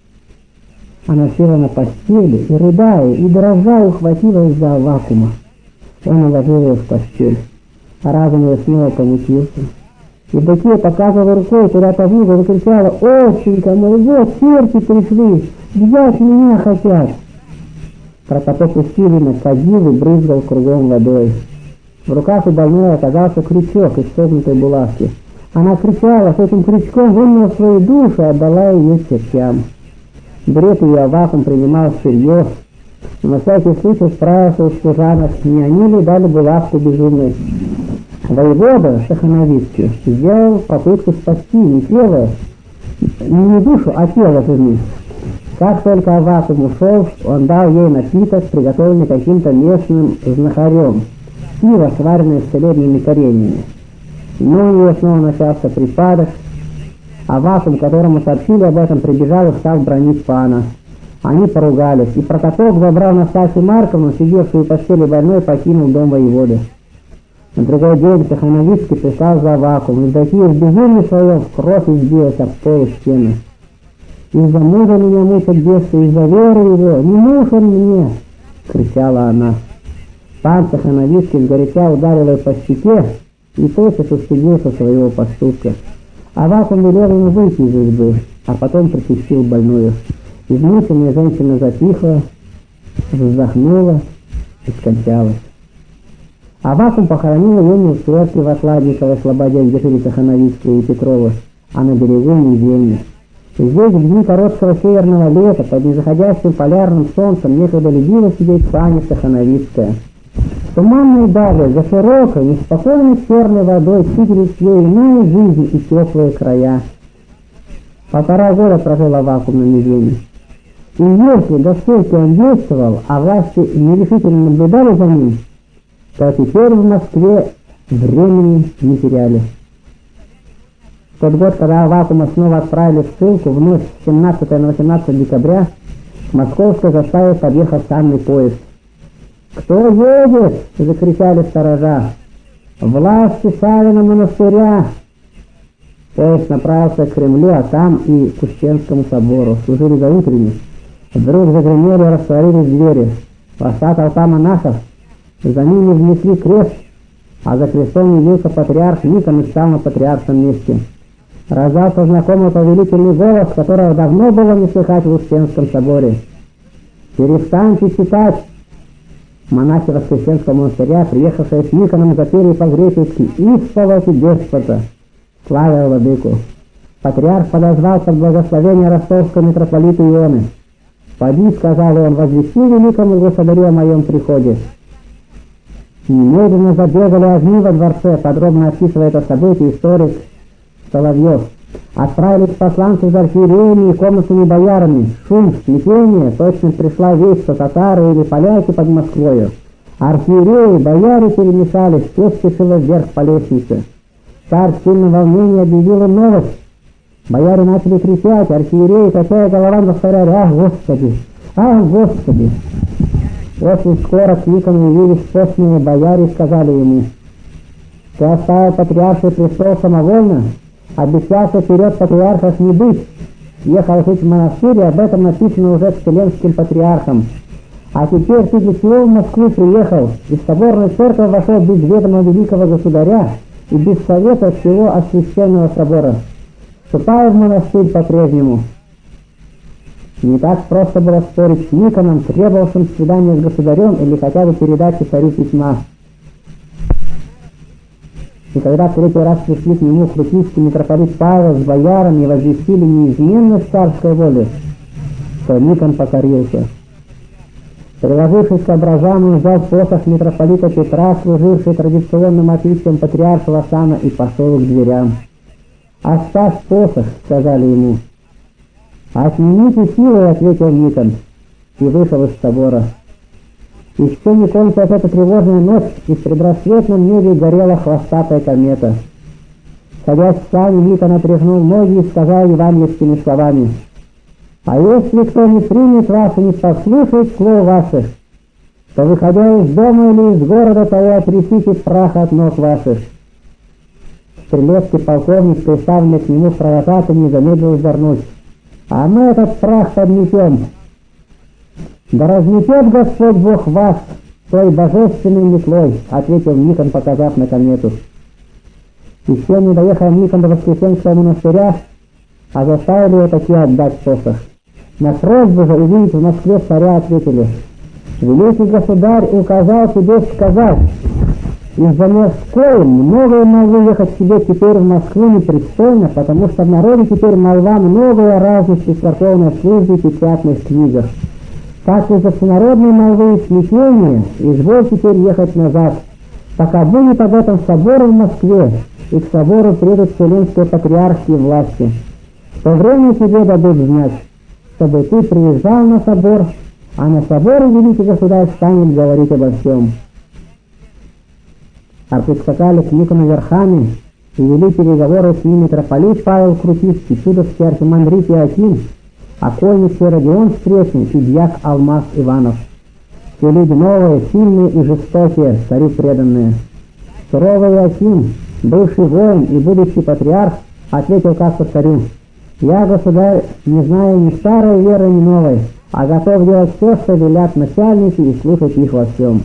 S1: Она села на постели и, рыдая, и дрожа ухватилась за Аввакума. Он уложил ее в постель, а разум ее снова помутился. Евдокия, показывая рукой куда-то в угол, закричала: «Отченька мой, вот черти пришли, взять меня хотят!» Протопоп усиленно кадил и брызгал кругом водой. В руках у больной оказался крючок из согнутой булавки. Она кричала, с этим крючком вынула свою душу и отдала ее чертям. Бред ее Аввакум принимал всерьез. На всякий случай справился у служанок, не они ли дали булавку безумной. Воевода Стахановицкий сделал попытку спасти не тело, не душу, а тело жены. Как только Аввакум ушел, он дал ей напиток, приготовленный каким-то местным знахарем, пиво, сваренное с целебными кореньями. Но у нее снова начался припадок. Аввакум, которому сообщили об этом, прибежал и стал бронить пана. Они поругались, и протопоп, забрав Настасью Марковну, сидевшую в постели больной, покинул дом воеводы. На другой день Стахановицкий прислал за Аввакум, и Евдокия в безумии своем в кровь избилась об пол стены. «Из-за мужа меня мучат бесы, из-за веры его, не муж он мне!» — кричала она. Пан Стахановицкий сгоряча ударил ее по щеке и тотчас устыдился своего поступка. Аввакум велел ему выйти из избы, а потом причастил больную. Измученная женщина затихла, вздохнула и скончалась. Авакум похоронил ее не в церкви в Отладниковой слободе, где жили Тихановицкие и Петрова, а на берегу Низельни. Здесь, в дни короткого северного лета, под незаходящим полярным солнцем, некогда любила сидеть Фаня Тихановицкая. В туманной дали, за широкой, неспокойной черной водой чудились ей иная жизнь и теплые края. Полтора года прожил Авакум на Низельни. И если до сколько он действовал, а власти нерешительно наблюдали за ним, то теперь в Москве времени не теряли. В тот год, когда Авакума снова отправили в ссылку, в ночь с семнадцатого на восемнадцатое декабря к московской заставе подъехал санный поезд. «Кто едет?» — закричали сторожа. «Власти Савина монастыря!» Поезд направился к Кремлю, а там и к Успенскому собору. Служили за утренник. Вдруг загремели и растворились двери. Вошла толпа монахов. За ними внесли крест, а за крестом явился патриарх Никон и стал на патриаршем месте. Раздался знакомый повелительный голос, которого давно было не слыхать в Успенском соборе. «Перестаньте читать!» Монахи Воскресенского монастыря, приехавшие с Никоном, запели по-гречески «Исповедь деспота», славя владыку. Патриарх подозвал под благословение ростовского митрополита Ионы. «Поди, — сказал он, — возвести великому государю о моем приходе». Немедленно забегали огни во дворце, подробно описывая это событие историк Соловьев. Отправились посланцы за архиереями и комнатными боярами. Шум, смятение, точно пришла весть, что татары или поляки под Москвою. Архиереи, бояре перемешались, все спешило вверх по лестнице. Царь в сильном волнении объявил им новость. Бояре начали кричать, архиереи, качая головами, повторяли: «Ах, Господи! Ах, Господи!» Очень скоро к Никону явились постные бояре и сказали ему: «Ты оставил патриарший престол самовольно, обещался вперед патриархов не быть, ехал жить в монастырь, и об этом написано уже вселенским патриархом. А теперь ты для чего в Москву приехал, и в соборную церковь вошел без ведома великого государя и без совета всего освященного собора? Ступай в монастырь по-прежнему». Не так просто было спорить с Никоном, требовавшим свидания с государем или хотя бы передачи царю письма. И когда в третий раз пришли к нему крупницкий митрополит Павел с боярами и возвестили неизменность царской воли, то Никон покорился. Приложившись к образам, он взял посох митрополита Петра, служивший традиционным отличием патриаршего сана, и пошел к дверям. «Оставь посох», — сказали ему. «Отнимите силой», — ответил Никон, и вышел из собора. Еще не кончилась эта тревожная ночь, и в предрассветном небе горела хвостатая комета. Садясь в сани, Никон отряхнул ноги и сказал евангельскими словами: «А если кто не примет вас и не послушает слов ваших, то, выходя из дома или из города, того отрясите прах от ног ваших». Стрелецкий полковник, приставленный к нему в провожатый, не замедлил вернуть: «А мы этот прах подметем». «Да разметет Господь Бог вас той божественной метлой», — ответил Никон, показав на комету. Еще не доехал Никон до Воскресенского монастыря, а заставили его таки отдать посох. На просьбу же увидеть в Москве царя ответили: «Великий государь указал тебе сказать, из-за Москвы многое могло ехать тебе теперь в Москву непристойно, потому что в народе теперь молва многое разных при церковной службе и печатных книгах. Так из-за всенародной молвы и смятения изволь теперь ехать назад, пока будет об этом собор в Москве, и к собору придут вселенские патриархские власти. В то время тебе дадут знать, чтобы ты приезжал на собор, а на соборе великий государь станет говорить обо всем». А прискакали к Никону верхами и вели переговоры с ним митрополит Павел Крупицкий, чудовский архимандрит Иоаким, окольничий Родион Встречный и дьяк Алмаз Иванов. Все люди новые, сильные и жестокие, царю преданные. Суровый Иоаким, бывший воин и будущий патриарх, ответил как-то царю: «Я, государь, не знаю ни старой веры, ни новой, а готов делать все, что велят начальники, и слушать их во всем».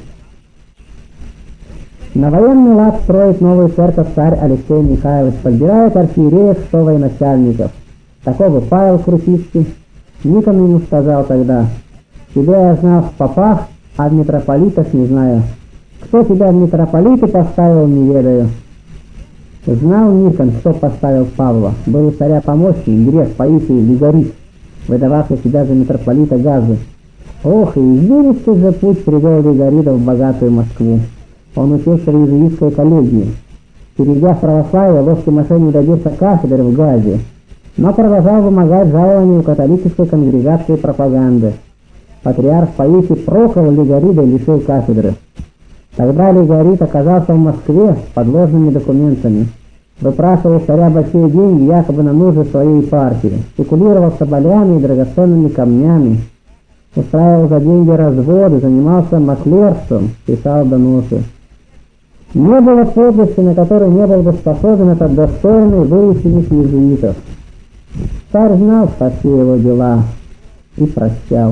S1: На военный лад строит новую церковь царь Алексей Михайлович, подбирает архиереев, что военачальников. Такого Павел Крупицкий. Никон ему сказал тогда: Тебя я знал в попах, а в митрополитах не знаю. Кто тебя в митрополиты поставил, не ведаю. Знал Никон, кто поставил Павла. Был у царя помощник, грек Паисий Лигорит, выдававший себя за митрополита Газы. Ох, и извилистый же путь привел Лигорида в богатую Москву. Он учился в иезуитской коллегии. Перейдя в православие, ловкий мошенник добился кафедры в Газе, но продолжал вымогать жалования у католической конгрегации пропаганды. Патриарх Паисий проклял Лигорида и лишил кафедры. Тогда Лигорид оказался в Москве с подложными документами. Выпрашивал царя большие деньги якобы на нужды своей партии, спекулировал соболями и драгоценными камнями, устраивал за деньги разводы, занимался маклерством, писал доносы. Не было подлости, на которой не был бы способен этот достойный выученик иезуитов. Царь знал все его дела и прощал.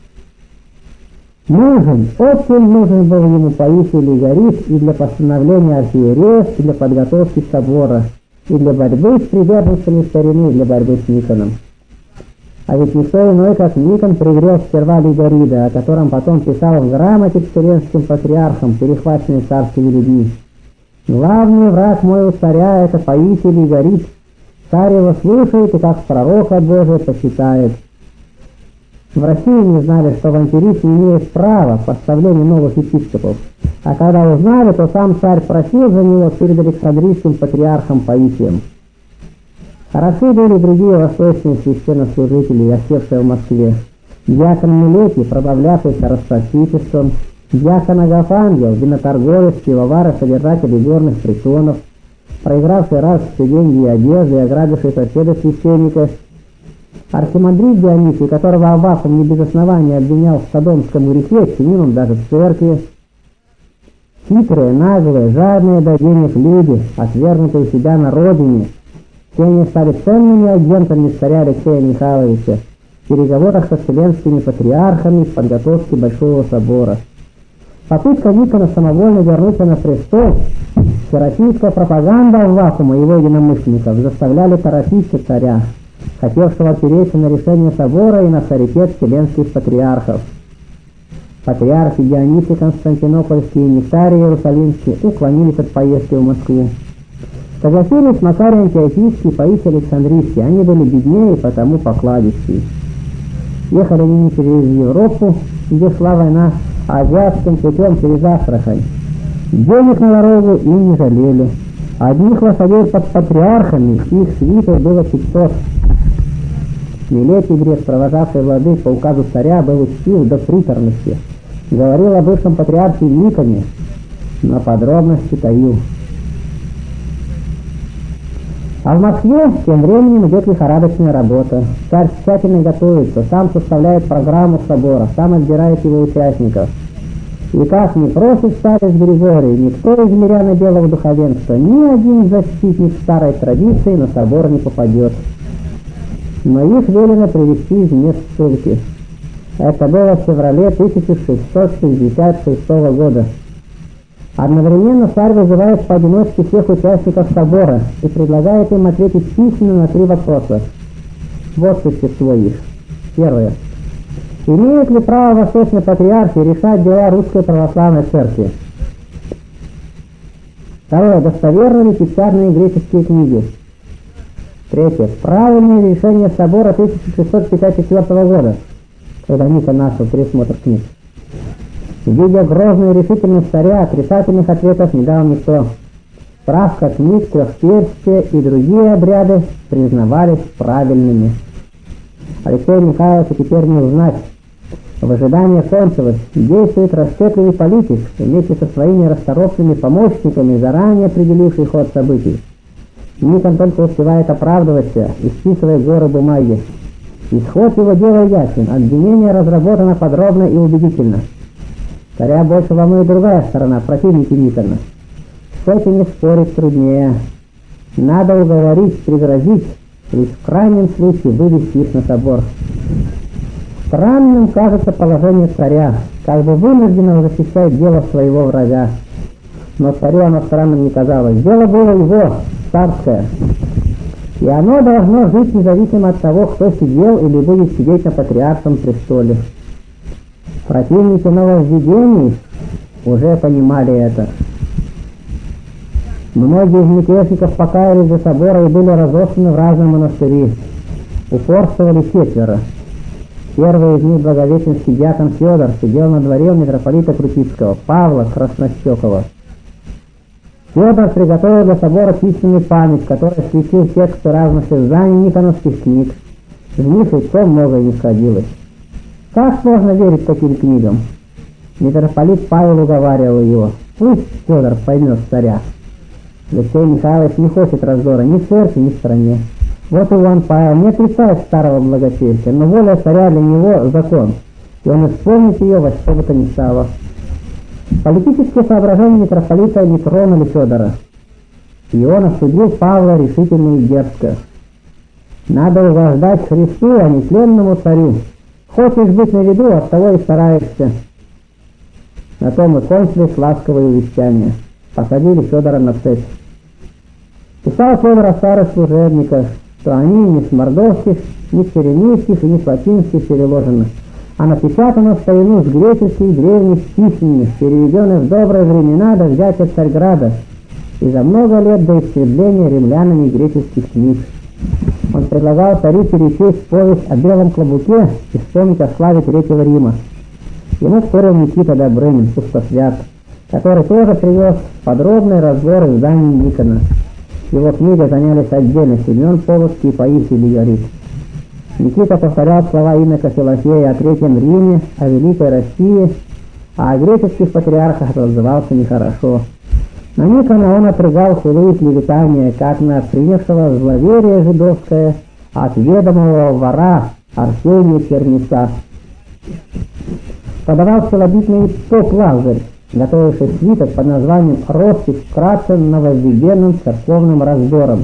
S1: Нужен, очень нужен был ему Паисий Лигорит и для постановления архиереев, и для подготовки собора, и для борьбы с приверженцами старины, и для борьбы с Никоном. А ведь никто иной, как Никон, пригрел сперва Лигорида, о котором потом писал в грамоте к вселенским патриархам, перехваченной царскими людьми. Главный враг мой у царя — это Паисий Лигорит. Царь его слушает и как пророка Божия почитает. В России не знали, что авантюрист не имеет права поставления новых епископов, а когда узнали, то сам царь просил за него перед Александрийским патриархом Паисием. Хороши были другие восточные священнослужители, осевшие в Москве. Дьякон Милетий, пробавлявшийся ростовщичеством, дьякон Агафангел, виноторговец, пивовар и содержатель игорных притонов, проигравший раз все деньги и одежды и ограбивший соседа священника, архимандрит Дионисий, которого Аввакум не без основания обвинял в содомском грехе, чинил он даже в церкви. Хитрые, наглые, жадные до денег люди, отвергнутые себя на родине, все они стали ценными агентами царя Алексея Михайловича в переговорах со вселенскими патриархами в подготовке Большого собора. Попытка Никона самовольно вернуться на престол, всероссийская пропаганда Аввакума и его единомышленников заставляли торопиться царя, хотевшего опереться на решение собора и на авторитет вселенских патриархов. Патриархи Дионисий Константинопольский и Нектарий Иерусалимский уклонились от поездки в Москву. Согласились Макарий Антиохийский и Паисий Александрийский, они были беднее и потому покладистее. Ехали они не через Европу, где шла война, а азиатским путем через Астрахань. Денег на дорогу им не жалели. Одних лошадей под патриархами, их свитой было пятьсот. Милетий грек, провожавший владык по указу царя, был учтив до приторности. Говорил о бывшем патриархе Никоне, но подробности таил. А в Москве тем временем идет лихорадочная работа. Царь тщательно готовится, сам составляет программу собора, сам отбирает его участников. И как не просит старец Григорий, никто из мирян и белого духовенства, ни один защитник старой традиции на собор не попадет. Но их велено привести из мест ссылки. Это было в феврале тысяча шестьсот шестьдесят шестого года. Одновременно царь вызывает поодиночке всех участников собора и предлагает им ответить письменно на три вопроса. Вот существо их. Первое. Имеет ли право восточной патриархии решать дела Русской Православной Церкви? Второе. Достоверны ли печатные греческие книги? Третье. Правильное ли решение собора тысяча шестьсот пятьдесят четвёртого года, когда Никон начал пересмотр книг? Видя грозную решительность царя, отрицательных ответов не дал никто. Справка книг, трехперстия и другие обряды признавались правильными. Алексею Михайловичу теперь не узнать. В ожидании кончилось. Действует расчетливый политик, вместе со своими расторопными помощниками, заранее определивший ход событий. Никон только успевает оправдываться и списывает горы бумаги. Исход его дела ясен, обвинение разработано подробно и убедительно. Царя больше волнует другая сторона, противники Никона. С этими спорить труднее. Надо уговорить, пригрозить, лишь в крайнем случае вывести их на собор. Странным кажется положение царя, как бы вынужденного защищать дело своего врага. Но царю оно странным не казалось. Дело было его, царское. И оно должно жить независимо от того, кто сидел или будет сидеть на патриаршем престоле. Противники нововведений уже понимали это. Многие из мятежников покаялись за собора и были разосланы в разные монастыри. Упорствовали четверо. Первый из них, благовещенский дьякон Федор, сидел на дворе у митрополита Крутицкого, Павла Краснощекова. Федор приготовил для собора письменный память, в которой осветил тексты разных изданий никоновских книг. В них и то многое не сходилось. Как можно верить таким книгам? Митрополит Павел уговаривал его. Пусть Федор поймет царя. Алексей Михайлович не хочет раздора ни в церкви, ни в стране. Вот Иван Павел не отрицает старого благочестия, но воля царя для него закон, и он исполнит ее во что бы то ни стало. Политические соображения митрополита не тронули Федора, и он осудил Павла решительно и дерзко. Надо угождать Христу, а не тленному царю. Хочешь быть на виду, оттого и стараешься. На том и кончились ласковые увещания. Посадили Федора на цепь. Писал Федор о старых служебниках, что они не с мордовских, ни с черемисских и ни с латинских переложены, а напечатано в старину с греческих древних письменных, переведенных в добрые времена до взятия Царьграда и за много лет до истребления римлянами греческих книг. Он предлагал царю перечесть повесть о белом клобуке и вспомнить о славе Третьего Рима. Ему вторил Никита Добрынин, пустосвят, который тоже привез подробный разбор изданий Никона. Его книги занялись отдельно Семен Полоцкий и Паисий Лиорит. Никита повторял слова инока Филофея о Третьем Риме, о Великой России, а о греческих патриархах отзывался нехорошо. На Никона он отрыгал хулы и клеветания, как на принявшего зловерие жидовское от ведомого вора Арсения Черница. Подавал целобитный поп Лазарь, готовивший свиток под названием «Роспись вкратце нововведенным церковным раздором».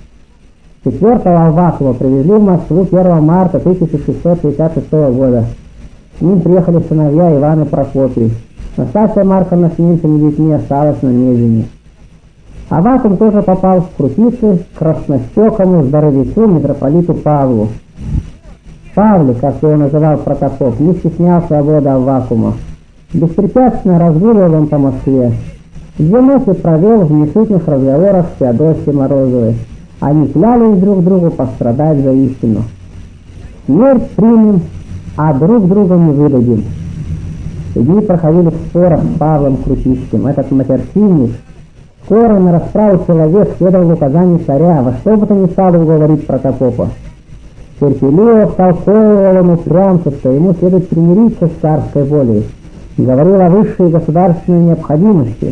S1: четвёртого Аввакума привезли в Москву первого марта тысяча шестьсот шестьдесят шестого года. С ним приехали сыновья Иван и Прокопий. Настасья Марковна с немцами детьми осталась на Мезине. Аввакум тоже попал в Крутицы к краснощекому здоровяку митрополиту Павлу. Павле, как его называл Протопоп, не стеснял свободы Аввакума. Беспрепятственно разгуливал он по Москве. Две ночи провел в несутных разговорах с Феодосией Морозовой. Они клялись друг другу пострадать за истину. Смерть примем, а друг друга не выдадим. Дни проходили в спорах с Павлом Крутицким. Этот матерщинник, скорый на расправу человек, следовал указанию царя, во что бы то ни стало уговорить Протопопа. Терпеливо втолковывал он упрямцу, что ему следует примириться с царской волей. Говорил о высшей государственной необходимости.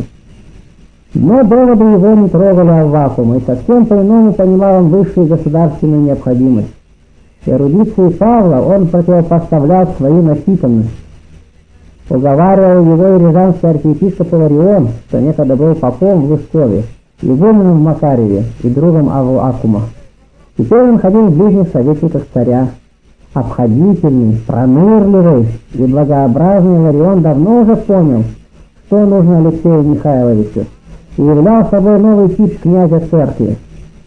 S1: Но доводы его не трогали Аввакума, и совсем по-иному понимал он высшую государственную необходимость. Эрудиции Павла он противопоставлял свою начитанность. Уговаривал его и рязанский архиепископ Иларион, что некогда был попом в Лыскове, игуменом в Макареве и другом Аввакума. Теперь он ходил в ближних советниках царя. Обходительный, пронырливый и благообразный Иларион давно уже понял, что нужно Алексею Михайловичу, и являл собой новый тип князя церкви.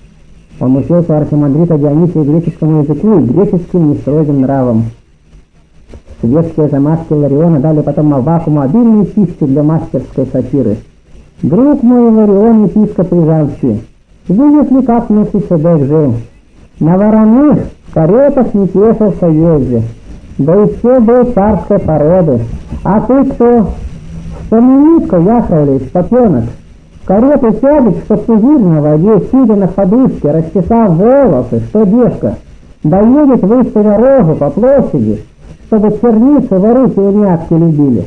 S1: Он учился архимандрита Дионисия греческому языку и греческим нестрогим нравам. Светские замашки Илариона дали потом Аввакуму обильные пищи для мастерской сатиры. «Друг мой Иларион, епископ Рязанский, видишь ли, как Мефисседек жил? На вороных в каретах не тешился езде, да и все был царской породы. А ты кто? Вспомни-ка, Яхровлевич, попенок, в карету сядет, что пузырь на воде, сидя на подушке, расчесав волосы, что девка, доедет выставя рожу по площади, чтобы черницы воры и унятки любили».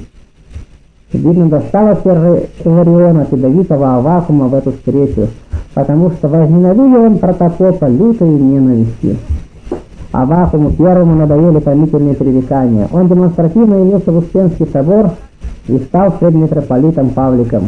S1: Видно, досталось Илариона ядовитого Аввакума в эту встречу, потому что возненавидел он Протопопа лютой ненавистью. Аввакуму первому надоели томительные пререкания. Он демонстративно явился в Успенский собор и стал перед митрополитом Павликом.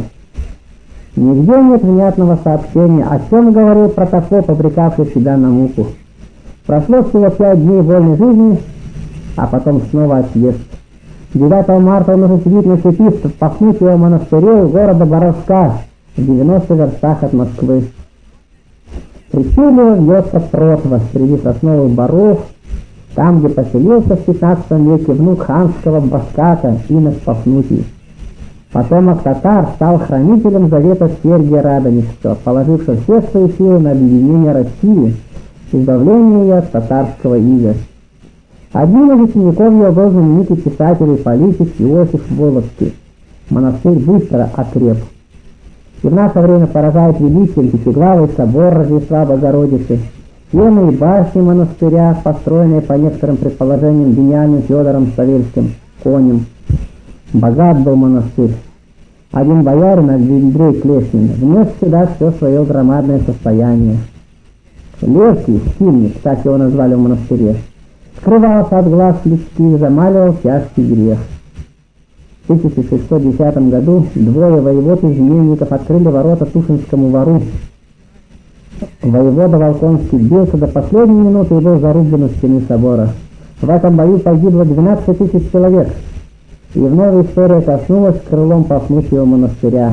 S1: Нигде нет внятного сообщения, о чем говорил Протопоп, обрекавший себя на муку. Прошло всего пять дней вольной жизни, а потом снова отъезд. девятого марта он уже сидит на цепи в Пахнутьевом монастыре у города Боровска, в девяноста верстах от Москвы. Причудливо вьется протва среди сосновых боров, там, где поселился в пятнадцатом веке внук ханского баската Инок Пафнутий. Потомок татар стал хранителем завета Сергия Радонежского, положившего все свои силы на объединение России, избавление ее от татарского ига. Одним из учеников его был знаменитый писатель и политик Иосиф Волоцкий. Монастырь быстро окреп. И в наше время поражает величием пятиглавый собор Рождества Богородицы, стены и башни монастыря, построенные по некоторым предположениям гениальным Федором Савельским конем. Богат был монастырь. Один боярин, Андрей Клешнин, внес сюда все свое громадное состояние. Левкий, Сильник, так его назвали в монастыре, скрывался от глаз людских и замаливал тяжкий грех. В тысяча шестьсот десятом году двое воевод-изменников открыли ворота Тушинскому вору. Воевода Волконский бился до последней минуты и был зарублен у стены собора. В этом бою погибло двенадцать тысяч человек. И вновь история коснулась крылом Пафнутьева монастыря.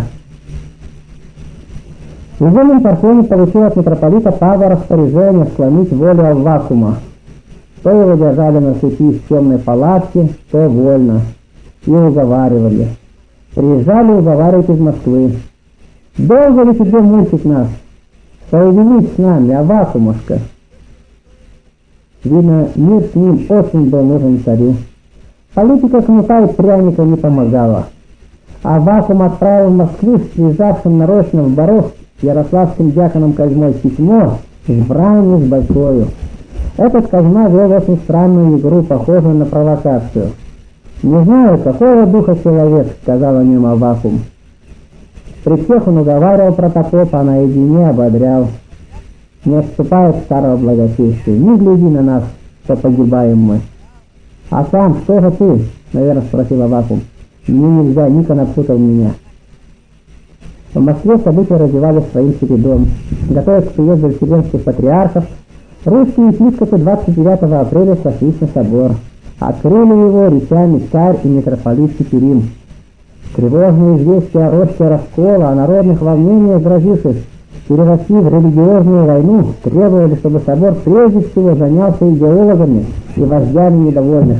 S1: Извольный Парфений получил от митрополита Павла распоряжение склонить волю Аввакума. То его держали на цепи в темной палатке, то вольно. И уговаривали. Приезжали уговаривать из Москвы. Долго ли тебе мучить нас? Соединись с нами, Аввакумушка. Видно, мир с ним очень был нужен царю. Политика кнута и пряника не помогала. Аввакум отправил в Москву с приезжавшим нарочно в Боров ярославским дьяконом Козьмой письмо с бранью с большою. Этот Козьма вел очень странную игру, похожую на провокацию. «Не знаю, какого духа человек», — сказал о нем Аввакум. При всех он уговаривал протопопа, а наедине ободрял. «Не отступай от старого благочестия, не гляди на нас, что погибаем мы». «А сам, что же ты?» — наверное, спросил Аввакум. «Мне нельзя, Никон напутал меня». В Москве события развивались своим чередом. Готовясь к приезду вселенских патриархов, русские епископы двадцать девятого апреля сошлись на собор. Открыли его речами царь и митрополит Петерим. Тревожные известия о росте раскола, о народных волнениях, грозивших перерасти в религиозную войну, требовали, чтобы собор прежде всего занялся идеологами и вождями недовольных.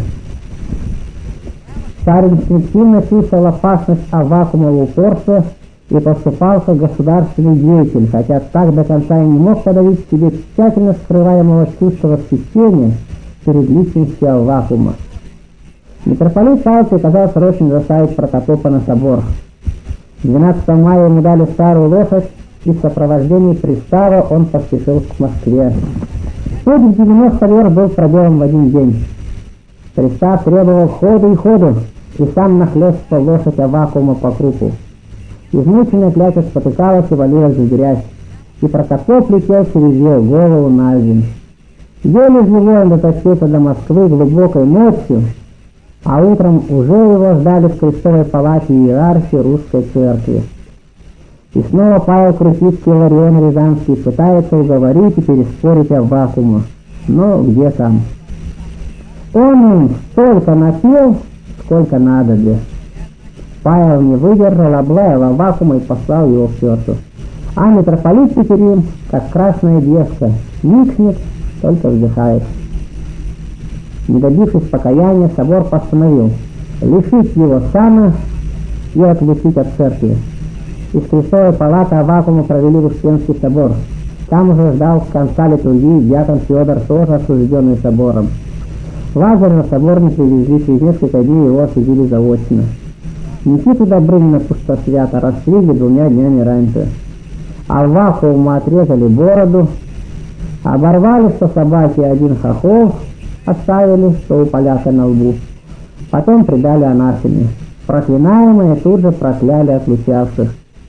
S1: Царь инстинктивно чувствовал опасность Аввакумова упорства и поступал как государственный деятель, хотя так до конца и не мог подавить в себе тщательно скрываемого чувства восхищения перед личностью Аввакума. Митрополит Павел приказал срочно заставить протопопа на собор. двенадцатого мая ему дали старую лошадь, и в сопровождении пристава он поспешил к Москве. Путь в девяносто верст был проделан в один день. Пристав требовал ходу и ходу, и сам нахлёстывал лошадь Аввакума по крупу. Измученная кляча спотыкалась и валилась в грязь, и протопоп летел через ее голову на землю. Еле живой он дотащился до Москвы глубокой ночью, а утром уже его ждали в крестовой палате иерархии русской церкви. И снова Павел Крутицкий, Ларион Рязанский пытается уговорить и переспорить Аввакума. Но где там? Он им столько напел, сколько надо для. Павел не выдержал, облаял Аввакума и послал его к черту. А митрополит Петерим, как красная девка, никнет, только вздыхает. Не добившись покаяния, собор постановил лишить его сана и отлучить от церкви. Из крестовой палаты Аввакума провели в Успенский собор. Там уже ждал конца литургии дьякон Федор, тоже осужденный собором. Лазаря на собор не привезли, через несколько дней его осудили заочно. Никиту Добрынина пустосвято расстригли двумя днями раньше. Аввакуму отрезали бороду, оборвали сто собаки и один хохол, оставили, что у поляка на лбу. Потом предали анафеме. Проклинаемые тут же прокляли отлучавших.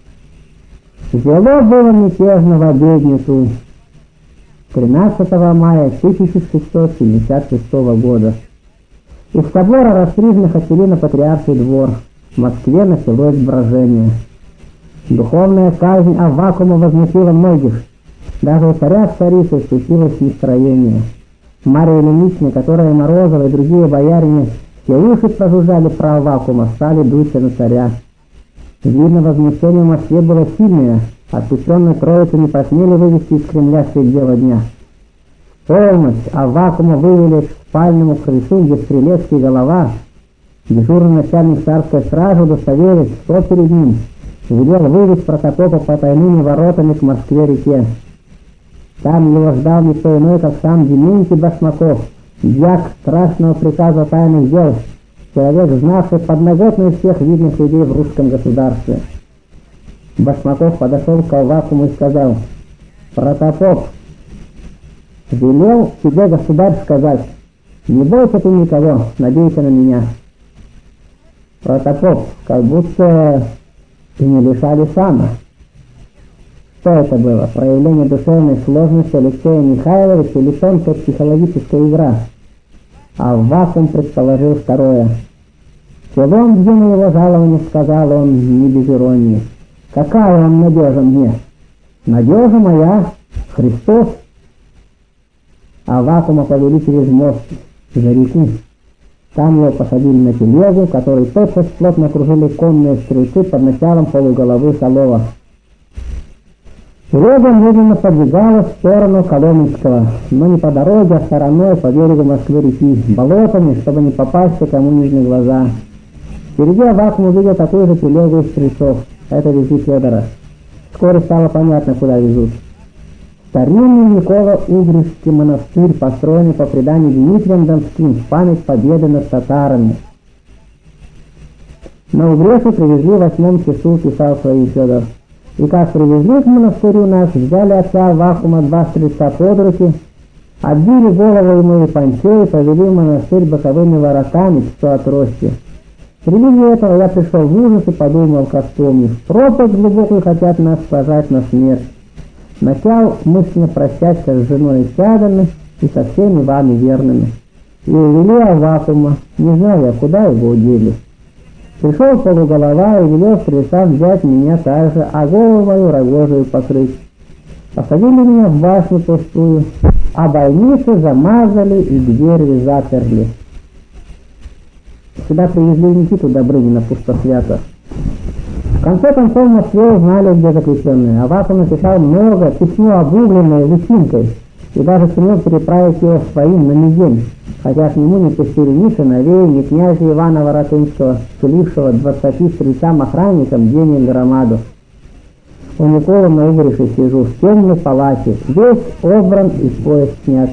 S1: Зело было мятежно в обедницу тринадцатого мая тысяча шестьсот семьдесят шестого года. Из собора расстриженных отвели на Патриарший двор. В Москве началось брожение. Духовная казнь Аввакума возмутила многих. Даже у царя с царицей случилось нестроение. Мария Ильинична, которая Морозова и другие боярине все уши прожужжали про Аввакума, стали дуться на царя. Видно, возмущение в Москве было сильное, отпущенные троицы не посмели вывести из Кремля средь бела дня. Полночь Аввакума вывели к спальному крыльцу, где стрелецкий голова, дежурный начальник царской стражи, удостоверить, что перед ним, велел вывести Протопопа по тайными воротами к Москве-реке. Там его ждал никто иной, как сам Дементий Башмаков, дьяк страшного приказа тайных дел, человек, знавший подноготную всех видных людей в русском государстве. Башмаков подошел к Аввакуму и сказал: «Протопоп, велел тебе государь сказать, не бойся ты никого, надейся на меня». Протопоп, как будто и не лишали сана. Что это было? Проявление душевной сложности Алексея Михайловича или тонкая психологическая игра? Аввакум предположил второе. «Чего он двинул его жалование?» — сказал он не без иронии. «Какая вам надежа мне? Надежа моя — Христос». Аввакума повели через мост за реку. Там его посадили на телегу, который тотчас плотно окружили конные стрельцы под началом полуголовы Солова. Телега медленно подвигалась в сторону Коломенского, но не по дороге, а стороной по берегу Москвы-реки, болотами, чтобы не попасть кому нижние глаза. Впереди Аввакум увидел такую же телегу из стрельцов. Это везли Федора. Вскоре стало понятно, куда везут. Старинный Николо-Угришский монастырь, построенный по преданию Дмитрием Донским в память победы над татарами. На Угрешу привезли в восьмом часу, писал своим Федор. И как привезли к монастырю нас, взяли отца Аввакума два стрельца под руки, отбили голову ему и панчо и повели в монастырь боковыми воротами, что от рости. При виде этого я пришел в ужас и подумал, как помню, в пропасть глубокую хотят нас сажать на смерть. Начал мысленно прощаться с женой и чадами и со всеми вами верными. И увели Аввакума, не знаю я, куда его удели. Пришел полуголова и велел стрельцам взять меня также, а голову мою рогожию покрыть. Посадили меня в башню пустую, а больницу замазали и двери заперли. Сюда привезли Никиту Добрынина, пустосвята. В конце концов в Москве узнали, где заключенные. Аввакум написал много, письмо обугленное личинкой, и даже сумел переправить его своим на Мизень, хотя к нему не пустили ни сыновей, ни князя Ивана Воротынского, сулившего двадцати стрельцам-охранникам день и громаду. У Николы на Угрише сижу в темной палате, весь обран и пояс снят.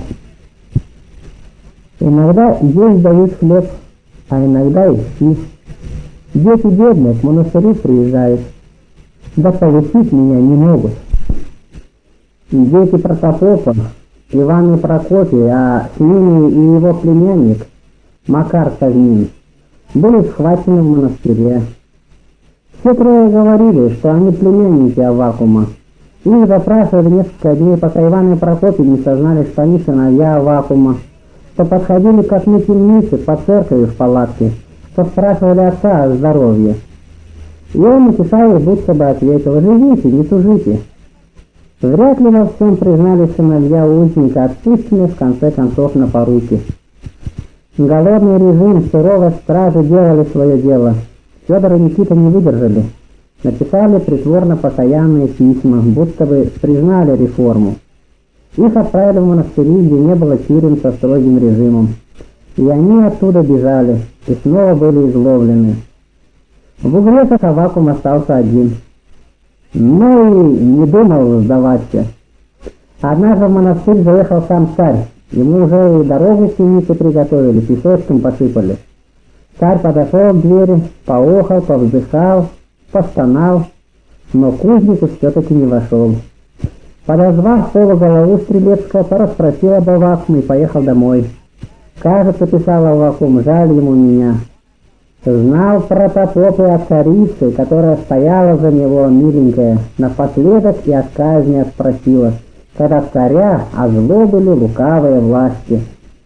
S1: Иногда есть дают хлеб, а иногда и спи. Дети бедные к монастырю приезжают, да получить меня не могут. Дети Протопопа, Иван и Прокопий, а с ними и его племянник Макар Казмин, были схвачены в монастыре. Все трое говорили, что они племянники Аввакума. Их допрашивали несколько дней, пока Иван и Прокопий не сознали, что они сыновья Аввакума, что подходили к окну темницы по церкви в палатке, что спрашивали отца о здоровье. И он написал их, будто бы ответил: «Живите, не тужите». Вряд ли во всем признали сыновья узника, отпущенные в конце концов на поруки. Голодный режим, суровость стражи делали свое дело. Федор и Никита не выдержали. Написали притворно покаянные письма, будто бы признали реформу. Их отправили в монастыри, где не было тюрем со строгим режимом. И они оттуда бежали, и снова были изловлены. В Угрешах Аввакум остался один. Но и не думал сдаваться. Однажды в монастырь заехал сам царь. Ему уже и дорогу в темницу приготовили, песочком посыпали. Царь подошел к двери, поохал, повздыхал, постонал, но к узнику все-таки не вошел. Подозвав полуголову Стрелецкого, порасспросил об Аввакуме и поехал домой. «Кажется, — писал Аввакум, — жаль ему меня. Знал Протопоп и о царице, которая стояла за него, миленькая, напоследок и от казни отпросила, когда царя озлобили лукавые власти».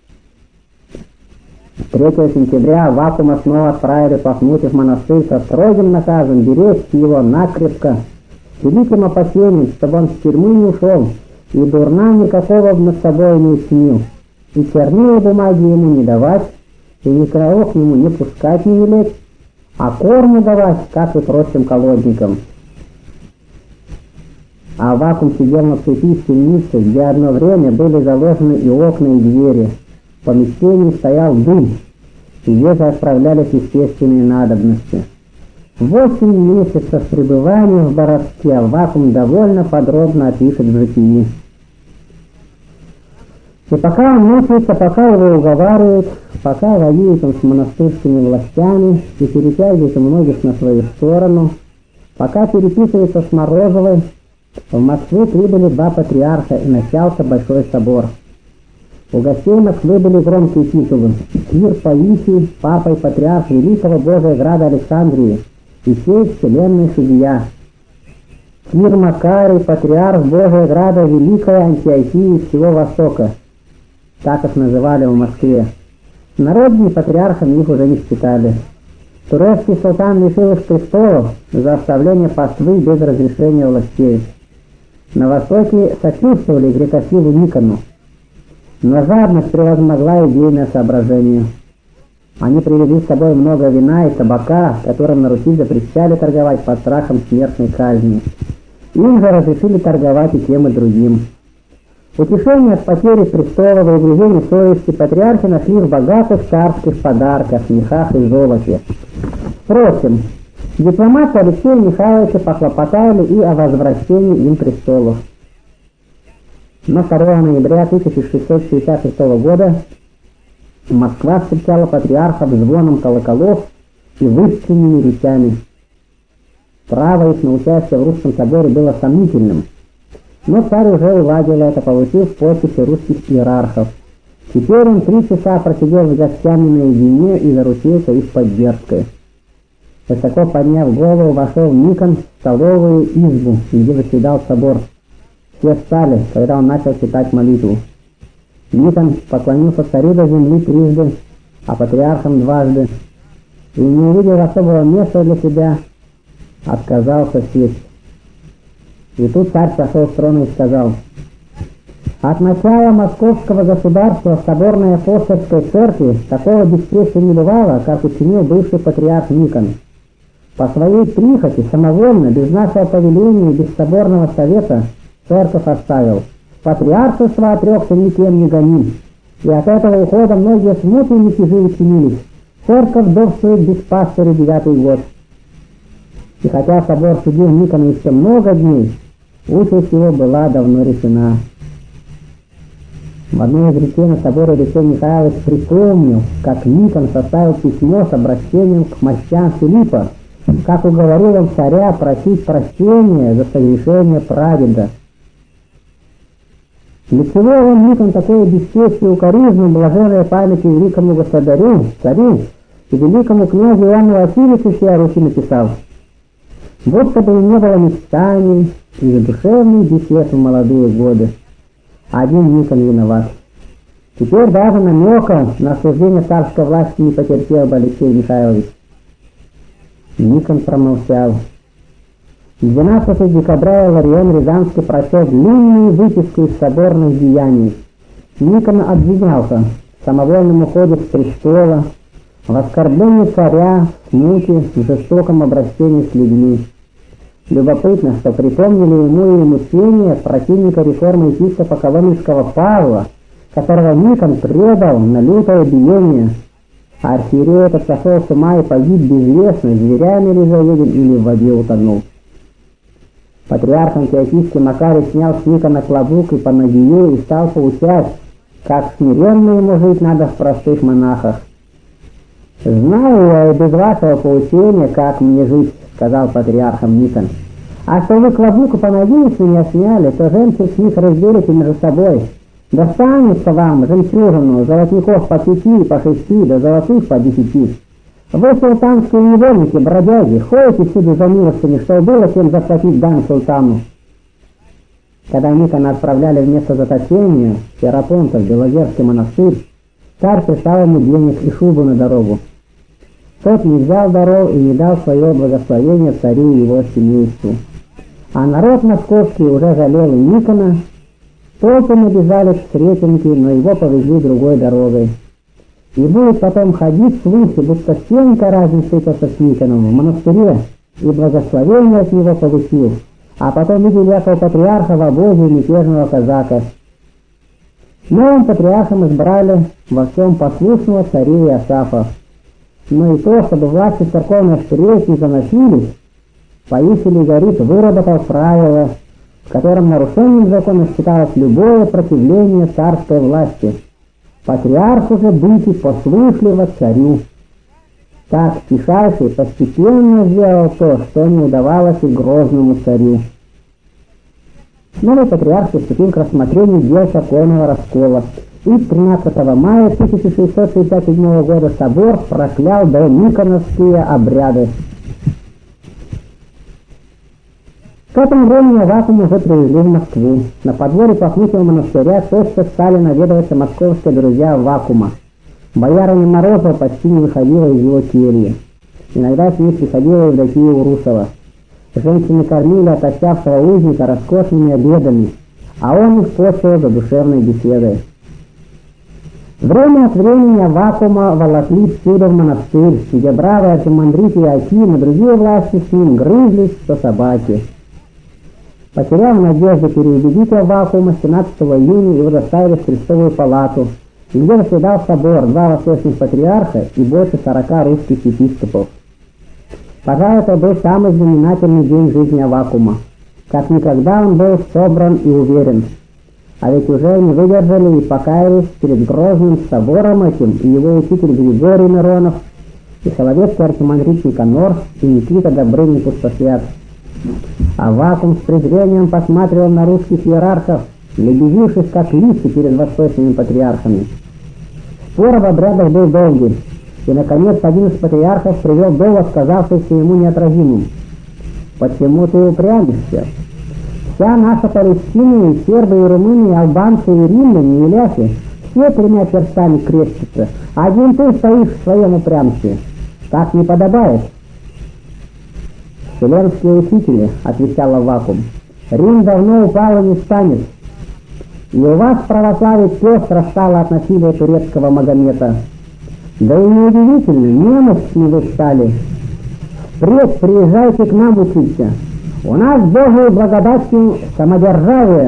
S1: третьего сентября Аввакума снова отправили Пафнутий в монастырь со строгим наказом беречь его накрепко, с великим опасением, чтобы он с тюрьмы не ушел, и дурна никакого над собой не учинил, и чернила бумаги ему не давать, и никого к нему не пускать не велеть, а корму давать, как и прочим колодникам. а Аввакум сидел на цепи темницы, где одно время были заложены и окна, и двери. В помещении стоял дым, и везы отправлялись естественные надобности. Восемь месяцев пребывания в Боровске Аввакум довольно подробно опишет в житии. И пока он мучается, пока его уговаривают, пока воюет он с монастырскими властями и перетягивает многих на свою сторону, пока переписывается с Морозовой, в Москву прибыли два патриарха и начался Большой собор. У гостей Москвы были громкие титулы: Кир Паисий, папа и патриарх Великого Божия Града Александрии и сей вселенной судья; Кир Макарий, патриарх Божия Града Великой Антиохии всего Востока. Так их называли в Москве. Народные патриархами их уже не считали. Турецкий султан лишил их престолов за оставление паствы без разрешения властей. На Востоке сочувствовали грекофилу Никону, но жадность превозмогла идейное соображение. Они привезли с собой много вина и табака, которым на Руси запрещали торговать под страхом смертной казни. Им же разрешили торговать и тем, и другим. Утешение от потери престола и угрызений совести патриархи нашли в богатых царских подарках, мехах и золоте. Впрочем, дипломаты Алексея Михайловича похлопотали и о возвращении им престолов. Но второго ноября тысяча шестьсот шестьдесят шестого года Москва встречала патриархов звоном колоколов и выстрельными речами. Право их на участие в Русском соборе было сомнительным, но царь уже уладил это, получив подписи русских иерархов. Теперь он три часа просидел с гостями наедине и заручился их поддержкой. Высоко подняв голову, вошел Никон в столовую избу, где заседал собор. Все встали, когда он начал читать молитву. Никон поклонился царю до земли трижды, а патриархам дважды, и, не увидев особого места для себя, отказался сесть. И тут царь сошел с трона и сказал: «От начала московского государства в соборной апостольской церкви такого бесчестия не бывало, как учинил бывший патриарх Никон. По своей прихоти, самовольно, без нашего повеления и без соборного совета, церковь оставил. Патриаршество отрекся никем не гоним, и от этого ухода многие смуты и мятежи учинились. Церковь довствует без пастыря девятый год». И хотя собор судил Никона еще много дней, участь его была давно решена. В одной из речей на соборе Алексей Михайлович припомнил, как Никон составил письмо с обращением к мощам Филиппа, как уговорил он царя просить прощения за согрешение прадеда. Для чего он, Никон, такое бесчестие укоризнул блаженной памяти великому государю, царю и великому князю Иоанну Васильевичу сия Руси написал: «Будто бы не было мечтаний и задушевных бесед в молодые годы. Один Никон виноват». Теперь даже намека на осуждение царской власти не потерпел бы Алексей Михайлович. Никон промолчал. двенадцатого декабря Иларион Рязанский прочел длинную выписку из соборных деяний. Никон обвинялся в самовольном уходе с престола, в оскорблении царя, в смуте, в жестоком обращении с людьми. Любопытно, что припомнили ему и мучения противника реформы епископа Коломенского Павла, которого Никон предал на лютое биение. А архиерей этот сошел с ума и погиб безвестно, зверями ли заеден или в воде утонул. Патриарх антиохийский Макарий снял с Никона клобук и панагию и стал поучать, как смиренно ему жить надо в простых монахах. «Знаю я и без вашего поучения, как мне жить», — сказал патриархом Никон. «А что вы клобук и панагию с меня сняли, то жемчуг с них разделите между собой. Достанется вам жемчужину, золотников по пяти, по шести, да золотых по десяти. Вы, султанские невольники, бродяги, ходите всюду за милостыми, что было чем заплатить дань султану». Когда Никона отправляли вместо заточения в Ферапонтов, Белозерский монастырь, царь прислал ему денег и шубу на дорогу. Тот не взял даров и не дал свое благословение царю и его семейству. А народ московский уже жалел и Никона. Толпы набежали к Сретенке, но его повезли другой дорогой. И будет потом ходить слухи, будто Сенька разом встретился с Никоном в монастыре и благословение от него получил, а потом видели якого патриарха в обозе мятежного казака. Новым патриархом избрали во всем послушного царя Иосафа. Но и то, чтобы власти церковных впредь не заносились, Паисий Лизарит выработал правило, в котором нарушением закона считалось любое противление царской власти. Патриарху же быть и послушливо царю. Так Тишайший постепенно сделал то, что не удавалось и грозному царю. Новый патриарх приступил к рассмотрению дел церковного раскола, и тринадцатого мая тысяча шестьсот шестьдесят седьмого года собор проклял дониконовские обряды. К этому времени Аввакум уже привезли в Москву. На подворье Пафнутьева монастыря тотчас стали наведываться московские друзья Аввакума. Боярыня Морозова почти не выходила из его кельи. Иногда с ней приходила Евдокия Урусова. Женщины кормили отощавшего узника роскошными обедами, а он их почивал задушевной беседой. Время от времени Аввакума волокли всюду в монастырь, где бравый архимандрит Иоаким и другие власти с ним грызлись, что собаки. Потеряв надежду переубедить Аввакума, семнадцатого июня его доставили в Крестовую палату, где заседал собор, два восточных патриарха и больше сорока русских епископов. Пожалуй, это был самый знаменательный день жизни Аввакума. Как никогда он был собран и уверен. А ведь уже не выдержали и покаялись перед грозным собором этим и его учитель Григорий Миронов, и соловецкий архимандрит Никанор, и Никита Добрынин Пустосвят. Аввакум с презрением посматривал на русских иерархов, лебезившись как лисы перед восточными патриархами. Спор об обрядах был долгий, и, наконец, один из патриархов привел довод, казавшийся ему неотразимым. «Почему ты упрямишься? Вся наша Палестина, и сербы, и румыны, и албанцы, и римляне, и ляхи, все тремя перстами крестятся, а один ты стоишь в своем упрямстве. Так не подобает». «Вселенские учители», — отвечал Аввакум, — «Рим давно упал и не встанет. И у вас православие пестро стало от насилия турецкого Магомета. Да и неудивительно, немощны вы стали. Впредь приезжайте к нам учиться. У нас Божией благодатью самодержавие».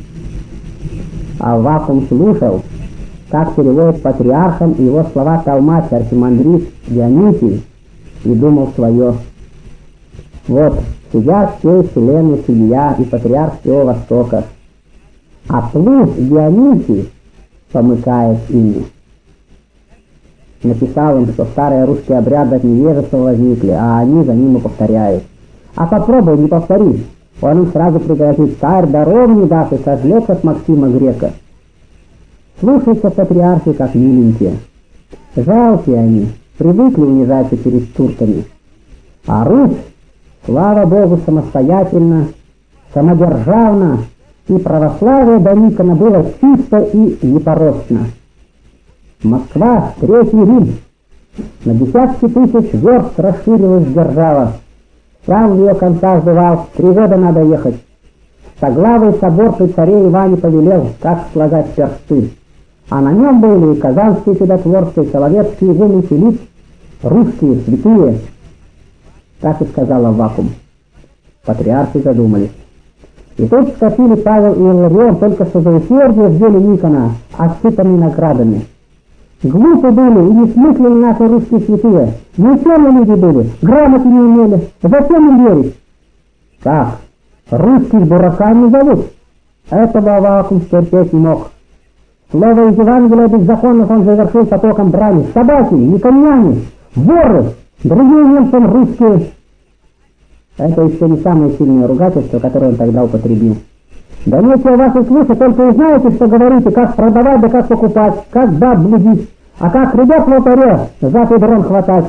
S1: Аввакум слушал, как переводит патриархом его слова толмач архимандрит Дионисий, и думал свое. Вот, сидят всей вселенной судья и патриарх всего Востока, а плут Дионисий помыкает ими. Написал им, что старые русские обряды от невежества возникли, а они за ним и повторяют. А попробуй, не повтори. Он им сразу пригрозит: царь даров не даст и сожжет от Максима Грека. Слушаются патриархи как миленькие. Жалкие они, привыкли унижаться перед турками. А Русь, слава Богу, самостоятельно, самодержавно, и православие до Никона было чисто и непорочно. Москва — Третий Рим. На десятки тысяч верст расширилась держава. Сам в ее концах бывал, три года надо ехать. Соглавый собор при царе Иване повелел, как слагать персты. А на нем были и казанские чудотворцы, и соловецкие игумен Филипп, русские святые. Так и сказал Аввакум. Патриархи задумались. И тут вскочили Павел и Иларион только что за усердие в деле Никона, осыпанные наградами. Глупы были и не смыслили наши русские святые. Неученые люди были, грамоты не умели. Зачем им верить? Как? Русских дураками зовут? Этого Аввакум терпеть не мог. Слово из Евангелия беззаконных он завершил потоком брани. Собаки, никоняне, воры, другие немцам русские. Это еще не самое сильное ругательство, которое он тогда употребил. Да нечего вас и слушать, только и знаете, что говорите, как продавать, да как покупать, как баб блудить, а как ребят в алтаре за дрон хватать.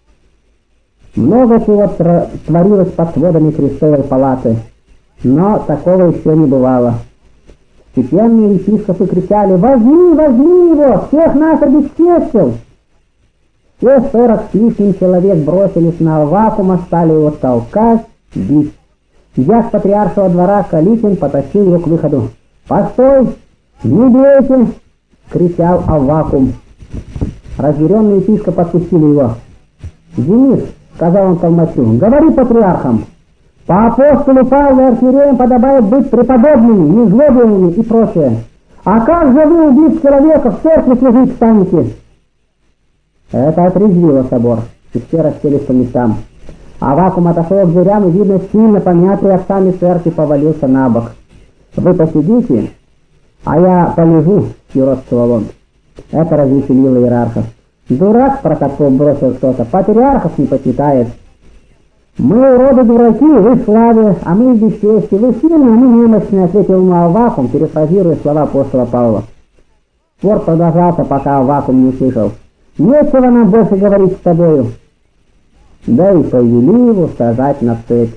S1: Много чего творилось под сводами Крестовой палаты, но такого еще не бывало. Степенные епископы кричали: «Возьми, возьми его, всех нас обесчестил!» Все сорок с лишним человек бросились на Аввакума, стали его толкать, бить. Идя с патриаршего двора, Калитин потащил его к выходу. «Постой! Не бейте!» — кричал Аввакум. Разъяренный епископ отпустил его. «Денис, — сказал он толмачу, — говори патриархам. По апостолу Павлу и архиереям подобает быть преподобными, незлобными и прочее. А как же вы, убив человека, в церкви служить станете? Это отрезвило собор, и все расселись по местам. Аввакум отошел к дверям и, видно, сильно помятый отцами церкви повалился на бок. «Вы посидите, а я полежу», — сиротствовал он. Это развеселило иерархов. «Дурак, протопоп», — бросил кто-то, — «патриархов не почитает». «Мы, уроды, дураки, вы в славе, а мы в бесчестии, вы сильные, а мы немощные», — ответил ему Аввакум, перефразируя слова апостола Павла. Спор продолжался, пока Аввакум не услышал: «Нечего нам больше говорить с тобою». Да и повели его сажать на цепь.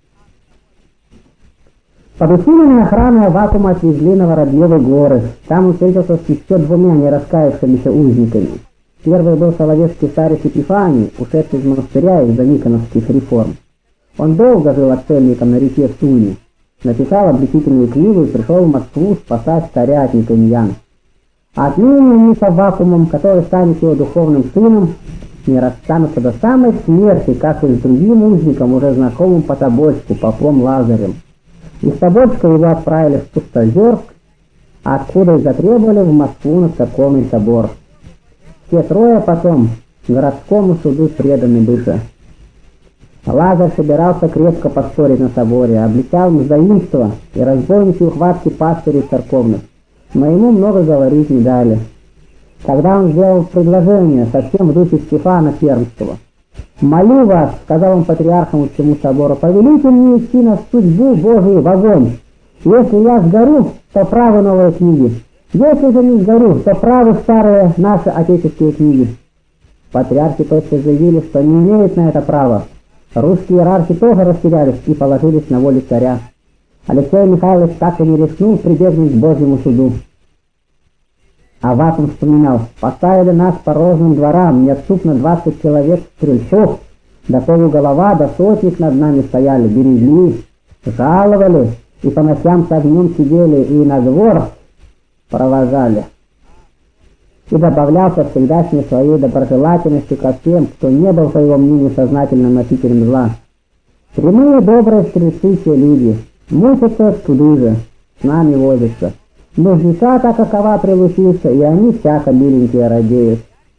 S1: Под усиленной охраной Аввакума отвезли на Воробьевы горы. Там он встретился с еще двумя не раскаявшимися узниками. Первый был соловецкий старец Епифаний, ушедший из монастыря из-за никоновских реформ. Он долго жил отшельником на реке Суни, написал обличительную книгу и пришел в Москву спасать царя от Никоньян. Отныне они с Аввакумом, который станет его духовным сыном, не расстанутся до самой смерти, как и с другим узником, уже знакомым по Тобольску, попом Лазарем. Из Тобольска его отправили в Пустозерск, откуда и затребовали в Москву на церковный собор. Все трое потом городскому суду преданы бывши. Лазарь собирался крепко поспорить на соборе, обличал мздоимство и разбойничьи ухватки пастырей церковных, но ему много говорить не дали. Тогда он сделал предложение, совсем в духе Стефана Пермского. «Молю вас, — сказал он патриархам всему собору, — повелите мне идти на судьбу Божию в огонь. Если я сгорю, то правы новые книги. Если же не сгорю, то правы старые наши отеческие книги». Патриархи тотчас заявили, что не имеют на это права. Русские иерархи тоже растерялись и положились на волю царя. Алексей Михайлович так и не рискнул прибегнуть к Божьему суду. Аввакум вспоминал: «Поставили нас по розным дворам, неотступно двадцать человек стрельцов, до полуголова, до сотник над нами стояли, берегли, жаловали, и по ночам с огнем сидели, и на двор провожали». И добавлялся всегдашней своей доброжелательностью ко всем, кто не был, по его мнению, сознательным носителем зла. «Прямые добрые стрельцы все люди, мучатся туды же, с нами возятся. Нужница так какова прилучится, и они всяко миленькие радеют».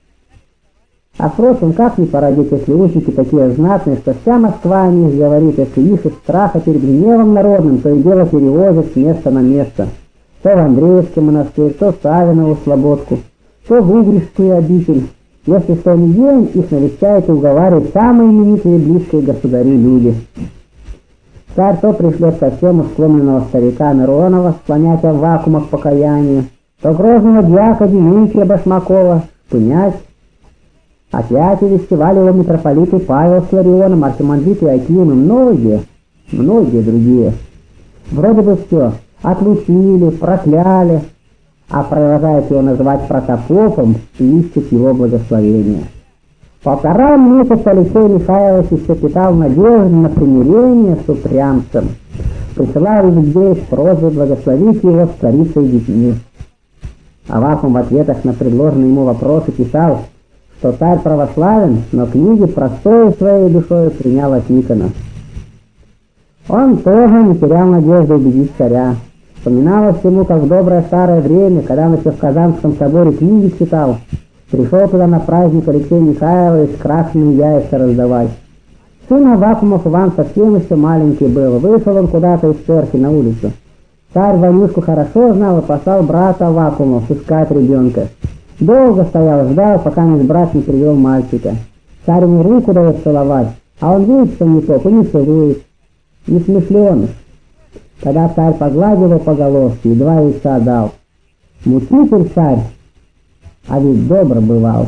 S1: А впрочем, как не породить, если узники такие знатные, что вся Москва о них говорит, если их из страха перед гневом народным то и дело перевозят с места на место. То в Андреевский монастырь, то в Савинову слободку, то в Угришскую обитель. Если что ни день, их навещают и уговаривают самые именитые и близкие государи люди. Царь то пришлет совсем уж сломленного старика Миронова склонять Аввакума к покаянию, то грозного дьяка Дмитрия Башмакова шпынять. Опять увещевали его митрополиты Павел с Ларионом, архимандрит Иоаким и многие, многие другие. Вроде бы все отлучили, прокляли, а продолжают его называть протопопом и ищут его благословения. Полтора месяца Алексей Михайлович еще питал надежду на примирение с упрямцем, присылал людей с просьбой благословить его с царицей и детьми. Аввакум в ответах на предложенные ему вопросы писал, что царь православен, но книги простой своей душой принял от Никона. Он тоже не терял надежды убедить царя. Вспоминалось ему, как в доброе старое время, когда он еще в Казанском соборе книги читал, пришел туда на праздник Алексей Михайлович красные яйца раздавать. Сын Аввакумов Иван совсем еще маленький был, вышел он куда-то из церкви на улицу. Царь Ванюшку хорошо знал и послал брата Аввакумов искать ребенка. Долго стоял, ждал, пока наш брат не привел мальчика. Царь ему руку дает целовать, а он видит, что не топ, и не целует. Не смышленый. Когда царь погладил его по головке и два яйца дал. Мучитель царь, а ведь добр бывал.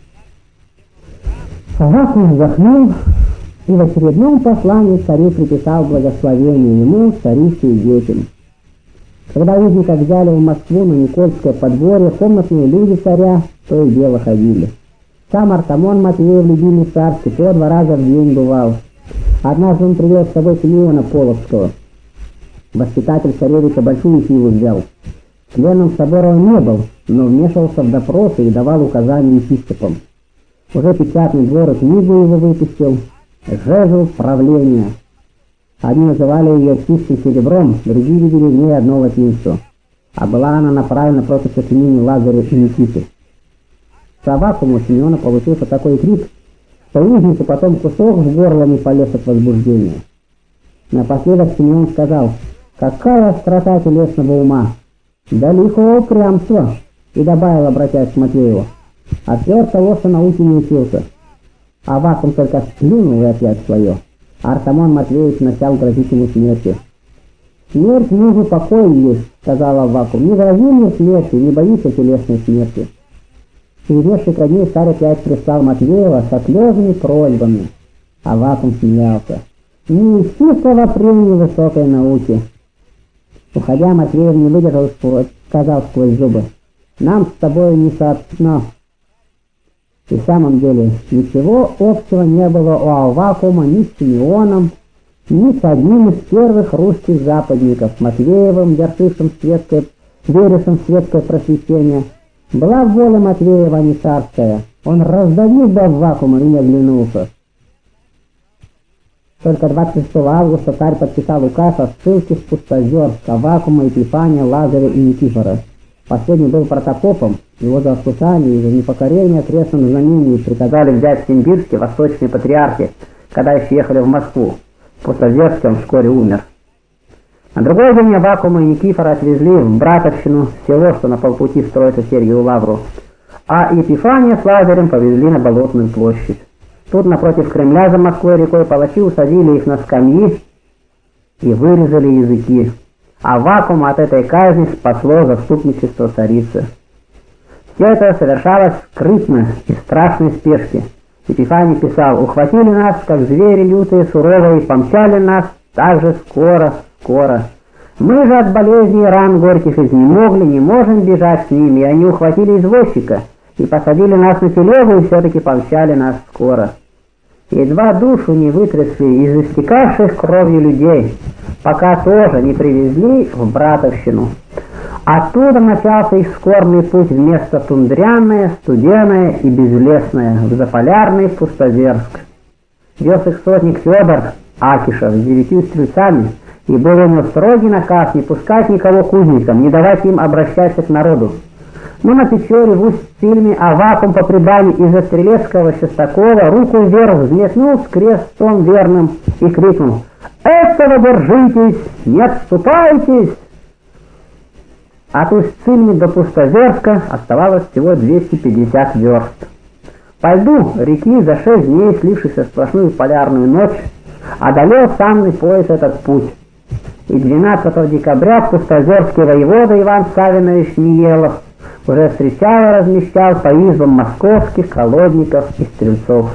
S1: Аввакум вздохнул и в очередном послании царю приписал благословение ему, царице и детям. Когда узника взяли в Москву на Никольское подворье, комнатные люди царя то и дело ходили. Сам Артамон Матвеев, любимый царский, по два раза в день бывал. Однажды он привел с собой Симеона Полоцкого. Воспитатель царевича большую силу взял. Членом собора он не был, но вмешивался в допросы и давал указания епископам. Уже печатный двор и книгу его выпустил. Жезл правления. Одни называли ее чистым серебром, другие видели в ней одно латинство. А была она направлена против сочинений Лазаря и Никиты. С Аввакума у Симеона получился такой крик, что узнику потом кусок в горло не полез от возбуждения. Напоследок Симеон сказал: «Какая острота телесного ума! Да лихого упрямства!» И добавил, обратясь к Матвееву: «А ты от того, что науки не учился». Аввакум только сплюнул и опять свое. Артамон Матвеевич начал грозить ему смертью. «Смерть мужу покой есть», — сказал Аввакум. «Не грози мне смерти, не боится телесной смерти». Через несколько дней царь опять прислал Матвеева со слезными просьбами. Аввакум смеялся. «Не ищи словопрения высокой науки». Уходя, Матвеев не выдержал, сказал сквозь зубы: «Нам с тобой не соответственно». И в самом деле ничего общего не было у Аввакума ни с Симеоном, ни с одним из первых русских западников, Матвеевым, вершившим светское, верившим в светское просвещение. Была воля Матвеева не царская, он раздавил бы Аввакума и не оглянулся. Только двадцать шестого августа царь подписал указ о ссылке с Пустозерск, Аввакума, Епифания, Лазаря и Никифора. Последний был протопопом, его за ослушание и за непокорение крестным знамению приказали взять в Симбирске восточные патриархи, когда еще ехали в Москву. В Пустозерске он вскоре умер. На другой день Аввакума и Никифора отвезли в Братовщину, село, что на полпути строится Сергию Лавру, а Епифания с Лазарем повезли на Болотную площадь. Тут напротив Кремля за Москвой рекой палачи усадили их на скамьи и вырезали языки. Аввакума от этой казни спасло заступничество царицы. Все это совершалось скрытно и в страшной спешке. Епифаний писал: «Ухватили нас, как звери лютые, суровые, и помчали нас так же скоро, скоро. Мы же от болезней и ран горьких изнемогли, не можем бежать с ними, и они ухватили извозчика и посадили нас на телегу, и все-таки помчали нас скоро. Едва душу не вытрясли из истекавших кровью людей, пока тоже не привезли в Братовщину. Оттуда начался их скорбный путь в место тундряное, студеное и безлесное, в заполярный Пустозерск. Вез их сотник Федор Акишев с девятью стрельцами, и был у него строгий наказ не пускать никого к узникам, не давать им обращаться к народу. Но на Печоре в Усть-Цильме Аввакум по преданию из-за Стрелецкого Шестакова руку вверх взметнул с крестом верным и крикнул: «Этого держитесь, не отступайтесь!» От Усть-Цильмы до Пустозерска оставалось всего двести пятьдесят верст. По льду реки за шесть дней, слившихся в сплошную полярную ночь, одолел самый пояс этот путь. И двенадцатого декабря пустозерский воевода Иван Савинович Ниелов уже встречал и размещал по избам московских колодников и стрельцов.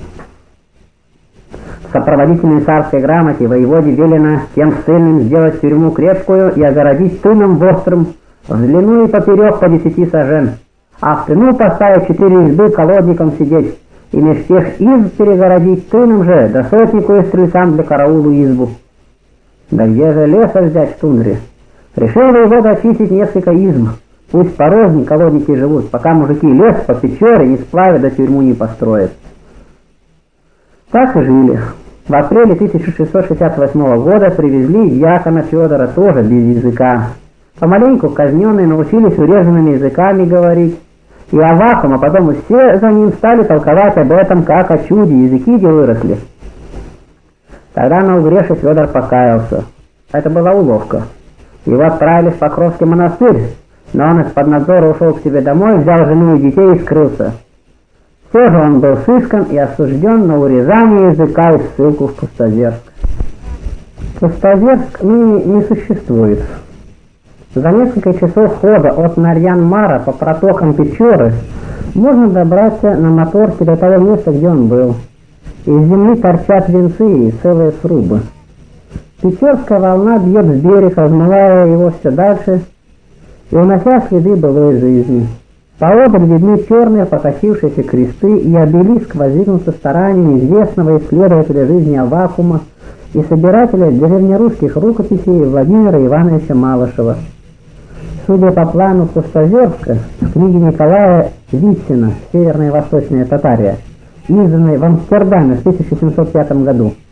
S1: В сопроводительной царской грамоте воеводе велено тем ссыльным сделать тюрьму крепкую и огородить тыном вострым в длину и поперек по десяти сажен, а в тыну поставить четыре избы колодникам сидеть, и меж тех изб перегородить тыном же, да сотнику и стрельцам для караулу избу. Да где же леса взять в тундре? Решил воевода очистить несколько изб. Пусть порознь колодники живут, пока мужики лес по Печоре не сплавят, да тюрьму не построят. Так и жили. В апреле тысяча шестьсот шестьдесят восьмого года привезли дьякона Федора, тоже без языка. Помаленьку казненные научились урезанными языками говорить, и Аввакум, а потом и все за ним стали толковать об этом как о чуде, языки где выросли. Тогда на угреше Федор покаялся. Это была уловка. Его отправили в Покровский монастырь, но он из-под надзора ушел к себе домой, взял жену и детей и скрылся. Все же он был сыскан и осужден на урезание языка и ссылку в Пустозерск. Пустозерск ныне не существует. За несколько часов хода от Нарьян-Мара по протокам Печоры можно добраться на моторке до того места, где он был. Из земли торчат венцы и целые срубы. Печорская волна бьет в берег, размывая его все дальше и унося следы былой жизни. Поодаль видны черные покосившиеся кресты и обелиск, воздвигнутый стараниями известного исследователя жизни Аввакума и собирателя древнерусских рукописей Владимира Ивановича Малышева. Судя по плану Пустозерска, в книге Николая Витсина «Северная и Восточная Татария», изданной в Амстердаме в тысяча семьсот пятом году,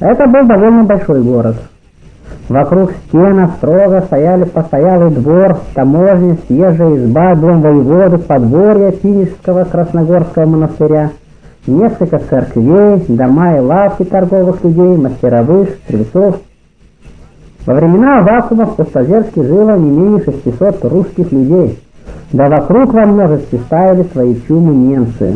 S1: Это был довольно большой город. Вокруг стен строго стояли постоялый двор, таможня, съезжая изба, дом воеводы, подворье Пинежского Красногорского монастыря, несколько церквей, дома и лавки торговых людей, мастеровых, стрельцов. Во времена Аввакума в Пустозерске жило не менее шестисот русских людей, да вокруг во множестве ставили свои чумы немцы.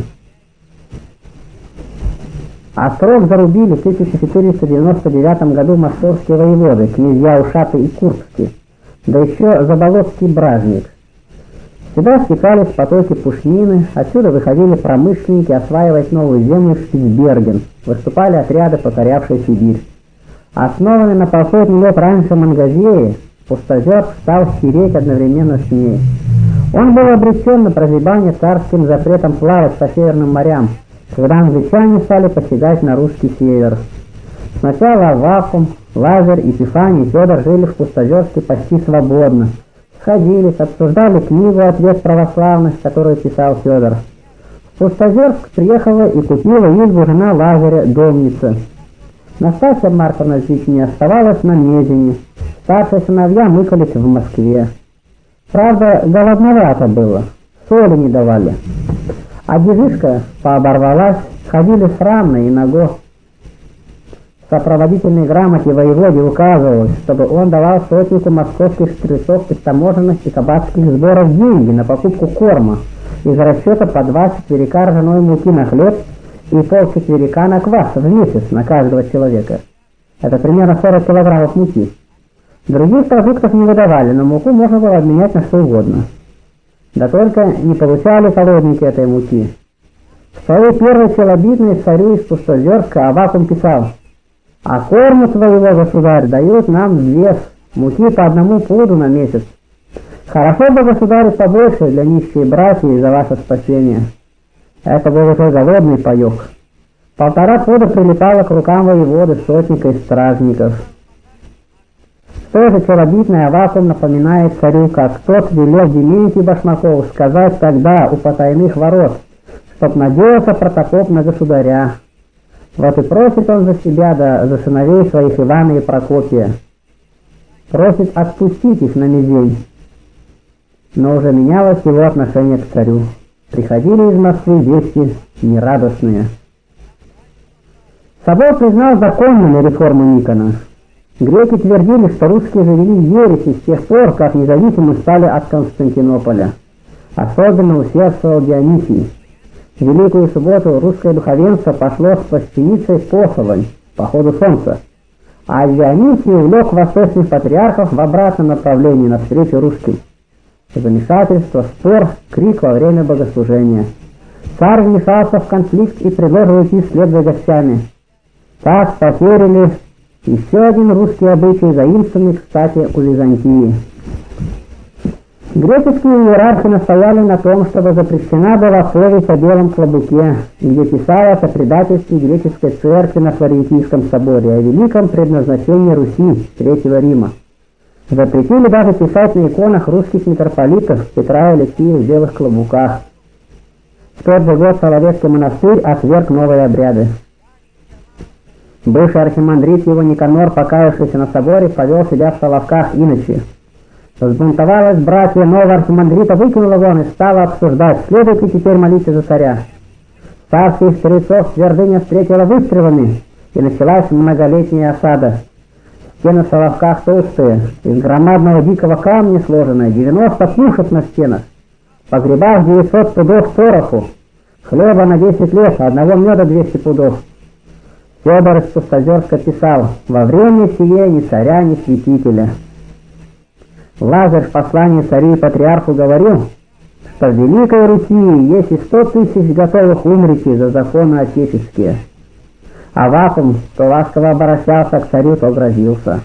S1: Острог зарубили в тысяча четыреста девяносто девятом году московские воеводы, князья Ушаты и Курбские, да еще Заболотский бражник. Сюда стекались потоки пушнины, отсюда выходили промышленники осваивать новую землю в Шпицберген, выступали отряды, покорявшие Сибирь. Основанный на полсотни лет раньше Мангазеи, Пустозерск стал хереть одновременно с ней. Он был обречен на прозябание царским запретом плавать по северным морям, когда англичане стали посягать на русский север. Сначала Аввакум, Лазарь, Епифаний и Федор жили в Пустозерске почти свободно. Сходились, обсуждали книгу «Ответ православных», которую писал Федор. В Пустозерск приехала и купила избу жена Лазаря, Домница. Настасья Марковна с детьми оставалась на Мезине. Старшие сыновья мыкались в Москве. Правда, голодновато было, соли не давали. А дежишка пооборвалась, ходили срамно и наго. В сопроводительной грамоте воеводе указывалось, чтобы он давал сотнику московских стрельцов из таможенных и кабацких сборов деньги на покупку корма из расчета по два четверика ржаной муки на хлеб и полчетверика на квас в месяц на каждого человека. Это примерно сорок килограммов муки. Других продуктов не выдавали, но муку можно было обменять на что угодно. Да только не получали колодники этой муки. В своей первой челобитной царю из Пустозерска Аввакум писал: «А корму твоего, государь, дают нам вес, муки по одному пуду на месяц. Хорошо бы, государь, побольше для нищие братья и за ваше спасение». Это был уже голодный паёк. Полтора пуда прилипало к рукам воеводы, сотника и стражников. Тоже челобитный Аввакум напоминает царю, как тот велел Дементию Башмакову сказать тогда у потайных ворот, чтоб надеялся протопоп на государя. Вот и просит он за себя, да за сыновей своих Ивана и Прокопия. Просит отпустить их на Мезень. Но уже менялось его отношение к царю. Приходили из Москвы вести нерадостные. Собор признал законными реформы Никона. Греки твердили, что русские завели ереси с тех пор, как независимы стали от Константинополя. Особенно усердствовал Дионисий. В Великую субботу русское духовенство пошло с плащаницей посолонь, по ходу солнца, а Дионисий увлек восточных патриархов в обратном направлении, навстречу русским. Замешательство, спор, крик во время богослужения. Царь вмешался в конфликт и предложил идти вслед за гостями. Так поверили еще один русский обычай, заимствованный, кстати, у Византии. Греческие иерархи настояли на том, чтобы запрещена была повесть о белом клобуке, где писалось о предательстве греческой церкви на Флорентийском соборе, о великом предназначении Руси, Третьего Рима. Запретили даже писать на иконах русских митрополитов Петра и Алексея в белых клобуках. В тот же год Соловецкий монастырь отверг новые обряды. Бывший архимандрит его Никанор, покаявшийся на соборе, повел себя в Соловках иначе. Взбунтовалось братья нового архимандрита, выкинуло вон и стало обсуждать, следует ли теперь молиться за царя. Царских старецов твердыня встретила выстрелами, и началась многолетняя осада. Стены в Соловках толстые, из громадного дикого камня сложенные, девяносто пушек на стенах, в погребах девятьсот пудов пороху, хлеба на десять лет, одного меда двести пудов. Федор из Пустозерска писал: «Во время сие ни царя, ни святителя». Лазарь в послании царю и патриарху говорил, что в Великой Руси есть и сто тысяч готовых умрите за законы отеческие. Аввакум то ласково обращался к царю, то грозился.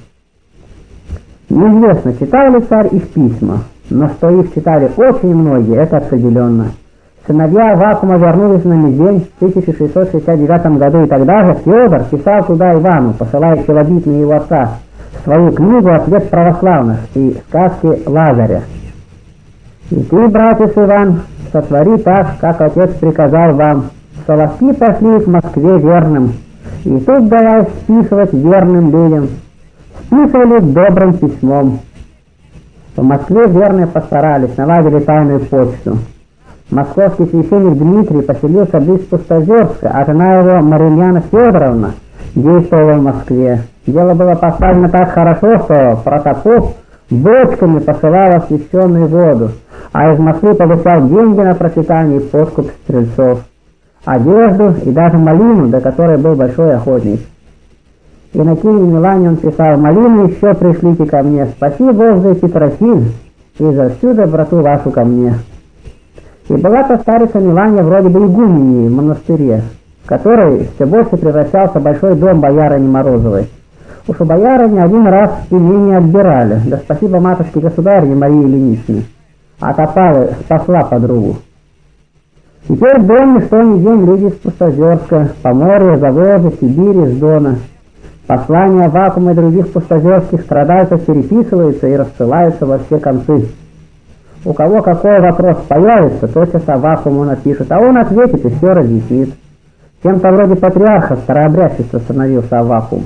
S1: Неизвестно, читал ли царь их письма, но что их читали очень многие, это определенно. Сыновья Аввакума вернулись на Мезень в тысяча шестьсот шестьдесят девятом году, и тогда же Федор писал туда Ивану, посылая челобитные его отца, свою книгу «Ответ православных» и сказки Лазаря. «И ты, братец Иван, сотвори так, как отец приказал вам. Соловки пошли к Москве верным, И тут давай списывать верным людям. Списывали добрым письмом. В Москве верные постарались, наладили тайную почту. Московский священник Дмитрий поселился близ Пустозерска, а жена его, Марьяна Федоровна, действовала в Москве. Дело было поставлено так хорошо, что Протопоп бочками посылал освященную воду, а из Москвы получал деньги на пропитание и подкуп стрельцов, одежду и даже малину, до которой был большой охотник. Иннокентию Милане он писал: «Малину еще пришлите ко мне, спаси Бог за Петросиль и за всю доброту вашу ко мне». И была-то старица Милане вроде бы игуменей в монастыре, в которой все больше превращался большой дом боярыни Морозовой. Уж у боярыни один раз имение отбирали, да спасибо матушке государыне Марии Ильиничне. От опалы спасла подругу. Теперь в доме что ни день люди из Пустозерска, Поморья, Заволжья, Сибири, с Дона. Послания Аввакума и других пустозерских страдальцев переписываются и рассылаются во все концы. У кого какой вопрос появится, тотчас Аввакуму напишет, а он ответит и все разъяснит. Чем-то вроде патриарха старообрядчества становился Аввакум.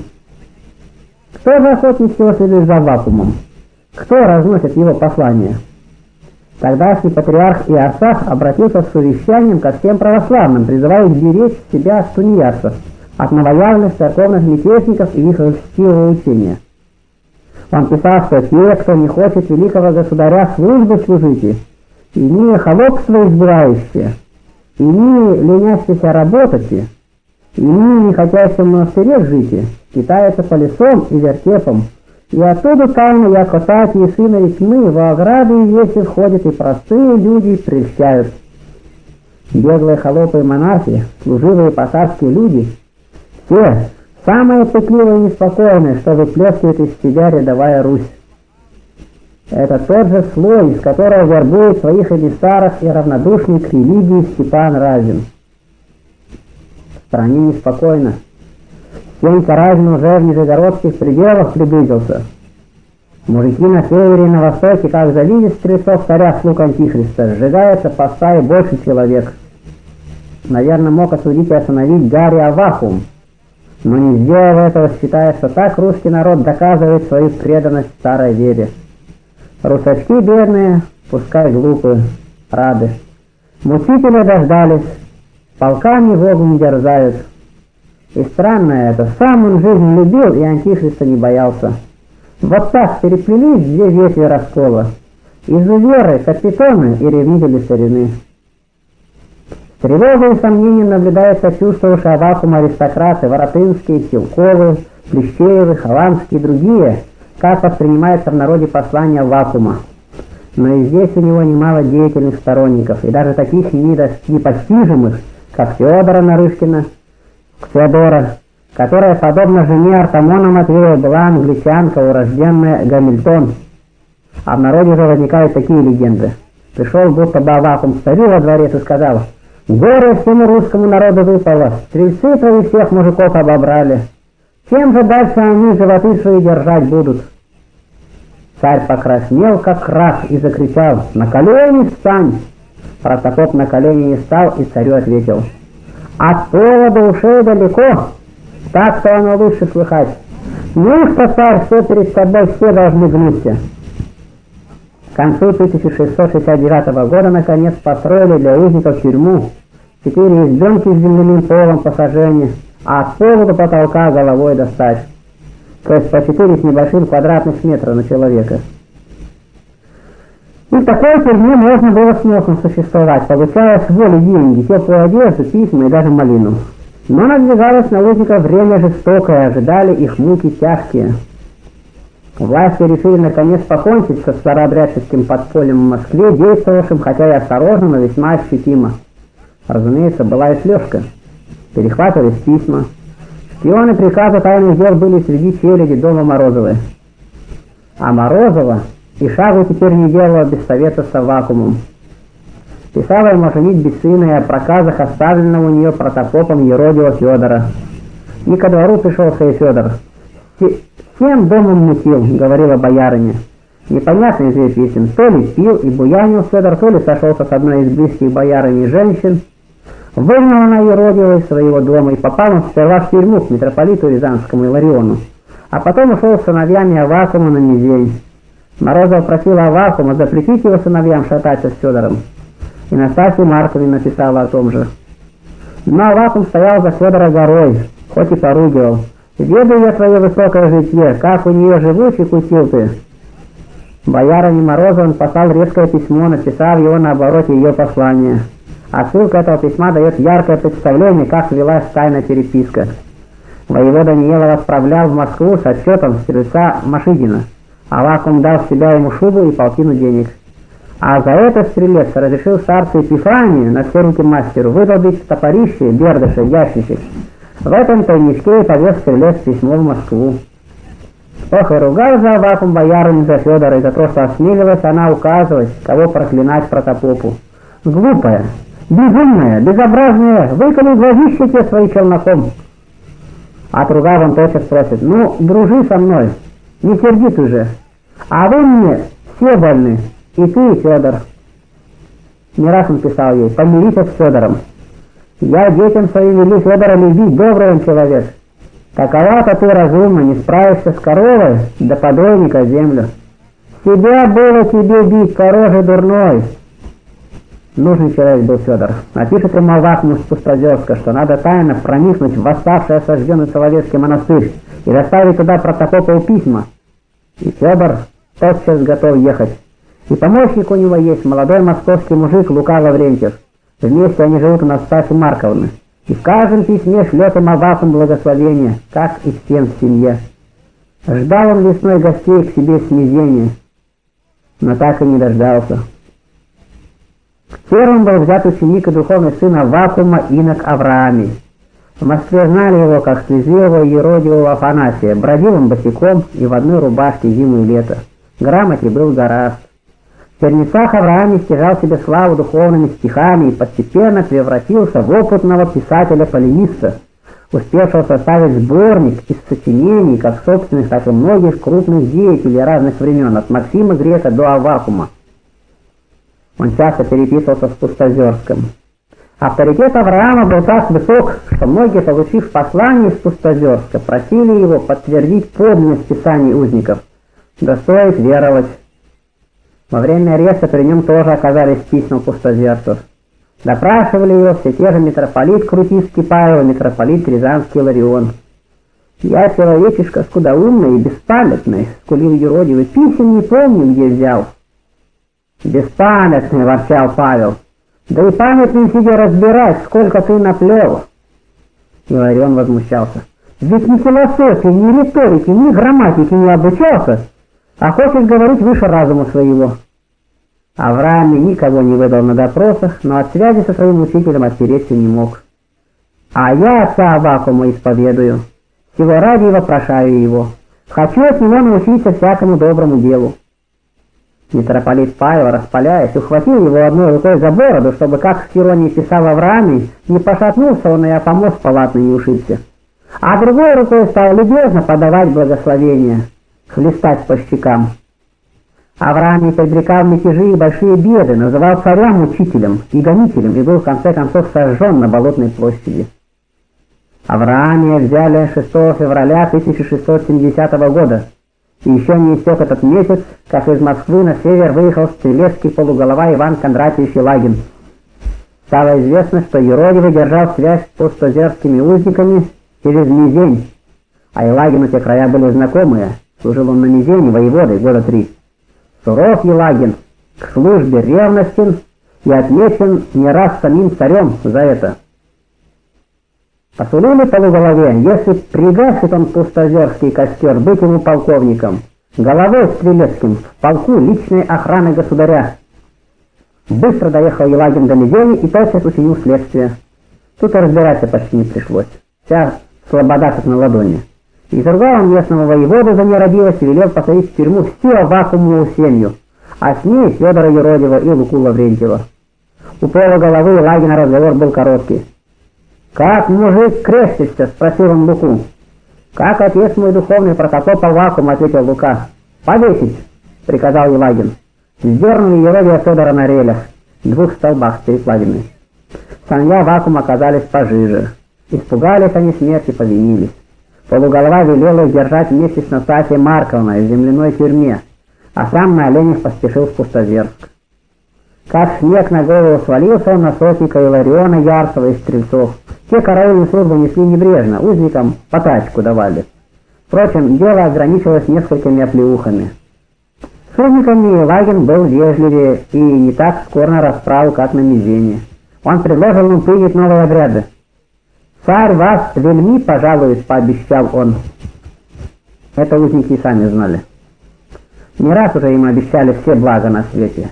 S1: Кто же охотнее всего следует за Аввакумом? Кто разносит его послания? Тогдашний патриарх Иосаф обратился с увещанием ко всем православным, призывая их беречь себя от тунеядцев, от новоявленных церковных мятежников и их льстивого учения. Он писал, что те, кто не хочет великого государя службы служите, и не холопство избирающие, и не ленящиеся работайте, и не хотящие в монастырях жите, питаются по лесам и вертепам, и оттуда тайно, яко тати и сына тьмы, во ограды и веси входят, и простые люди прельщают. Беглые холопы и монахи, служивые посадские люди, все самые пытливые и неспокойные, что выплескивает из себя рядовая Русь. Это тот же слой, из которого вербует своих эмиссаров и равнодушник религии Степан Разин. В стране неспокойно. Сенька Разин уже в нижегородских пределах приблизился. Мужики на севере и на востоке, как завидят стрельцов царя слуг Антихриста, сжигается по стае больше человек. Наверное, мог осудить и остановить Гарри Аввакум, но не сделав этого, считая, что так русский народ доказывает свою преданность старой вере. Русачки бедные, пускай глупые, рады. Мучители дождались, полками в огонь дерзают. И странно это, сам он жизнь любил и Антихриста не боялся. Вот так переплелись две ветви раскола. Изуверы, капитоны и ревнители старины. С тревогой и сомнением наблюдают сочувствовавшие Аввакуму аристократы, Воротынские, Силковы, Плещеевы, Хованские и другие, как воспринимается в народе послание Аввакума. Но и здесь у него немало деятельных сторонников, и даже таких непостижимых, как Федора Нарышкина, Феодора, которая, подобно жене Артамона Матвея, была англичанка, урожденная Гамильтон. А в народе же возникают такие легенды. Пришел будто бы Аввакум к царю во дворец и сказал: «Горе всему русскому народу выпало, стрельцы твои всех мужиков обобрали. Чем же дальше они животы свои держать будут?» Царь покраснел, как рак, и закричал: «На колени встань!» Протопоп на колени не стал и царю ответил: «От пола до ушей далеко, так-то оно лучше слыхать. Неужто, царь, все перед тобой все должны гнуться?» К концу тысяча шестьсот шестьдесят девятого года наконец построили для узников тюрьму, четыре избенки с земляным полом по сажению, а от пола до потолка головой достать. То есть по четыре с небольшим квадратных метра на человека. И в такой тюрьме можно было сносно существовать, получая с воли деньги, теплую одежду, письма и даже малину. Но надвигалось на узников время жестокое, ожидали их муки тяжкие. Власти решили наконец покончить со старообрядческим подпольем в Москве, действовавшим, хотя и осторожно, но весьма ощутимо. Разумеется, была и слежка. Перехватывались письма. Шпионы приказа тайных дел были среди челяди дома Морозовой. А Морозова и шагу теперь не делала без совета с Аввакумом. Писала ему женить без сына и о проказах оставленного у нее протопопом Еродио Федора. И ко двору пришелся и Федор. «Всем домом мутил», — говорила боярыня. Непонятно из ее писем, то ли пил и буянил Федор, то ли сошелся с одной из близких боярыни женщин, Выгнал она Еродива из своего дома, и попал он сперва в тюрьму к митрополиту Рязанскому Илариону, а потом ушел с сыновьями Аввакума на Мизень. Морозов просил Аввакума запретить его сыновьям шататься с Федором, и Настасья Марковна написала о том же. Но Аввакум стоял за Федора горой, хоть и поругивал. «Ведаю я твое высокое житье, как у нее живучий кутил ты». Боярине Морозову он послал резкое письмо, написав его на обороте ее послания. А ссылка этого письма дает яркое представление, как велась тайная переписка. Воевода Даниилов отправлял в Москву с отчетом стрельца Машигина. Аввакум дал с себя ему шубу и полтину денег. А за это стрелец разрешил старцу Епифанию, на все руки мастеру, выдолбить топорище, бердыша, ящичек. В этом тайничке и повез стрелец письмо в Москву. Ох, и ругал за Аввакум боярыню за Федора, и за то, что осмелилась она указывать, кого проклинать протопопу. Глупая, безумная, безобразная, выколи глазище те свои челноком. Отругав, он тотчас просит: ну, дружи со мной, не сердит уже. А вы мне все больны, и ты, и Федор. Не раз он писал ей: помирись с Федором. Я детям своим вели Федора любить, добрый он человек. Такова-то ты разумно, не справишься с коровой, да подойника землю. Себя было тебе бить, короже дурной. Нужный человек был Федор. Напишет ему Аввакуму с Пустозерска, что надо тайно проникнуть в восставший осажденный Соловецкий монастырь и доставить туда протопопову письма. И Федор тотчас готов ехать. И помощник у него есть, молодой московский мужик Лука Лаврентьев. Вместе они живут у Настасьи Марковны. И в каждом письме шлет им Аввакум благословение, как и всем в семье. Ждал он весной гостей к себе с Мизени, но так и не дождался. Первым был взят ученик и духовный сын Аввакума инок Авраамий. В Москве знали его как слезливого еродивого Афанасия. Бродил он босиком и в одной рубашке зиму и лето. Грамоте был гораст. В Чернецах Авраамий стяжал себе славу духовными стихами и постепенно превратился в опытного писателя-полемиста, успевшего составить сборник из сочинений как собственных, так и многих крупных деятелей разных времен, от Максима Грека до Аввакума. Он часто переписывался с Пустозерском. Авторитет Авраама был так высок, что многие, получив послание из Пустозерска, просили его подтвердить подлинность писаний узников. Да стоит веровать. Во время ареста при нем тоже оказались письма пустозерцев. Допрашивали его все те же митрополит Крутицкий Павел и митрополит Рязанский Иларион. «Я человечишка скудоумный и беспамятный», — скулил юродивый, — «писем не помню, где взял». «Беспамятный», — ворчал Павел, — «да и памятным себе разбирать, сколько ты наплел». Иларион возмущался: «Ведь ни философии, ни риторики, ни грамматики не обучался, а хочешь говорить выше разума своего». Авраамий никого не выдал на допросах, но от связи со своим учителем оттереться не мог. «А я отца Аввакума исповедую, всего ради вопрошаю его. Хочу от него научиться всякому доброму делу». Митрополит Павел, распаляясь, ухватил его одной рукой за бороду, чтобы, как с иронией писал Авраамий, не пошатнулся он и о помост палатный не ушибся. А другой рукой стал любезно подавать благословение, хлестать по щекам. Авраамий предрекал мятежи и большие беды, называл царя мучителем и гонителем и был в конце концов сожжен на Болотной площади. Авраамия взяли шестого февраля тысяча шестьсот семидесятого года, и еще не истек этот месяц, как из Москвы на север выехал стрелецкий полуголова Иван Кондратьевич Елагин. Стало известно, что Еродивый держал связь с пустозерскими узниками через Мизень, а Елагину те края были знакомые, служил он на Мизени воеводой года три. Суров Елагин, к службе ревностен и отмечен не раз самим царем за это. Посулили полуголове, если пригасит он пустозерский костер, быть ему полковником, головой стрелецким в полку личной охраны государя. Быстро доехал Елагин до Мизени и тотчас учинил следствие. Тут и разбираться почти не пришлось. Вся слобода как на ладони. Изругал он местного воеводу за нерадивость и велел посадить в тюрьму всю Аввакумову семью, а с ней Федора Еродива и Луку Лаврентьева. У полуголовы Елагина разговор был короткий. «Как, мужик, крестишься?» — спросил он Луку. «Как отец мой духовный протопоп Аввакум», — ответил Лука. «Повесить!» — приказал Елагин. Сдернули Еродия Федора на релях, двух столбах с перекладиной. Сыновья Аввакума оказались пожиже. Испугались они смерти, повинились. Полуголова велела их держать вместе с Настасьей Марковной в земляной тюрьме, а сам на оленях поспешил в Пустозерск. Как снег на голову свалился он на сотника Илариона Ярцева из Стрельцов. Те караульную службу несли небрежно, узникам по тачку давали. Впрочем, дело ограничилось несколькими оплеухами. С узниками Елагин был вежливее и не так скор на расправу, как на мизине. Он предложил им принять новые обряды. «Царь вас вельми пожалует», — пообещал он. Это узники и сами знали. Не раз уже им обещали все блага на свете.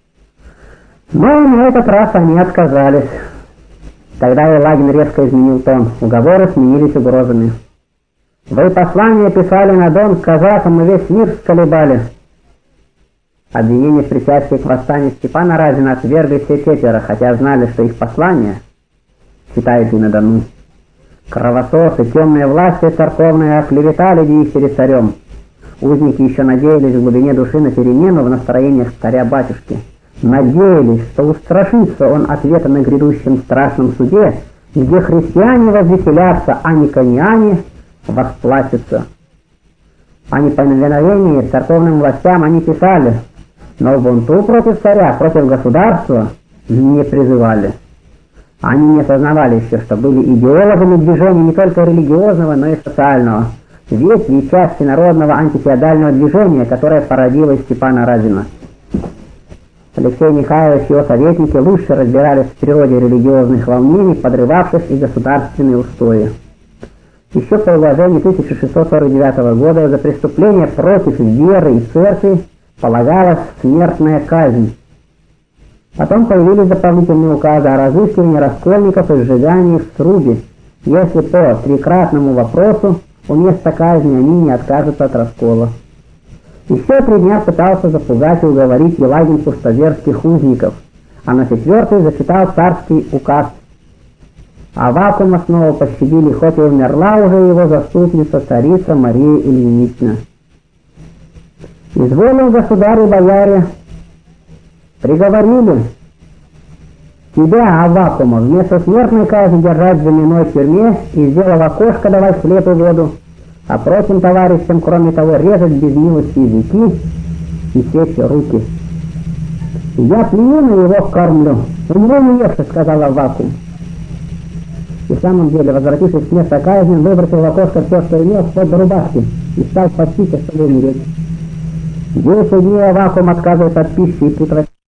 S1: Но на этот раз они отказались. Тогда Елагин резко изменил тон. Уговоры сменились угрозами. «Вы послание писали на Дон к казакам и весь мир сколебали». Обвинение в причастии к восстанию Степана Разина отвергли все четверо, хотя знали, что их послание читают и на Дону. Кровососы, темные власти церковные оклеветали их перед царем. Узники еще надеялись в глубине души на перемену в настроениях царя-батюшки. Надеялись, что устрашится он ответа на грядущем страшном суде, где христиане возвеселятся, а никониане восплатятся. О неповиновении церковным властям они писали, но бунту против царя, против государства не призывали. Они не осознавали еще, что были идеологами движения не только религиозного, но и социального, ветви и части народного антифеодального движения, которое породило Степана Разина. Алексей Михайлович и его советники лучше разбирались в природе религиозных волнений, подрывавших и государственные устои. Еще по уложению тысяча шестьсот сорок девятого года за преступление против веры и церкви полагалась смертная казнь. Потом появились дополнительные указы о разыскивании раскольников и сжигании в срубе, если по трикратному вопросу у места казни они не откажутся от раскола. Еще три дня пытался запугать и уговорить Елагин пустозерских узников, а на четвертый зачитал царский указ. Аввакума снова пощадили, хоть и умерла уже его заступница, царица Мария Ильинична. «Изволил государь и бояре, приговорили тебя, Аввакума, вместо смертной казни держать в земляной тюрьме и, сделав окошко, давать хлеб и воду, а прочим товарищам, кроме того, резать без милости языки и сечь руки. Я плюю на его кормлю, умру не ешь», — сказал Аввакум. И в самом деле, возвратившись с места казни, выбросил в окошко все, что имел, вплоть до рубашки, и стал подпить, чтобы умереть. Десять дней Аввакум отказывается от пищи и прекратил.